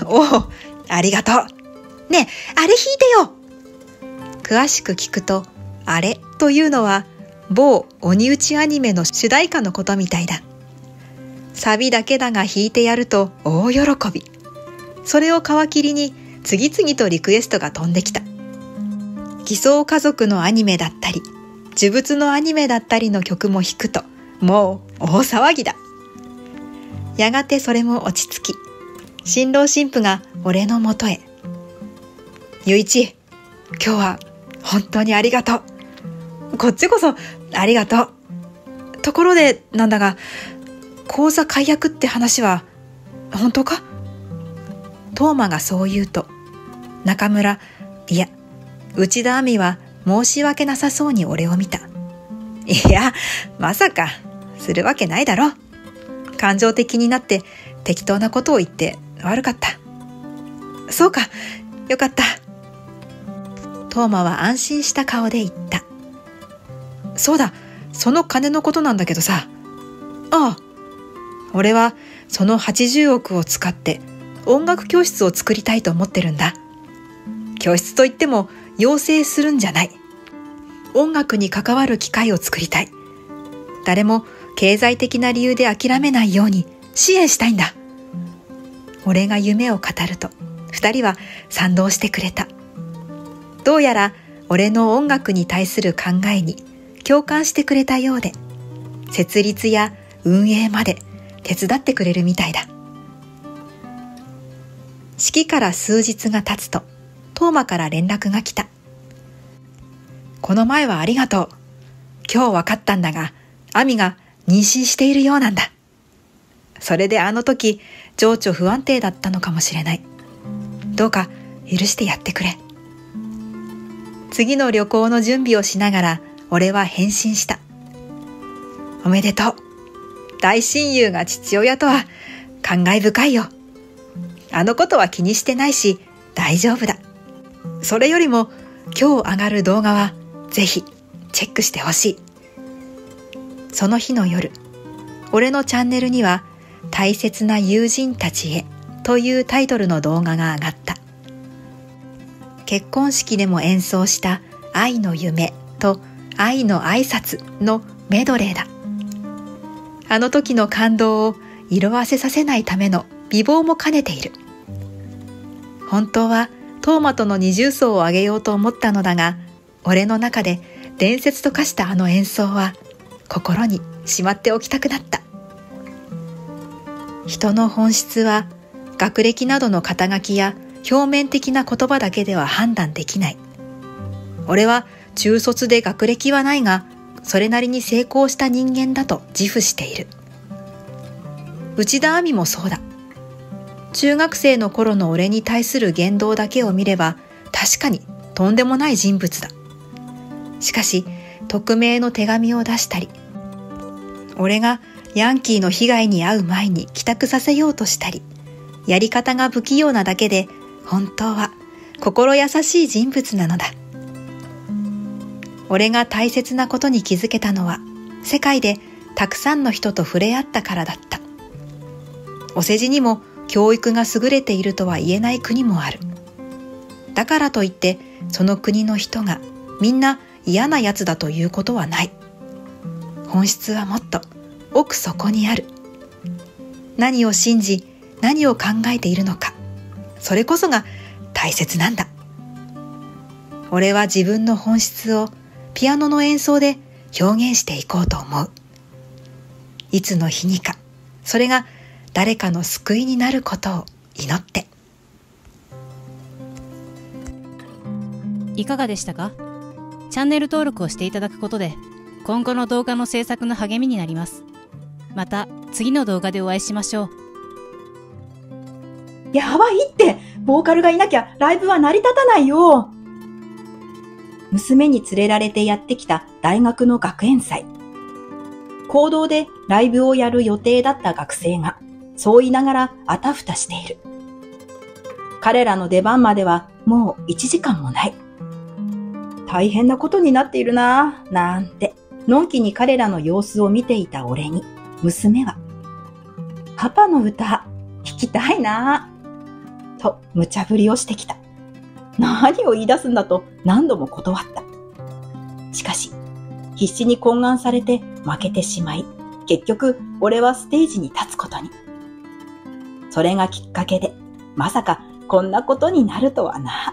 Speaker 5: おお、ありがとう。ねえ、あれ弾いてよ。詳しく聞くと、あれというのは某鬼打ちアニメの主題歌のことみたいだ。サビだけだが弾いてやると大喜び。それを皮切りに次々とリクエストが飛んできた。偽装家族のアニメだったり、呪物のアニメだったりの曲も弾くと、もう大騒ぎだ。やがてそれも落ち着き、新郎新婦が俺のもとへ。ゆいち、今日は本当にありがとう。こっちこそありがとう。ところでなんだが、口座解約って話は本当か？トーマがそう言うと、中村、いや、内田亜美は申し訳なさそうに俺を見た。いや、まさか、するわけないだろ。感情的になって適当なことを言って悪かった。そうか、よかった。トーマは安心した顔で言った。そうだ、その金のことなんだけどさ。ああ、俺はそのはちじゅうおくを使って音楽教室を作りたいと思ってるんだ。教室といっても養成するんじゃない。音楽に関わる機会を作りたい。誰も経済的な理由で諦めないように支援したいんだ。俺が夢を語ると二人は賛同してくれた。どうやら俺の音楽に対する考えに共感してくれたようで、設立や運営まで手伝ってくれるみたいだ。式から数日が経つとトーマから連絡が来た。この前はありがとう。今日分かったんだが、亜美が妊娠しているようなんだ。それであの時情緒不安定だったのかもしれない。どうか許してやってくれ。次の旅行の準備をしながら俺は返信した。おめでとう。大親友が父親とは感慨深いよ。あのことは気にしてないし大丈夫だ。それよりも今日上がる動画はぜひチェックしてほしい。その日の夜、俺のチャンネルには大切な友人たちへというタイトルの動画が上がった。結婚式でも演奏した愛の夢と愛の挨拶のメドレーだ。あの時の感動を色あせさせないための美貌も兼ねている。本当はトーマとの二重奏をあげようと思ったのだが、俺の中で伝説と化したあの演奏は心にしまっておきたくなった。 人の本質は学歴などの肩書きや表面的な言葉だけでは判断できない。俺は中卒で学歴はないが、それなりに成功した人間だと自負している。内田亜美もそうだ。中学生の頃の俺に対する言動だけを見れば、確かにとんでもない人物だ。しかし、匿名の手紙を出したり、俺がヤンキーの被害に遭う前に帰宅させようとしたり、やり方が不器用なだけで、本当は心優しい人物なのだ。俺が大切なことに気づけたのは、世界でたくさんの人と触れ合ったからだった。お世辞にも教育が優れているとは言えない国もある。だからといって、その国の人がみんな嫌なやつだということはない。本質はもっと奥底にある。何を信じ、何を考えているのか、それこそが大切なんだ。俺は自分の本質をピアノの演奏で表現していこうと思う。いつの日にか、それが誰かの救いになることを祈って。
Speaker 3: いかがでしたか？チャンネル登録をしていただくことで、今後の動画の制作の励みになります。また次の動画でお会いしましょう。
Speaker 1: やばいって、ボーカルがいなきゃライブは成り立たないよ。娘に連れられてやってきた大学の学園祭。講堂でライブをやる予定だった学生が、そう言いながらあたふたしている。彼らの出番まではもういちじかんもない。大変なことになっているなぁ、なんて、のんきに彼らの様子を見ていた俺に、娘は、パパの歌、弾きたいなぁ、と無茶ぶりをしてきた。何を言い出すんだと何度も断った。しかし、必死に懇願されて負けてしまい、結局俺はステージに立つことに。それがきっかけで、まさかこんなことになるとはな。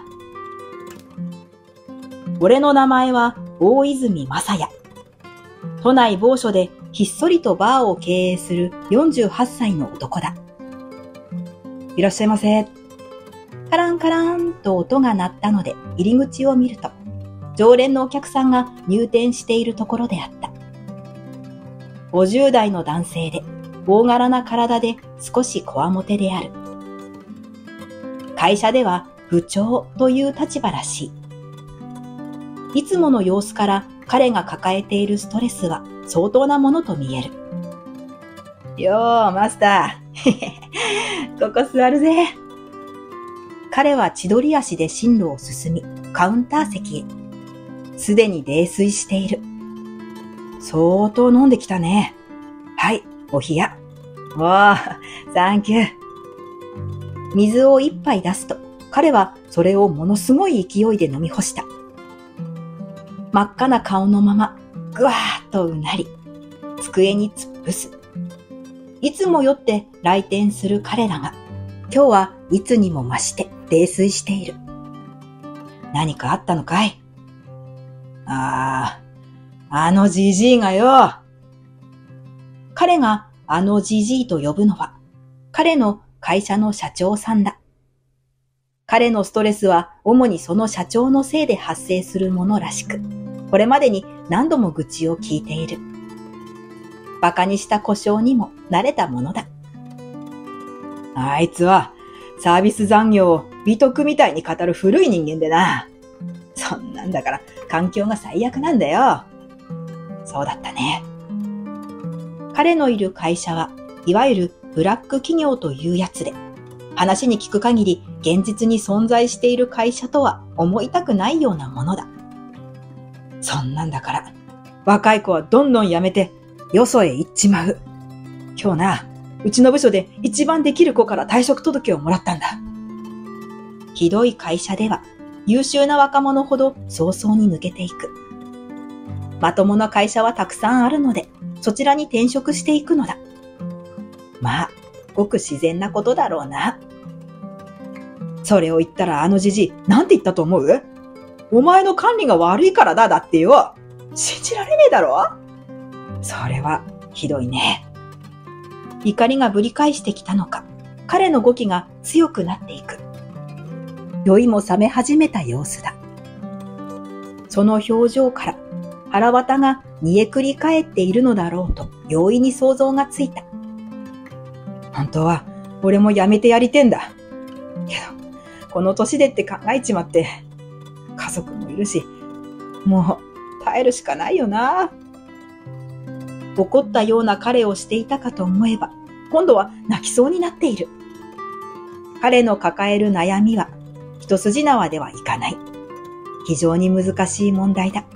Speaker 1: 俺の名前は大泉正也。都内某所でひっそりとバーを経営するよんじゅうはっさいの男だ。いらっしゃいませ。カランカランと音が鳴ったので入り口を見ると、常連のお客さんが入店しているところであった。ごじゅう代の男性で、大柄な体で少しこわもてである。会社では部長という立場らしい。いつもの様子から彼が抱えているストレスは相当なものと見える。よー、マスター。ここ座るぜ。彼は千鳥足で進路を進み、カウンター席へ。すでに泥酔している。相当飲んできたね。はい、お冷や。おー、サンキュー。水を一杯出すと、彼はそれをものすごい勢いで飲み干した。真っ赤な顔のまま、ぐわーっとうなり、机に突っ伏す。いつも酔って来店する彼らが、今日はいつにも増して泥酔している。何かあったのかい？ああ、あのじじいがよ。彼があのじじいと呼ぶのは、彼の会社の社長さんだ。彼のストレスは主にその社長のせいで発生するものらしく、これまでに何度も愚痴を聞いている。馬鹿にした故障にも慣れたものだ。あいつはサービス残業を美徳みたいに語る古い人間でな。そんなんだから環境が最悪なんだよ。そうだったね。彼のいる会社はいわゆるブラック企業というやつで、話に聞く限り現実に存在している会社とは思いたくないようなものだ。そんなんだから、若い子はどんどん辞めて、よそへ行っちまう。今日な、うちの部署で一番できる子から退職届をもらったんだ。ひどい会社では、優秀な若者ほど早々に抜けていく。まともな会社はたくさんあるので、そちらに転職していくのだ。まあ、ごく自然なことだろうな。それを言ったらあのじじい、なんて言ったと思う？お前の管理が悪いからだ、だってよ。信じられねえだろ？それは、ひどいね。 怒りがぶり返してきたのか、彼の語気が強くなっていく。酔いも覚め始めた様子だ。その表情から腹渡が煮えくり返っているのだろうと容易に想像がついた。本当は俺もやめてやりてんだ。けど、この年でって考えちまって、家族もいるし、もう耐えるしかないよな。怒ったような彼をしていたかと思えば、今度は泣きそうになっている。彼の抱える悩みは一筋縄ではいかない。非常に難しい問題だ。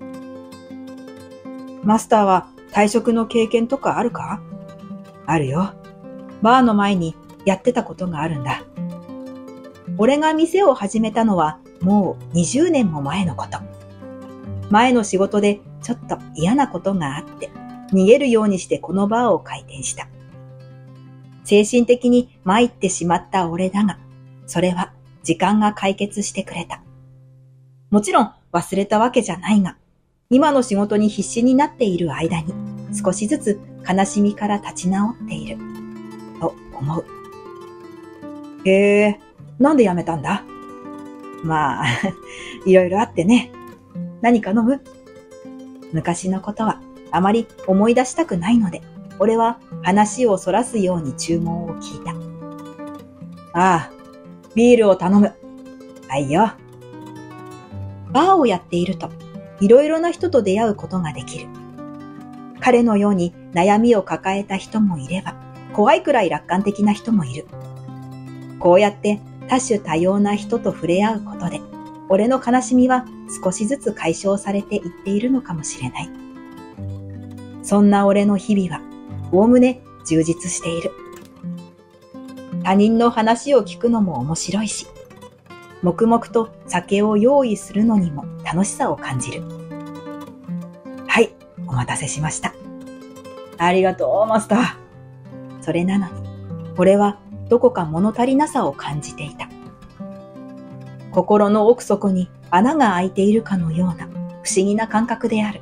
Speaker 1: マスターは退職の経験とかあるか？あるよ。バーの前にやってたことがあるんだ。俺が店を始めたのはもうにじゅうねんも前のこと。前の仕事でちょっと嫌なことがあって逃げるようにしてこのバーを開店した。精神的に参ってしまった俺だが、それは時間が解決してくれた。もちろん忘れたわけじゃないが、今の仕事に必死になっている間に少しずつ悲しみから立ち直っている。と思う。へえ、なんで辞めたんだ？まあ、いろいろあってね。何か飲む？昔のことはあまり思い出したくないので、俺は話をそらすように注文を聞いた。ああ、ビールを頼む。はいよ。バーをやっていると、いろいろな人と出会うことができる。彼のように悩みを抱えた人もいれば、怖いくらい楽観的な人もいる。こうやって多種多様な人と触れ合うことで、俺の悲しみは少しずつ解消されていっているのかもしれない。そんな俺の日々は、おおむね充実している。他人の話を聞くのも面白いし、黙々と酒を用意するのにも楽しさを感じる。はい、お待たせしました。ありがとう、マスター。それなのに、俺はどこか物足りなさを感じていた。心の奥底に穴が開いているかのような不思議な感覚である。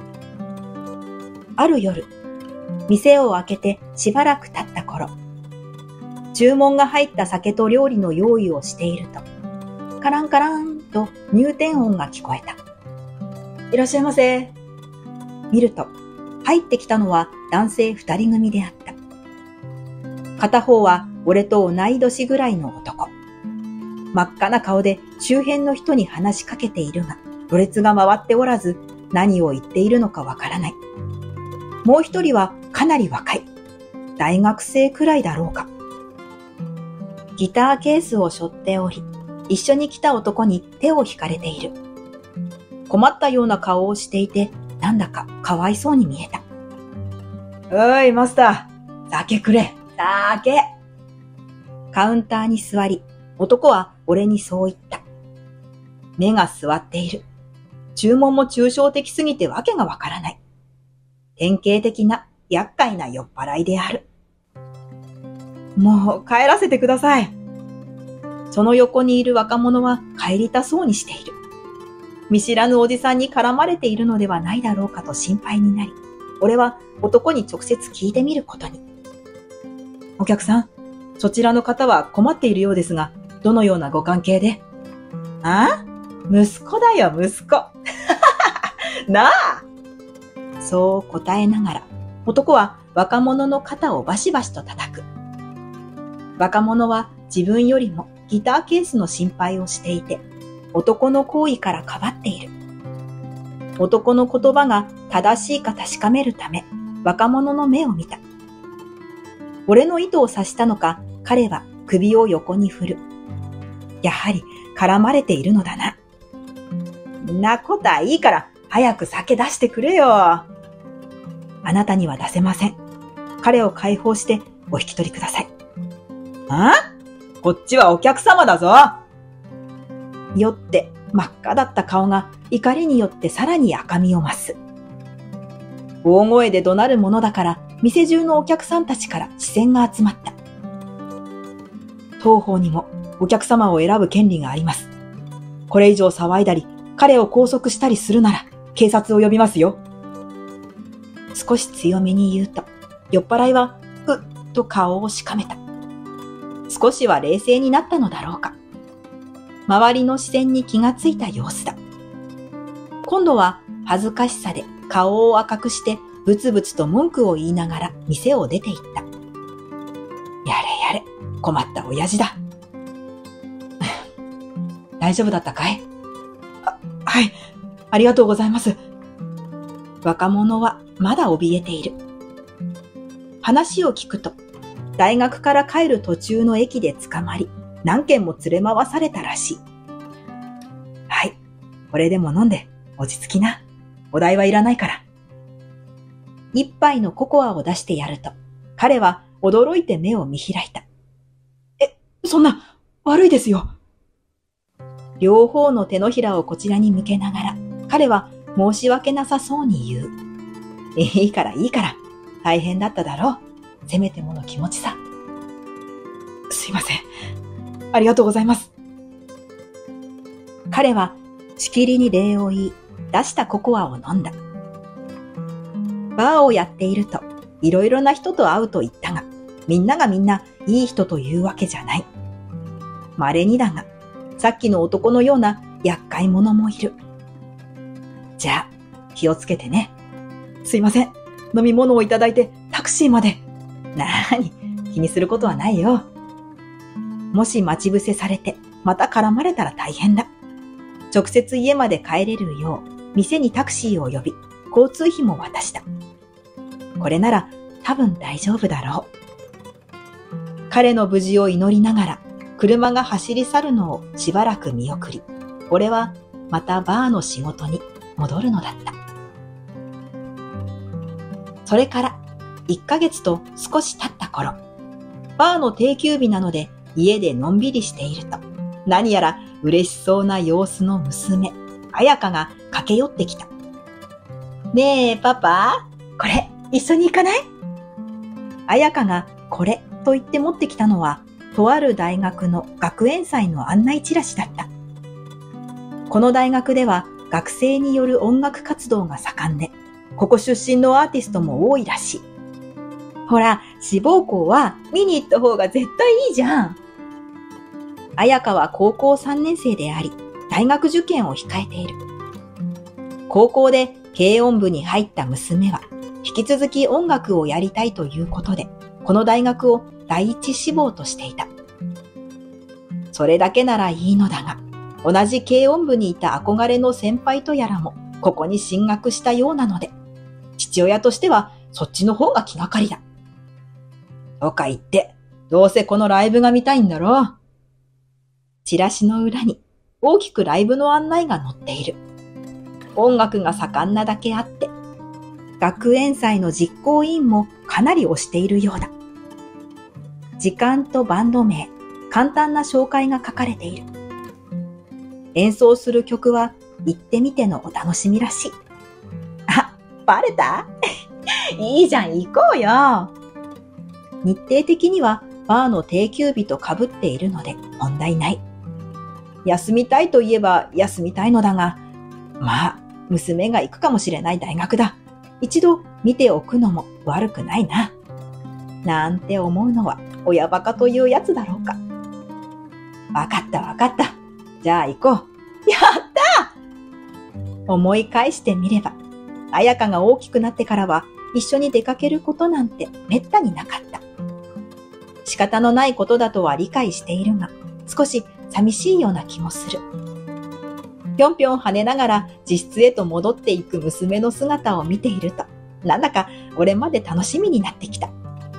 Speaker 1: ある夜、店を開けてしばらく経った頃、注文が入った酒と料理の用意をしていると、カランカランと入店音が聞こえた。いらっしゃいませ。見ると、入ってきたのは男性二人組であった。片方は俺と同い年ぐらいの男。真っ赤な顔で周辺の人に話しかけているが、ろれつが回っておらず、何を言っているのかわからない。もう一人はかなり若い。大学生くらいだろうか。ギターケースを背負っており、一緒に来た男に手を引かれている。困ったような顔をしていて、なんだかかわいそうに見えた。おい、マスター、酒くれ、酒。カウンターに座り、男は俺にそう言った。目が座っている。注文も抽象的すぎてわけがわからない。典型的な厄介な酔っ払いである。もう帰らせてください。その横にいる若者は帰りたそうにしている。見知らぬおじさんに絡まれているのではないだろうかと心配になり、俺は男に直接聞いてみることに。お客さん、そちらの方は困っているようですが、どのようなご関係で？あ？息子だよ、息子。なあ。そう答えながら、男は若者の肩をバシバシと叩く。若者は自分よりもギターケースの心配をしていて、男の行為からかばっている。男の言葉が正しいか確かめるため、若者の目を見た。俺の意図を察したのか、彼は首を横に振る。やはり絡まれているのだな。んなことはいいから、早く酒出してくれよ。あなたには出せません。彼を解放してお引き取りください。あ？こっちはお客様だぞ。酔って真っ赤だった顔が怒りによってさらに赤みを増す。大声で怒鳴るものだから店中のお客さんたちから視線が集まった。当方にもお客様を選ぶ権利があります。これ以上騒いだり、彼を拘束したりするなら警察を呼びますよ。少し強めに言うと、酔っ払いは、う、 と顔をしかめた。少しは冷静になったのだろうか。周りの視線に気がついた様子だ。今度は恥ずかしさで顔を赤くしてブツブツと文句を言いながら店を出て行った。やれやれ、困った親父だ。大丈夫だったかい？あ、はい、ありがとうございます。若者はまだ怯えている。話を聞くと、大学から帰る途中の駅で捕まり、何軒も連れ回されたらしい。はい、これでも飲んで落ち着きな。お代はいらないから。一杯のココアを出してやると、彼は驚いて目を見開いた。え、そんな、悪いですよ。両方の手のひらをこちらに向けながら、彼は申し訳なさそうに言う。いいからいいから、大変だっただろう。せめてもの気持ちさ。すいません。ありがとうございます。彼はしきりに礼を言い、出したココアを飲んだ。バーをやっていると、いろいろな人と会うと言ったが、みんながみんないい人というわけじゃない。稀にだが、さっきの男のような厄介者もいる。じゃあ、気をつけてね。すいません。飲み物をいただいてタクシーまで。なーに、気にすることはないよ。もし待ち伏せされて、また絡まれたら大変だ。直接家まで帰れるよう、店にタクシーを呼び、交通費も渡した。これなら多分大丈夫だろう。彼の無事を祈りながら、車が走り去るのをしばらく見送り、俺はまたバーの仕事に戻るのだった。それからいっかげつと少し経った頃、バーの定休日なので家でのんびりしていると、何やら嬉しそうな様子の娘、彩香が駆け寄ってきた。ねえ、パパ、これ一緒に行かない？彩香がこれと言って持ってきたのは、とある大学の学園祭の案内チラシだった。この大学では学生による音楽活動が盛んで、ここ出身のアーティストも多いらしい。ほら、志望校は見に行った方が絶対いいじゃん。彩香は高校さんねん生であり、大学受験を控えている。高校で軽音部に入った娘は、引き続き音楽をやりたいということで、この大学を第一志望としていた。それだけならいいのだが、同じ軽音部にいた憧れの先輩とやらも、ここに進学したようなので、父親としてはそっちの方が気がかりだ。とか言って、どうせこのライブが見たいんだろう。チラシの裏に大きくライブの案内が載っている。音楽が盛んなだけあって、学園祭の実行委員もかなり推しているようだ。時間とバンド名、簡単な紹介が書かれている。演奏する曲は行ってみてのお楽しみらしい。あ、バレた？いいじゃん、行こうよ。日程的にはバーの定休日と被っているので問題ない。休みたいといえば休みたいのだが、まあ、娘が行くかもしれない大学だ。一度見ておくのも悪くないな。なんて思うのは親バカというやつだろうか。わかったわかった。じゃあ行こう。やったー！思い返してみれば、彩香が大きくなってからは一緒に出かけることなんてめったになかった。仕方のないことだとは理解しているが、少し寂しいような気もする。ぴょんぴょん跳ねながら自室へと戻っていく娘の姿を見ていると、なんだか俺まで楽しみになってきた。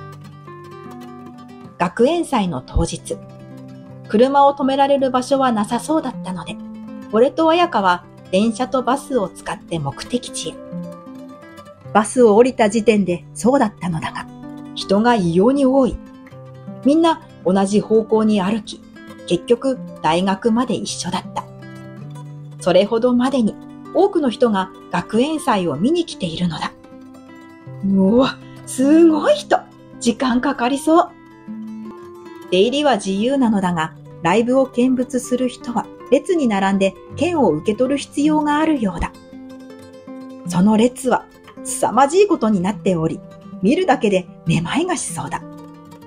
Speaker 1: 学園祭の当日、車を止められる場所はなさそうだったので、俺と彩香は電車とバスを使って目的地へ。バスを降りた時点でそうだったのだが、人が異様に多い。みんな同じ方向に歩き、結局大学まで一緒だった。それほどまでに多くの人が学園祭を見に来ているのだ。うわ、すごい人！時間かかりそう。出入りは自由なのだが、ライブを見物する人は列に並んで券を受け取る必要があるようだ。その列は凄まじいことになっており、見るだけでめまいがしそうだ。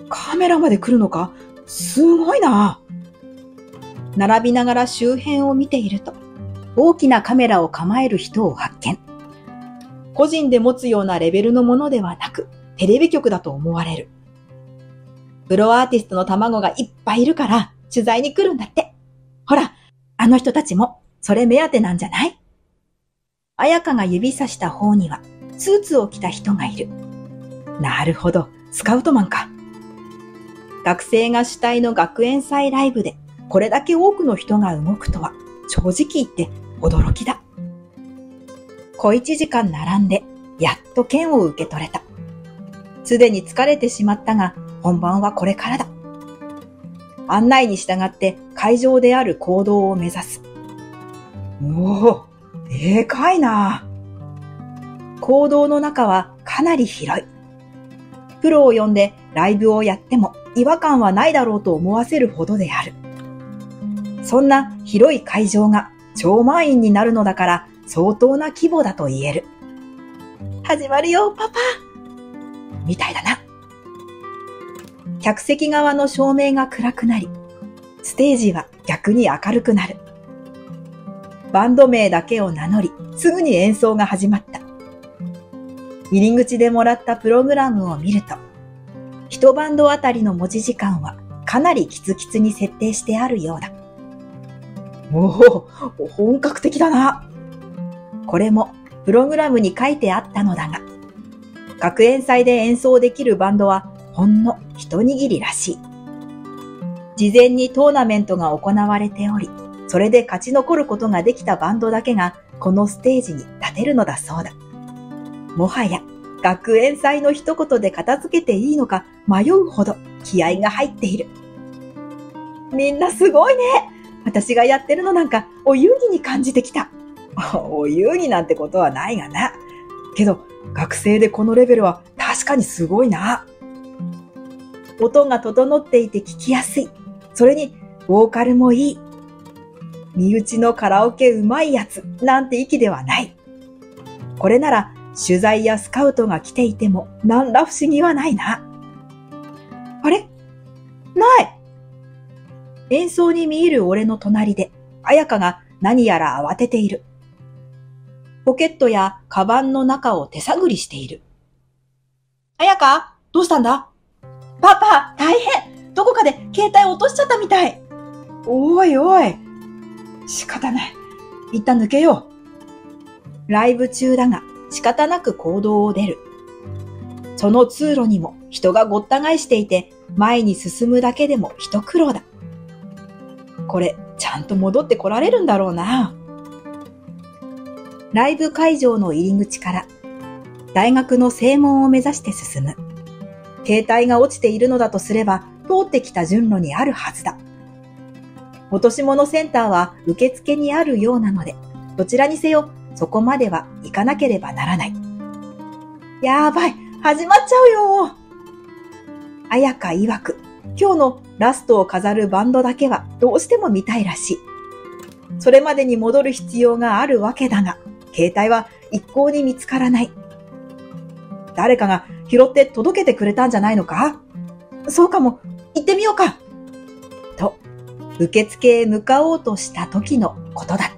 Speaker 4: カメラまで来るのか？すごいな。
Speaker 1: 並びながら周辺を見ていると、大きなカメラを構える人を発見。個人で持つようなレベルのものではなく、テレビ局だと思われる。プロアーティストの卵がいっぱいいるから取材に来るんだって。ほら、あの人たちもそれ目当てなんじゃない？彩香が指さした方にはスーツを着た人がいる。なるほど、スカウトマンか。学生が主体の学園祭ライブでこれだけ多くの人が動くとは正直言って驚きだ。小一時間並んでやっと券を受け取れた。すでに疲れてしまったが本番はこれからだ。案内に従って会場である講堂を目指す。
Speaker 4: おお、でかいな。
Speaker 1: 講堂の中はかなり広い。プロを呼んでライブをやっても違和感はないだろうと思わせるほどである。そんな広い会場が超満員になるのだから相当な規模だと言える。始まるよ、パパみたいだな。客席側の照明が暗くなり、ステージは逆に明るくなる。バンド名だけを名乗り、すぐに演奏が始まった。入り口でもらったプログラムを見ると、一バンドあたりの持ち時間はかなりキツキツに設定してあるようだ。
Speaker 4: おお、本格的だな。
Speaker 1: これもプログラムに書いてあったのだが、学園祭で演奏できるバンドはほんの一握りらしい。事前にトーナメントが行われており、それで勝ち残ることができたバンドだけがこのステージに立てるのだそうだ。もはや学園祭の一言で片付けていいのか迷うほど気合が入っている。みんなすごいね。私がやってるのなんかお遊戯に感じてきた。
Speaker 4: お遊戯なんてことはないがな。けど学生でこのレベルは確かにすごいな。
Speaker 1: 音が整っていて聞きやすい。それにボーカルもいい。身内のカラオケうまいやつなんて域ではない。これなら取材やスカウトが来ていても何ら不思議はないな。あれ？ない。演奏に見える俺の隣で彩香が何やら慌てている。ポケットやカバンの中を手探りしている。彩香、どうしたんだ？パパ、大変！どこかで携帯落としちゃったみたい。
Speaker 4: おいおい。仕方ない。一旦抜けよ
Speaker 1: う。ライブ中だが仕方なく行動を出る。その通路にも人がごった返していて、前に進むだけでも一苦労だ。これ、ちゃんと戻ってこられるんだろうな。ライブ会場の入り口から大学の正門を目指して進む。携帯が落ちているのだとすれば通ってきた順路にあるはずだ。落とし物センターは受付にあるようなので、どちらにせよそこまでは行かなければならない。やばい、始まっちゃうよ。彩香曰く、今日のラストを飾るバンドだけはどうしても見たいらしい。それまでに戻る必要があるわけだが、携帯は一向に見つからない。誰かが拾って届けてくれたんじゃないのか？そうかも、行ってみようか。と、受付へ向かおうとした時のことだった。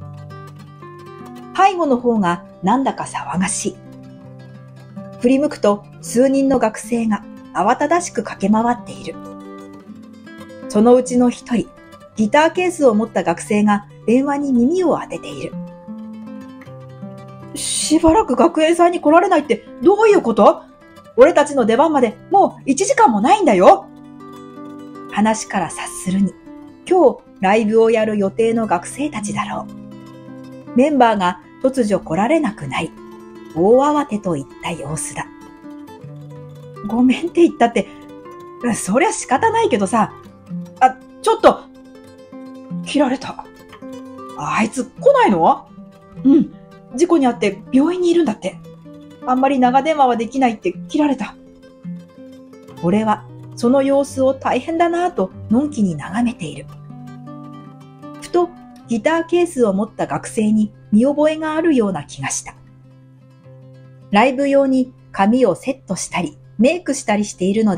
Speaker 1: 背後の方がなんだか騒がしい。振り向くと数人の学生が慌ただしく駆け回っている。そのうちの一人、ギターケースを持った学生が電話に耳を当てている。しばらく学園祭に来られないってどういうこと？俺たちの出番までもういちじかんもないんだよ。話から察するに、今日ライブをやる予定の学生たちだろう。メンバーが突如来られなくなり、大慌てといった様子だ。ごめんって言ったって、そりゃ仕方ないけどさ。あ、ちょっと切られた。あいつ来ないの？うん、事故に遭って病院にいるんだって。あんまり長電話はできないって切られた。俺はその様子を大変だなぁとのんきに眺めている。ふとギターケースを持った学生に見覚えがあるような気がした。ライブ用に髪をセットしたりメイクしたりしているので、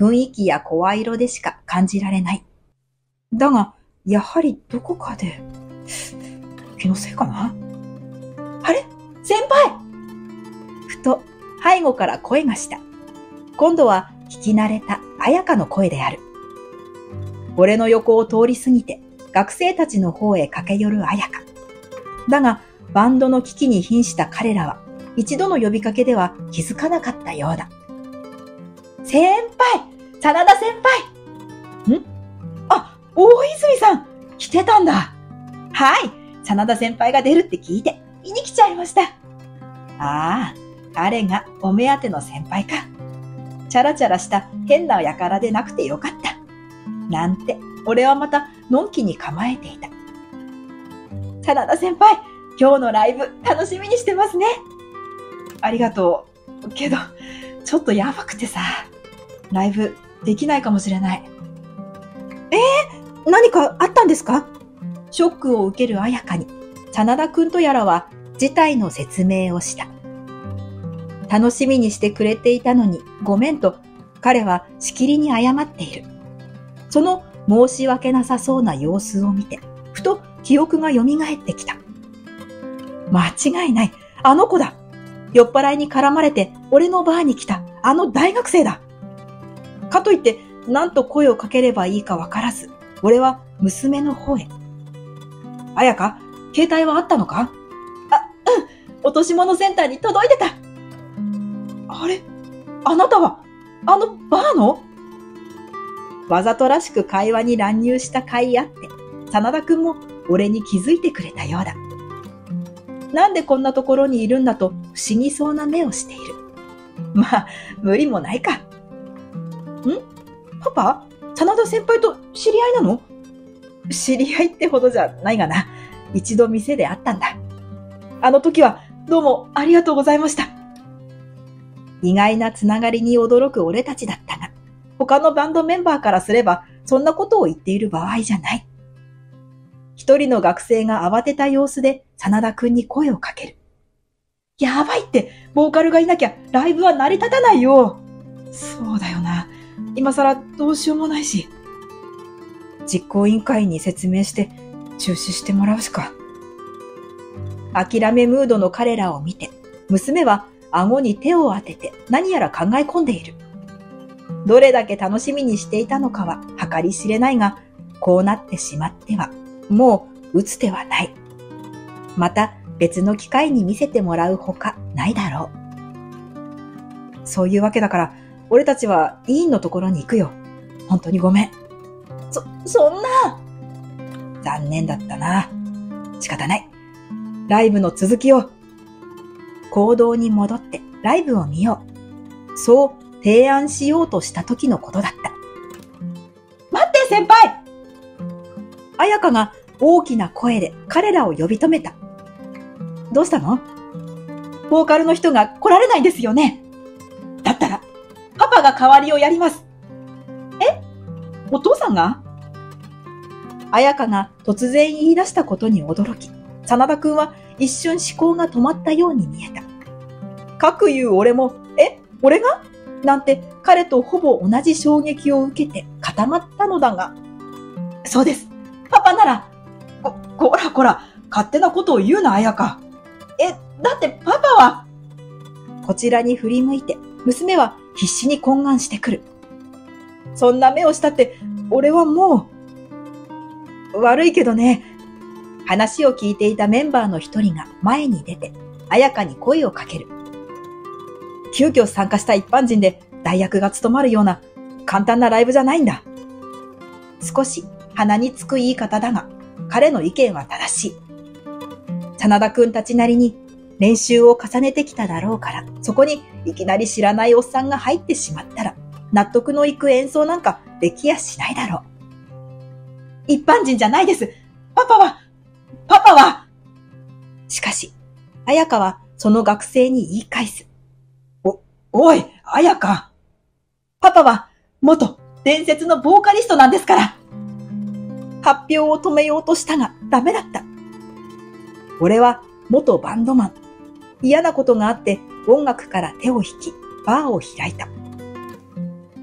Speaker 1: 雰囲気や声色でしか感じられない。だが、やはりどこかで、気のせいかな？あれ？先輩！ふと背後から声がした。今度は聞き慣れた彩香の声である。俺の横を通り過ぎて学生たちの方へ駆け寄る彩香。だが、バンドの危機に瀕した彼らは一度の呼びかけでは気づかなかったようだ。先輩！真田先輩！ん？あ、大泉さん！来てたんだ。はい、真田先輩が出るって聞いて見に来ちゃいました。ああ、彼がお目当ての先輩か。チャラチャラした変な輩でなくてよかった。なんて、俺はまたのんきに構えていた。真田先輩、今日のライブ楽しみにしてますね。ありがとう。けど、ちょっとやばくてさ、ライブできないかもしれない。えー、何かあったんですか？ショックを受ける彩香に、真田くんとやらは事態の説明をした。楽しみにしてくれていたのにごめんと彼はしきりに謝っている。その申し訳なさそうな様子を見て、ふと記憶が蘇ってきた。間違いない。あの子だ。酔っ払いに絡まれて俺のバーに来たあの大学生だ。かといって何と声をかければいいかわからず、俺は娘の方へ。彩香、携帯はあったのか？あ、うん。落とし物センターに届いてた。あれ？あなたは、あのバーの？わざとらしく会話に乱入した甲斐あって、真田くんも俺に気づいてくれたようだ。なんでこんなところにいるんだと不思議そうな目をしている。まあ、無理もないか。ん？パパ？真田先輩と知り合いなの？知り合いってほどじゃないがな。一度店で会ったんだ。あの時はどうもありがとうございました。意外なつながりに驚く俺たちだったが、他のバンドメンバーからすればそんなことを言っている場合じゃない。一人の学生が慌てた様子で真田くんに声をかける。やばいって、ボーカルがいなきゃライブは成り立たないよ。そうだよな。今更どうしようもないし。実行委員会に説明して中止してもらうしか。諦めムードの彼らを見て、娘は顎に手を当てて何やら考え込んでいる。どれだけ楽しみにしていたのかは計り知れないが、こうなってしまっては、もう打つ手はない。また別の機会に見せてもらうほかないだろう。そういうわけだから、俺たちは委員のところに行くよ。本当にごめん。そ、そんな。残念だったな。仕方ない。ライブの続きを。行動に戻ってライブを見よう。そう提案しようとした時のことだった。待って先輩！彩香が大きな声で彼らを呼び止めた。どうしたの？ボーカルの人が来られないんですよね。だったら、パパが代わりをやります。え？お父さんが？彩香が突然言い出したことに驚き、真田くんは一瞬思考が止まったように見えた。かくいう俺も、え？俺が？なんて彼とほぼ同じ衝撃を受けて固まったのだが。そうです。パパなら、こ、こらこら、勝手なことを言うな、彩香。え、だってパパは。こちらに振り向いて、娘は必死に懇願してくる。そんな目をしたって、俺はもう。悪いけどね。話を聞いていたメンバーの一人が前に出て、彩香に声をかける。急遽参加した一般人で代役が務まるような簡単なライブじゃないんだ。少し鼻につく言い方だが、彼の意見は正しい。真田くんたちなりに練習を重ねてきただろうから、そこにいきなり知らないおっさんが入ってしまったら、納得のいく演奏なんかできやしないだろう。一般人じゃないです。パパは、パパは。しかし、彩香はその学生に言い返す。お、おい、彩香。パパは元伝説のボーカリストなんですから。発表を止めようとしたがダメだった。俺は元バンドマン。嫌なことがあって音楽から手を引き、バーを開いた。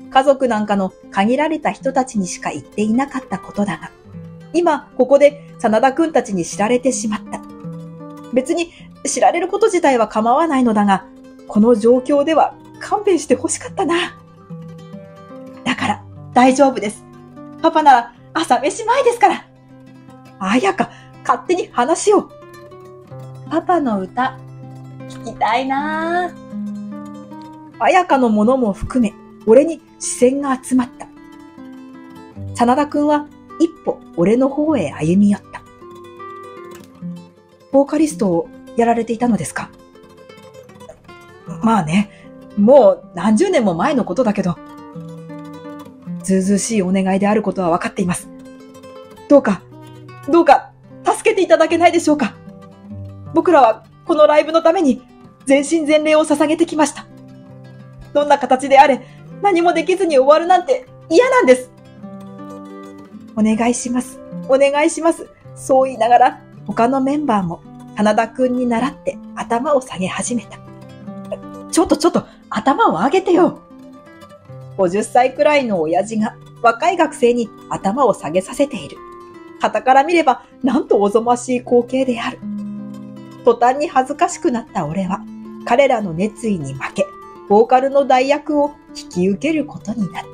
Speaker 1: 家族なんかの限られた人たちにしか言っていなかったことだが、今ここで真田くんたちに知られてしまった。別に知られること自体は構わないのだが、この状況では勘弁してほしかったな。だから大丈夫です。パパなら朝飯前ですから。彩香、勝手に話を。パパの歌、聞きたいなぁ。彩香のものも含め、俺に視線が集まった。真田くんは一歩俺の方へ歩み寄った。ボーカリストをやられていたのですか？まあね、もう何十年も前のことだけど、ずうずうしいお願いであることは分かっています。どうか、どうか助けていただけないでしょうか。僕らはこのライブのために全身全霊を捧げてきました。どんな形であれ、何もできずに終わるなんて嫌なんです。お願いします。お願いします。そう言いながら、他のメンバーも真田くんに倣って頭を下げ始めた。ちょっとちょっと頭を上げてよ。ごじゅっさいくらいの親父が若い学生に頭を下げさせている。傍から見ればなんとおぞましい光景である。途端に恥ずかしくなった俺は彼らの熱意に負け、ボーカルの代役を引き受けることになった。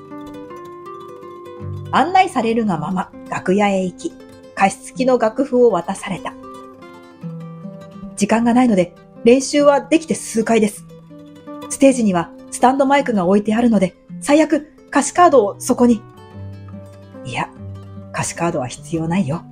Speaker 1: 案内されるがまま楽屋へ行き、加湿器の楽譜を渡された。時間がないので練習はできて数回です。ステージにはスタンドマイクが置いてあるので、最悪歌詞カードをそこに。いや、歌詞カードは必要ないよ。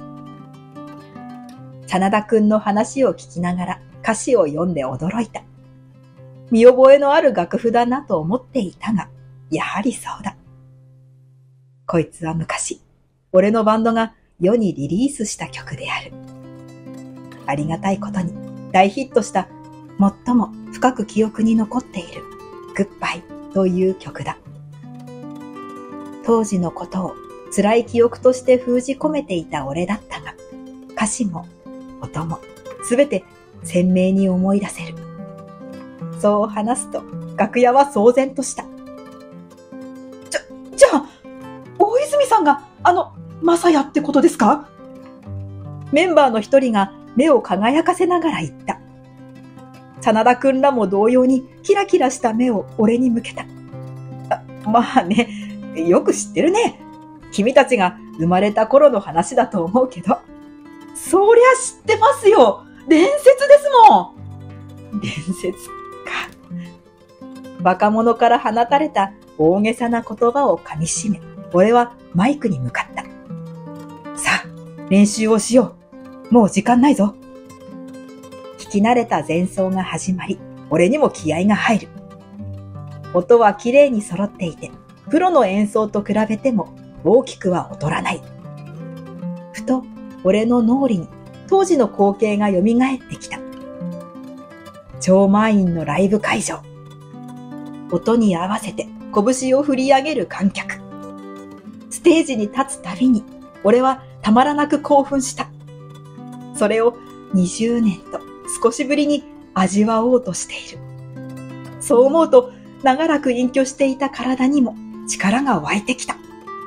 Speaker 1: 真田くんの話を聞きながら歌詞を読んで驚いた。見覚えのある楽譜だなと思っていたが、やはりそうだ。こいつは昔、俺のバンドが世にリリースした曲である。ありがたいことに大ヒットした最も深く記憶に残っているグッバイという曲だ。当時のことを辛い記憶として封じ込めていた俺だったが、歌詞も音もすべて鮮明に思い出せる。そう話すと楽屋は騒然とした。じゃ、じゃあ、大泉さんがあのマサヤってことですか？メンバーの一人が目を輝かせながら言った。真田くんらも同様にキラキラした目を俺に向けた。あ、まあね、よく知ってるね。君たちが生まれた頃の話だと思うけど。そりゃ知ってますよ。伝説ですもん。伝説か。若者から放たれた大げさな言葉を噛み締め、俺はマイクに向かった。さあ、練習をしよう。もう時間ないぞ。聞き慣れた前奏が始まり、俺にも気合が入る。音は綺麗に揃っていて、プロの演奏と比べても大きくは劣らない。ふと、俺の脳裏に当時の光景が蘇ってきた。超満員のライブ会場。音に合わせて拳を振り上げる観客。ステージに立つたびに、俺はたまらなく興奮した。それをにじゅうねんと少しぶりに味わおうとしている。そう思うと、長らく隠居していた体にも力が湧いてきた。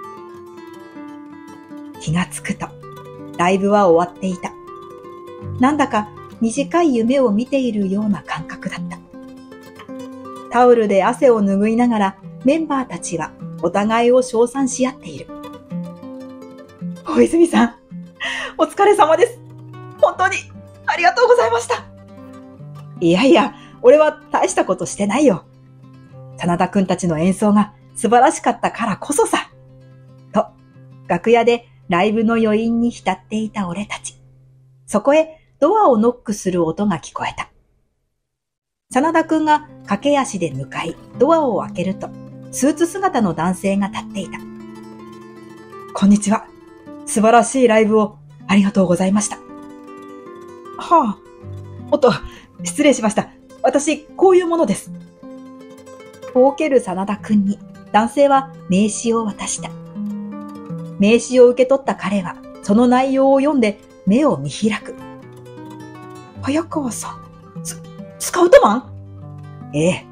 Speaker 1: 気がつくと、ライブは終わっていた。なんだか短い夢を見ているような感覚だった。タオルで汗を拭いながらメンバーたちはお互いを称賛し合っている。大泉さん、お疲れ様です。本当にありがとうございました。いやいや、俺は大したことしてないよ。真田くんたちの演奏が素晴らしかったからこそさ。と、楽屋でライブの余韻に浸っていた俺たち。そこへドアをノックする音が聞こえた。真田くんが駆け足で向かい、ドアを開けると、スーツ姿の男性が立っていた。こんにちは。素晴らしいライブをありがとうございました。はあ、おっと、失礼しました。私、こういうものです。ほうける真田くんに男性は名刺を渡した。名刺を受け取った彼はその内容を読んで目を見開く。早川さん、ス、スカウトマン？ええ、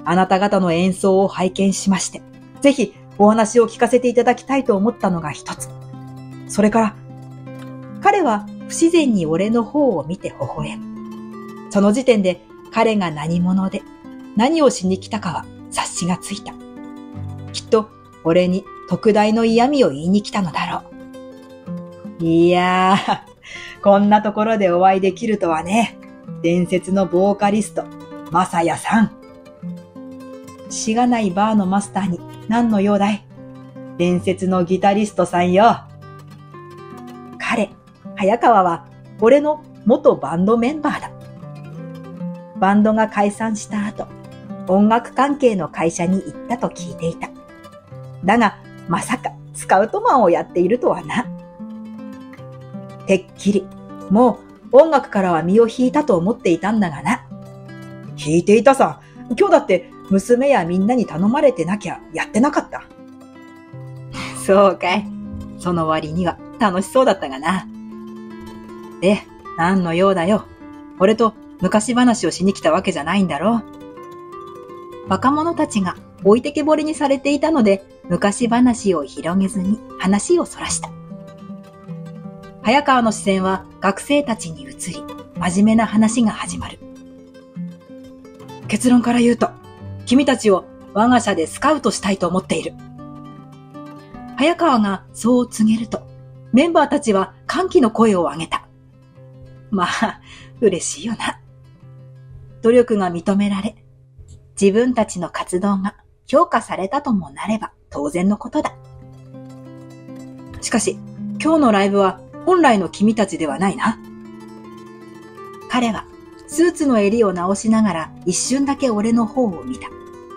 Speaker 4: あなた方の演奏を拝見しまして、ぜひお話を聞かせていただきたいと思ったのが一つ。それから、彼は不自然に俺の方を見て微笑む。その時点で彼が何者で何をしに来たかは察しがついた。きっと俺に特大の嫌味を言いに来たのだろう。いやー、こんなところでお会いできるとはね。伝説のボーカリスト、マサヤさん。しがないバーのマスターに何の用だい？伝説のギタリストさんよ。彼、早川は俺の元バンドメンバーだ。バンドが解散した後、音楽関係の会社に行ったと聞いていた。だが、まさかスカウトマンをやっているとはな。てっきり、もう音楽からは身を引いたと思っていたんだがな。引いていたさ。今日だって娘やみんなに頼まれてなきゃやってなかった。そうかい。その割には楽しそうだったがな。で、何の用だよ。俺と昔話をしに来たわけじゃないんだろう。若者たちが置いてけぼりにされていたので、昔話を広げずに話をそらした。早川の視線は学生たちに移り、真面目な話が始まる。結論から言うと、君たちを我が社でスカウトしたいと思っている。早川がそう告げると、メンバーたちは歓喜の声を上げた。まあ、嬉しいよな。努力が認められ、自分たちの活動が評価されたともなれば当然のことだ。しかし、今日のライブは本来の君たちではないな。彼はスーツの襟を直しながら一瞬だけ俺の方を見た。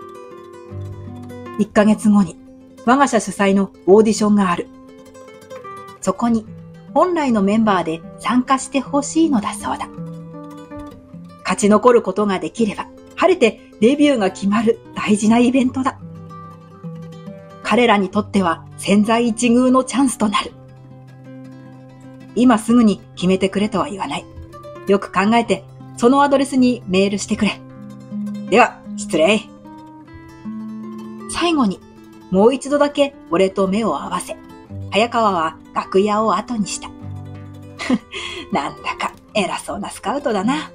Speaker 4: 一ヶ月後に我が社主催のオーディションがある。そこに本来のメンバーで参加してほしいのだそうだ。勝ち残ることができれば晴れてデビューが決まる大事なイベントだ。彼らにとっては千載一遇のチャンスとなる。今すぐに決めてくれとは言わない。よく考えてそのアドレスにメールしてくれ。では、失礼。最後にもう一度だけ俺と目を合わせ、早川は楽屋を後にした。なんだか偉そうなスカウトだな。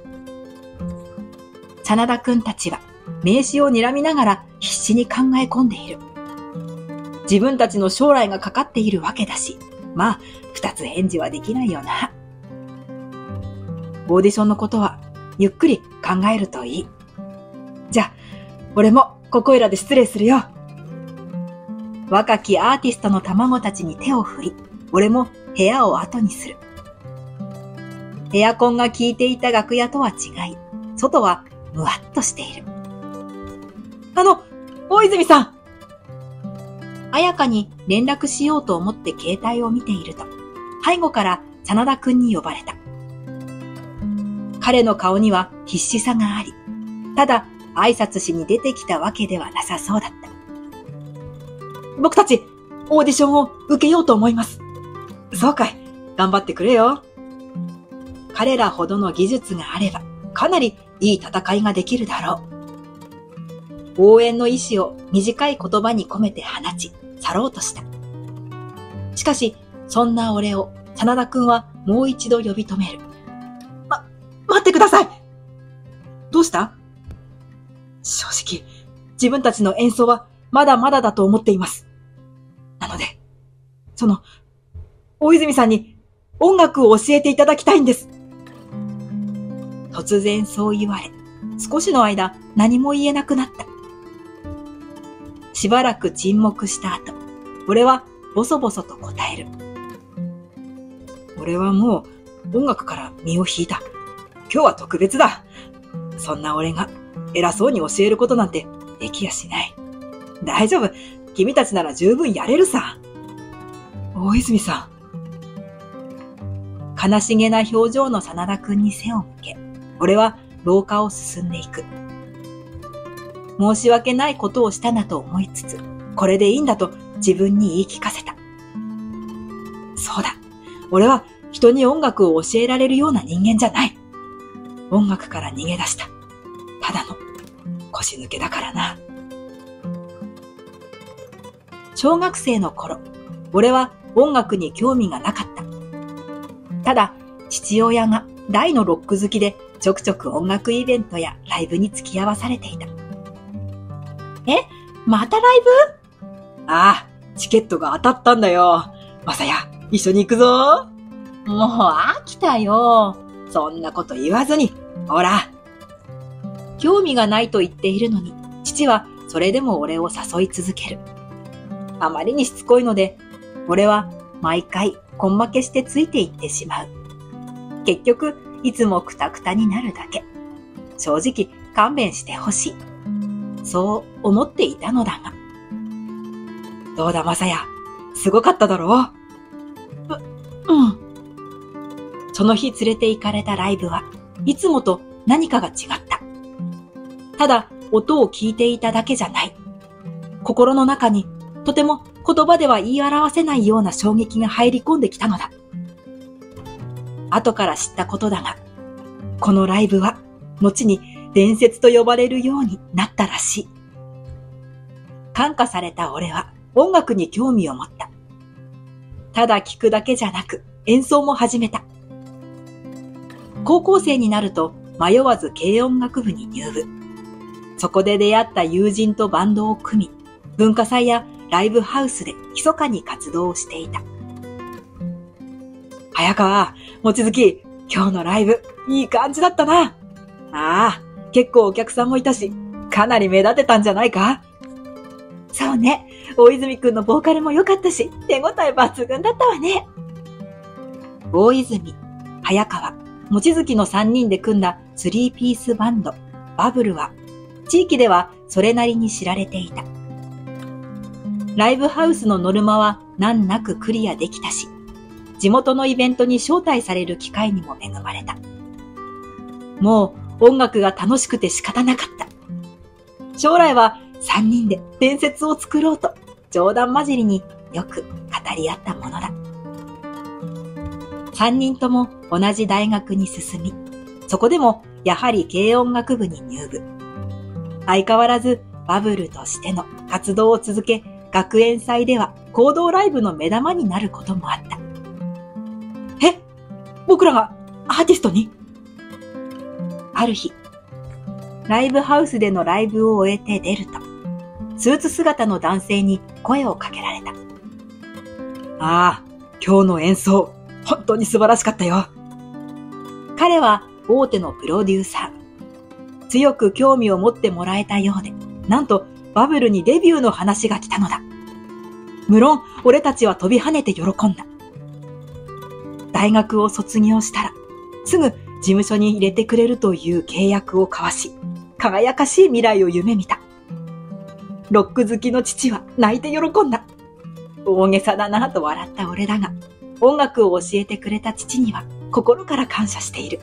Speaker 4: 真田くんたちは名刺を睨みながら必死に考え込んでいる。自分たちの将来がかかっているわけだし、まあ、二つ返事はできないよな。オーディションのことはゆっくり考えるといい。じゃあ、俺もここいらで失礼するよ。若きアーティストの卵たちに手を振り、俺も部屋を後にする。エアコンが効いていた楽屋とは違い、外はむわっとしている。あの、大泉さん！彩香に連絡しようと思って携帯を見ていると、背後から真田くんに呼ばれた。彼の顔には必死さがあり、ただ挨拶しに出てきたわけではなさそうだった。僕たち、オーディションを受けようと思います。そうかい、頑張ってくれよ。彼らほどの技術があれば、かなりいい戦いができるだろう。応援の意志を短い言葉に込めて放ち、去ろうとした。しかし、そんな俺を、真田くんはもう一度呼び止める。ま、待ってください！どうした？正直、自分たちの演奏はまだまだだと思っています。なので、その、大泉さんに音楽を教えていただきたいんです。突然そう言われ、少しの間何も言えなくなった。しばらく沈黙した後、俺はボソボソと答える。俺はもう音楽から身を引いた。今日は特別だ。そんな俺が偉そうに教えることなんてできやしない。大丈夫。君たちなら十分やれるさ。大泉さん。悲しげな表情の真田くんに背を向け、俺は廊下を進んでいく。申し訳ないことをしたなと思いつつ、これでいいんだと自分に言い聞かせた。そうだ。俺は人に音楽を教えられるような人間じゃない。音楽から逃げ出した。ただの
Speaker 2: 腰抜けだからな。
Speaker 1: 小学生の頃、俺は音楽に興味がなかった。ただ、父親が大のロック好きでちょくちょく音楽イベントやライブに付き合わされていた。え、またライブ？
Speaker 2: ああ、チケットが当たったんだよ。まさや、一緒に行くぞ。
Speaker 1: もう飽きたよ。
Speaker 2: そんなこと言わずに、ほら。
Speaker 1: 興味がないと言っているのに、父はそれでも俺を誘い続ける。あまりにしつこいので、俺は毎回根負けしてついていってしまう。結局、いつもクタクタになるだけ。正直勘弁してほしい。そう思っていたのだが。
Speaker 2: どうだまさや、すごかっただろ
Speaker 1: う、うん。その日連れて行かれたライブはいつもと何かが違った。ただ音を聞いていただけじゃない。心の中にとても言葉では言い表せないような衝撃が入り込んできたのだ。後から知ったことだが、このライブは後に伝説と呼ばれるようになったらしい。感化された俺は音楽に興味を持った。ただ聴くだけじゃなく演奏も始めた。高校生になると迷わず軽音楽部に入部。そこで出会った友人とバンドを組み、文化祭やライブハウスで密かに活動をしていた。
Speaker 2: 早川、もちづき、今日のライブ、いい感じだったな。ああ、結構お客さんもいたし、かなり目立てたんじゃないか？
Speaker 1: そうね、大泉くんのボーカルも良かったし、手応え抜群だったわね。大泉、早川、もちづきのさんにんで組んだスリーピースバンド、バブルは、地域ではそれなりに知られていた。ライブハウスのノルマは難なくクリアできたし、地元のイベントに招待される機会にも恵まれた。もう音楽が楽しくて仕方なかった。将来はさんにんで伝説を作ろうと冗談交じりによく語り合ったものだ。さんにんとも同じ大学に進み、そこでもやはり軽音楽部に入部。相変わらずバブルとしての活動を続け、学園祭では行動ライブの目玉になることもあった。
Speaker 2: え？僕らがアーティストに？
Speaker 1: ある日、ライブハウスでのライブを終えて出ると、スーツ姿の男性に声をかけられた。
Speaker 2: ああ、今日の演奏、本当に素晴らしかったよ。
Speaker 1: 彼は大手のプロデューサー。強く興味を持ってもらえたようで、なんとバブルにデビューの話が来たのだ。無論、俺たちは飛び跳ねて喜んだ。大学を卒業したら、すぐ事務所に入れてくれるという契約を交わし、輝かしい未来を夢見た。ロック好きの父は泣いて喜んだ。大げさだなと笑った俺だが、音楽を教えてくれた父には心から感謝している。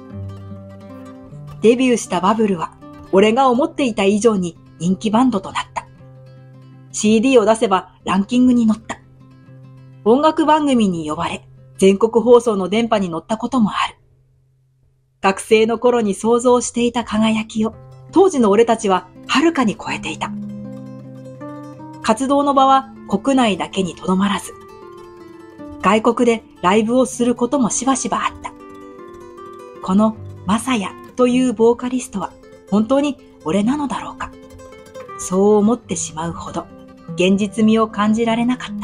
Speaker 1: デビューしたバブルは、俺が思っていた以上に人気バンドとなった。シーディー を出せばランキングに乗った。音楽番組に呼ばれ、全国放送の電波に乗ったこともある。学生の頃に想像していた輝きを、当時の俺たちははるかに超えていた。活動の場は国内だけにとどまらず、外国でライブをすることもしばしばあった。このマサヤというボーカリストは本当に俺なのだろうか。そう思ってしまうほど現実味を感じられなかった。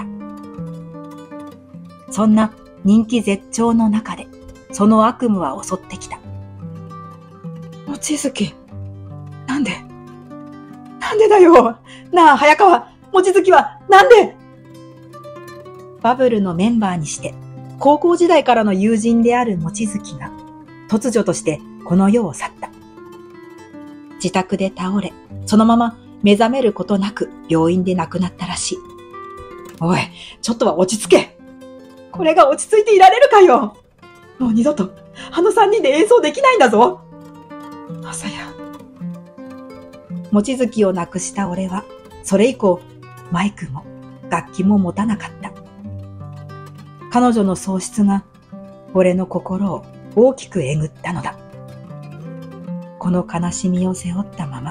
Speaker 1: そんな人気絶頂の中でその悪夢は襲ってきた。
Speaker 2: 望月、なんでなんでだよ。なあ、早川、望月はなんで？
Speaker 1: バブルのメンバーにして、高校時代からの友人である望月が、突如としてこの世を去った。自宅で倒れ、そのまま目覚めることなく病院で亡くなったらしい。
Speaker 2: おい、ちょっとは落ち着け。これが落ち着いていられるかよ。もう二度と、あの三人で演奏できないんだぞ。まさや。
Speaker 1: 望月を亡くした俺は、それ以降、マイクも楽器も持たなかった。彼女の喪失が、俺の心を大きくえぐったのだ。この悲しみを背負ったまま、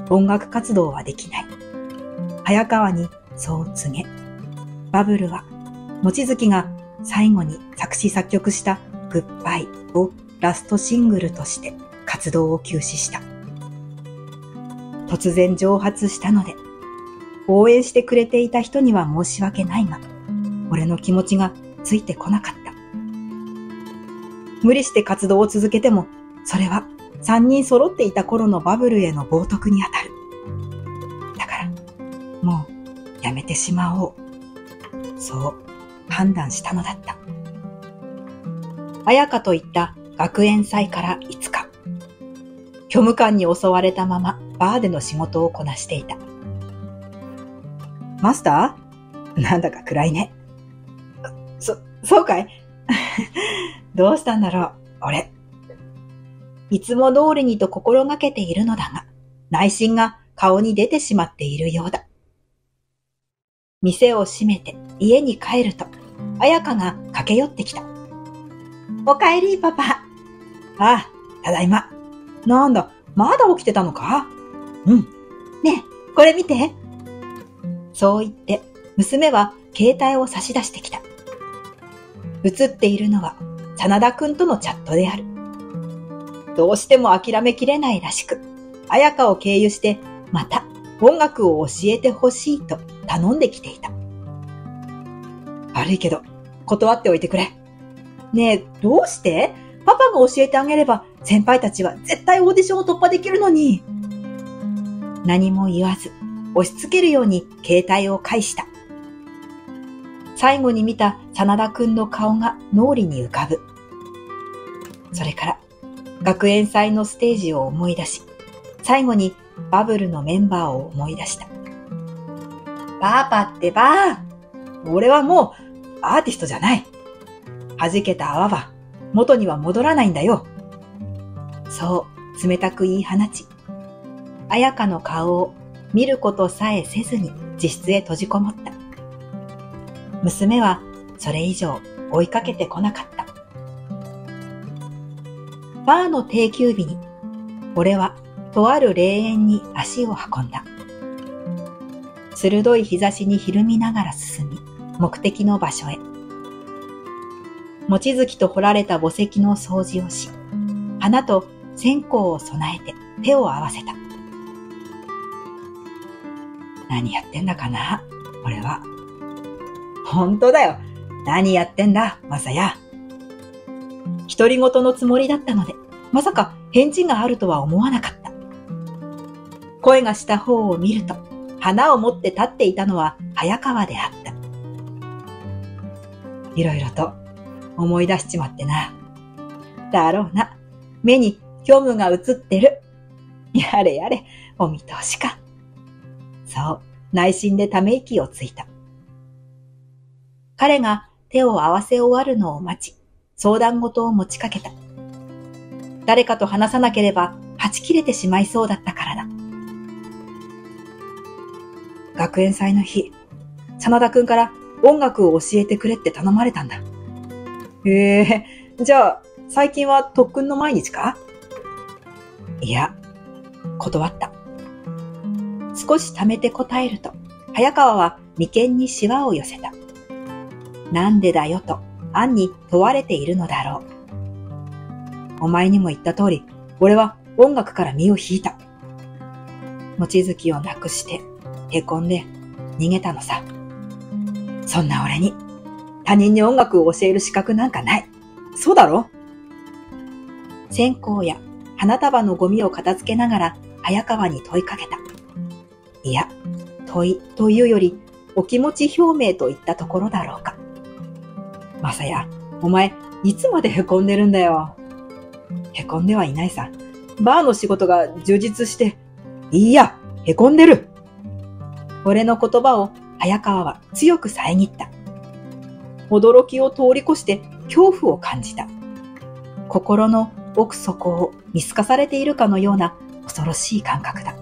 Speaker 1: 音楽活動はできない。早川にそう告げ、バブルは望月が最後に作詞作曲したグッバイをラストシングルとして活動を休止した。突然蒸発したので、応援してくれていた人には申し訳ないが、俺の気持ちがついてこなかった。無理して活動を続けても、それは三人揃っていた頃のバブルへの冒涜にあたる。だから、もうやめてしまおう。そう判断したのだった。彩香といった学園祭からいつか、虚無感に襲われたままバーでの仕事をこなしていた。マスター？なんだか暗いね。そ、そうかいどうしたんだろう、俺。いつも通りにと心がけているのだが、内心が顔に出てしまっているようだ。店を閉めて家に帰ると、彩香が駆け寄ってきた。おかえり、パパ。ああ、ただいま。なんだ、まだ起きてたのか？うん。ねえ、これ見て。そう言って、娘は携帯を差し出してきた。映っているのは、真田くんとのチャットである。どうしても諦めきれないらしく、彩香を経由して、また音楽を教えてほしいと頼んできていた。悪いけど、断っておいてくれ。ねえ、どうして？パパが教えてあげれば、先輩たちは絶対オーディションを突破できるのに。何も言わず、押し付けるように携帯を返した。最後に見た真田くんの顔が脳裏に浮かぶ。それから、学園祭のステージを思い出し、最後にバブルのメンバーを思い出した。パパってば、俺はもうアーティストじゃない。弾けた泡は元には戻らないんだよ。そう冷たく言い放ち、彩香の顔を見ることさえせずに自室へ閉じこもった。娘はそれ以上追いかけてこなかった。バーの定休日に、俺はとある霊園に足を運んだ。鋭い日差しにひるみながら進み、目的の場所へ。望月と彫られた墓石の掃除をし、花と線香を備えて手を合わせた。何やってんだかな、俺は。本当だよ。何やってんだ、まさや。独り言のつもりだったので、まさか返事があるとは思わなかった。声がした方を見ると、花を持って立っていたのは早川であった。いろいろと思い出しちまってな。だろうな。目に虚無が映ってる。やれやれ、お見通しか。そう、内心でため息をついた。彼が手を合わせ終わるのを待ち、相談事を持ちかけた。誰かと話さなければ、はち切れてしまいそうだったからだ。学園祭の日、真田くんから音楽を教えてくれって頼まれたんだ。へえ、じゃあ、最近は特訓の毎日か？いや、断った。少し溜めて答えると、早川は眉間にシワを寄せた。なんでだよと、暗に問われているのだろう。お前にも言った通り、俺は音楽から身を引いた。望月をなくして、へこんで逃げたのさ。そんな俺に、他人に音楽を教える資格なんかない。そうだろ？線香や花束のゴミを片付けながら早川に問いかけた。いや、問いというより、お気持ち表明といったところだろうか。まさや、お前、いつまでへこんでるんだよ。へこんではいないさ。バーの仕事が充実して、いいや、へこんでる。俺の言葉を早川は強く遮った。驚きを通り越して恐怖を感じた。心の奥底を見透かされているかのような恐ろしい感覚だ。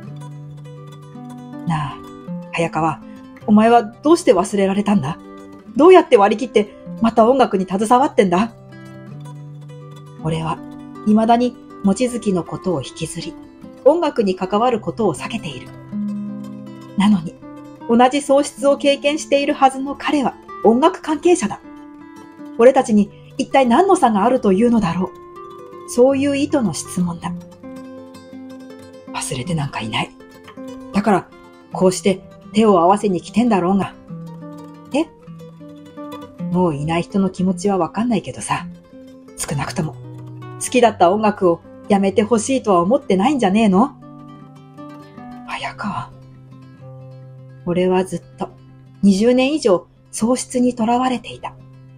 Speaker 1: なあ、早川、お前はどうして忘れられたんだ？どうやって割り切ってまた音楽に携わってんだ？俺は未だに望月のことを引きずり、
Speaker 2: 音楽に関わることを避けている。なのに、同じ喪失を経験しているはずの彼は音楽関係者だ。俺たちに一体何の差があるというのだろう。そういう意図の質問だ。忘れてなんかいない。だから、こうして手を合わせに来てんだろうが。え？もういない人の気持ちはわかんないけどさ、少なくとも好きだった音楽をやめてほしいとは思ってないんじゃねえの？早川。俺はずっとにじゅうねん以上喪失にとらわれていた。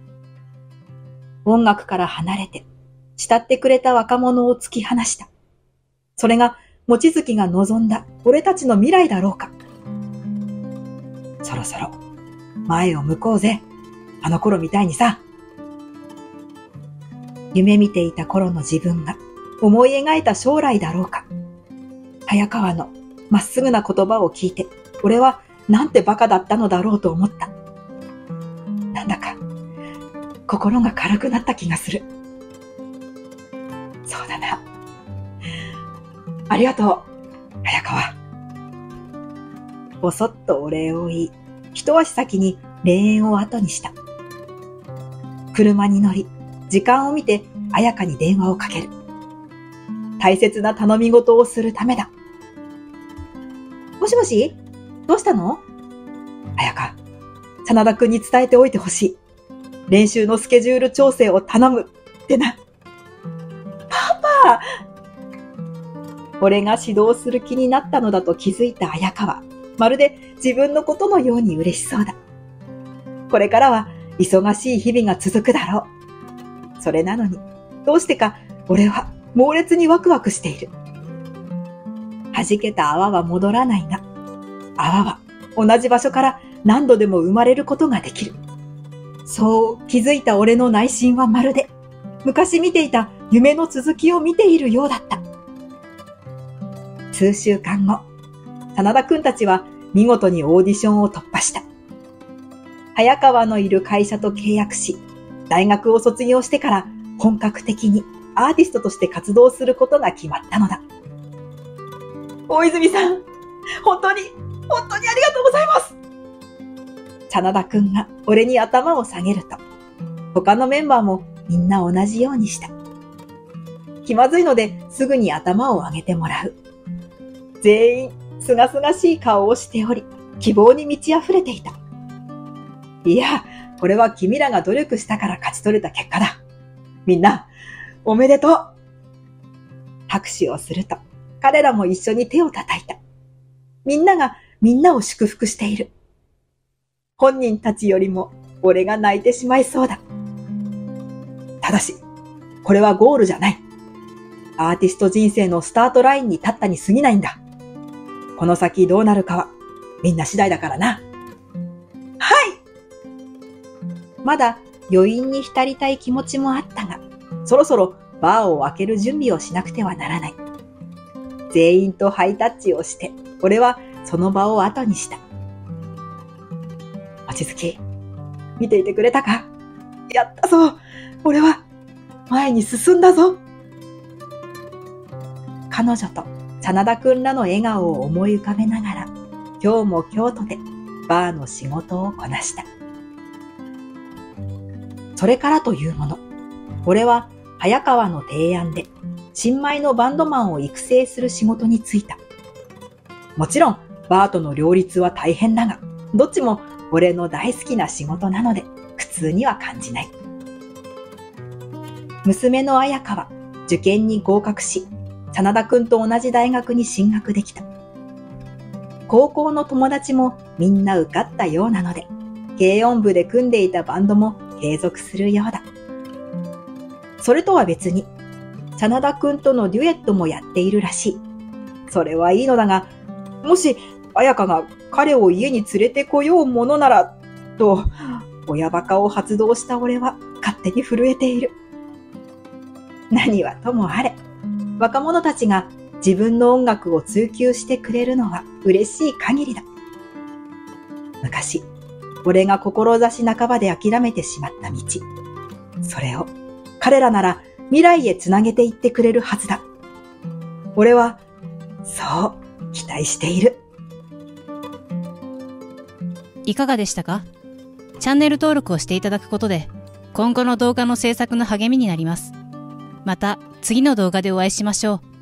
Speaker 2: 音楽から離れて慕ってくれた若者を突き放した。それが望月が望んだ俺たちの未来だろうか。そろそろ前を向こうぜ。あの頃みたいにさ。夢見ていた頃の自分が思い描いた将来だろうか。早川のまっすぐな言葉を聞いて、俺はなんてバカだったのだろうと思った。なんだか心が軽くなった気がする。そうだな。ありがとう、早川。ぼそっとお礼を言い、一足先に霊園を後にした。車に乗り、時間を見て彩香に電話をかける。大切な頼み事をするためだ。もしもし？どうしたの？彩香、真田くんに伝えておいてほしい。練習のスケジュール調整を頼むってな。パパ！俺が指導する気になったのだと気づいた彩香は、まるで自分のことのように嬉しそうだ。これからは忙しい日々が続くだろう。それなのに、どうしてか俺は猛烈にワクワクしている。弾けた泡は戻らないが、泡は同じ場所から何度でも生まれることができる。そう気づいた俺の内心はまるで昔見ていた夢の続きを見ているようだった。数週間後、真田くんたちは見事にオーディションを突破した。早川のいる会社と契約し、大学を卒業してから本格的にアーティストとして活動することが決まったのだ。大泉さん、本当に、本当にありがとうございます。真田くんが俺に頭を下げると、他のメンバーもみんな同じようにした。気まずいのですぐに頭を上げてもらう。全員、すがすがしい顔をしており、希望に満ち溢れていた。いや、これは君らが努力したから勝ち取れた結果だ。みんな、おめでとう。拍手をすると、彼らも一緒に手を叩いた。みんながみんなを祝福している。本人たちよりも俺が泣いてしまいそうだ。ただし、これはゴールじゃない。アーティスト人生のスタートラインに立ったに過ぎないんだ。この先どうなるかはみんな次第だからな。はい。まだ余韻に浸りたい気持ちもあったが、そろそろバーを開ける準備をしなくてはならない。全員とハイタッチをして、俺はその場を後にした。望月、見ていてくれたか？やったぞ！俺は前に進んだぞ！彼女と真田くんらの笑顔を思い浮かべながら、今日も京都でバーの仕事をこなした。それからというもの、俺は早川の提案で新米のバンドマンを育成する仕事に就いた。もちろんバーとの両立は大変だが、どっちも俺の大好きな仕事なので苦痛には感じない。娘の彩香は受験に合格し、真田くんと同じ大学に進学できた。高校の友達もみんな受かったようなので、軽音部で組んでいたバンドも継続するようだ。それとは別に、真田くんとのデュエットもやっているらしい。それはいいのだが、もし彩香が彼を家に連れてこようものなら、と、親バカを発動した俺は勝手に震えている。何はともあれ、若者たちが自分の音楽を追求してくれるのは嬉しい限りだ。昔、俺が志半ばで諦めてしまった道。それを彼らなら未来へつなげていってくれるはずだ。俺は
Speaker 4: そう、期待している。
Speaker 3: いかがでしたか？チャンネル登録をしていただくことで、今後の動画の制作の励みになります。また次の動画でお会いしましょう。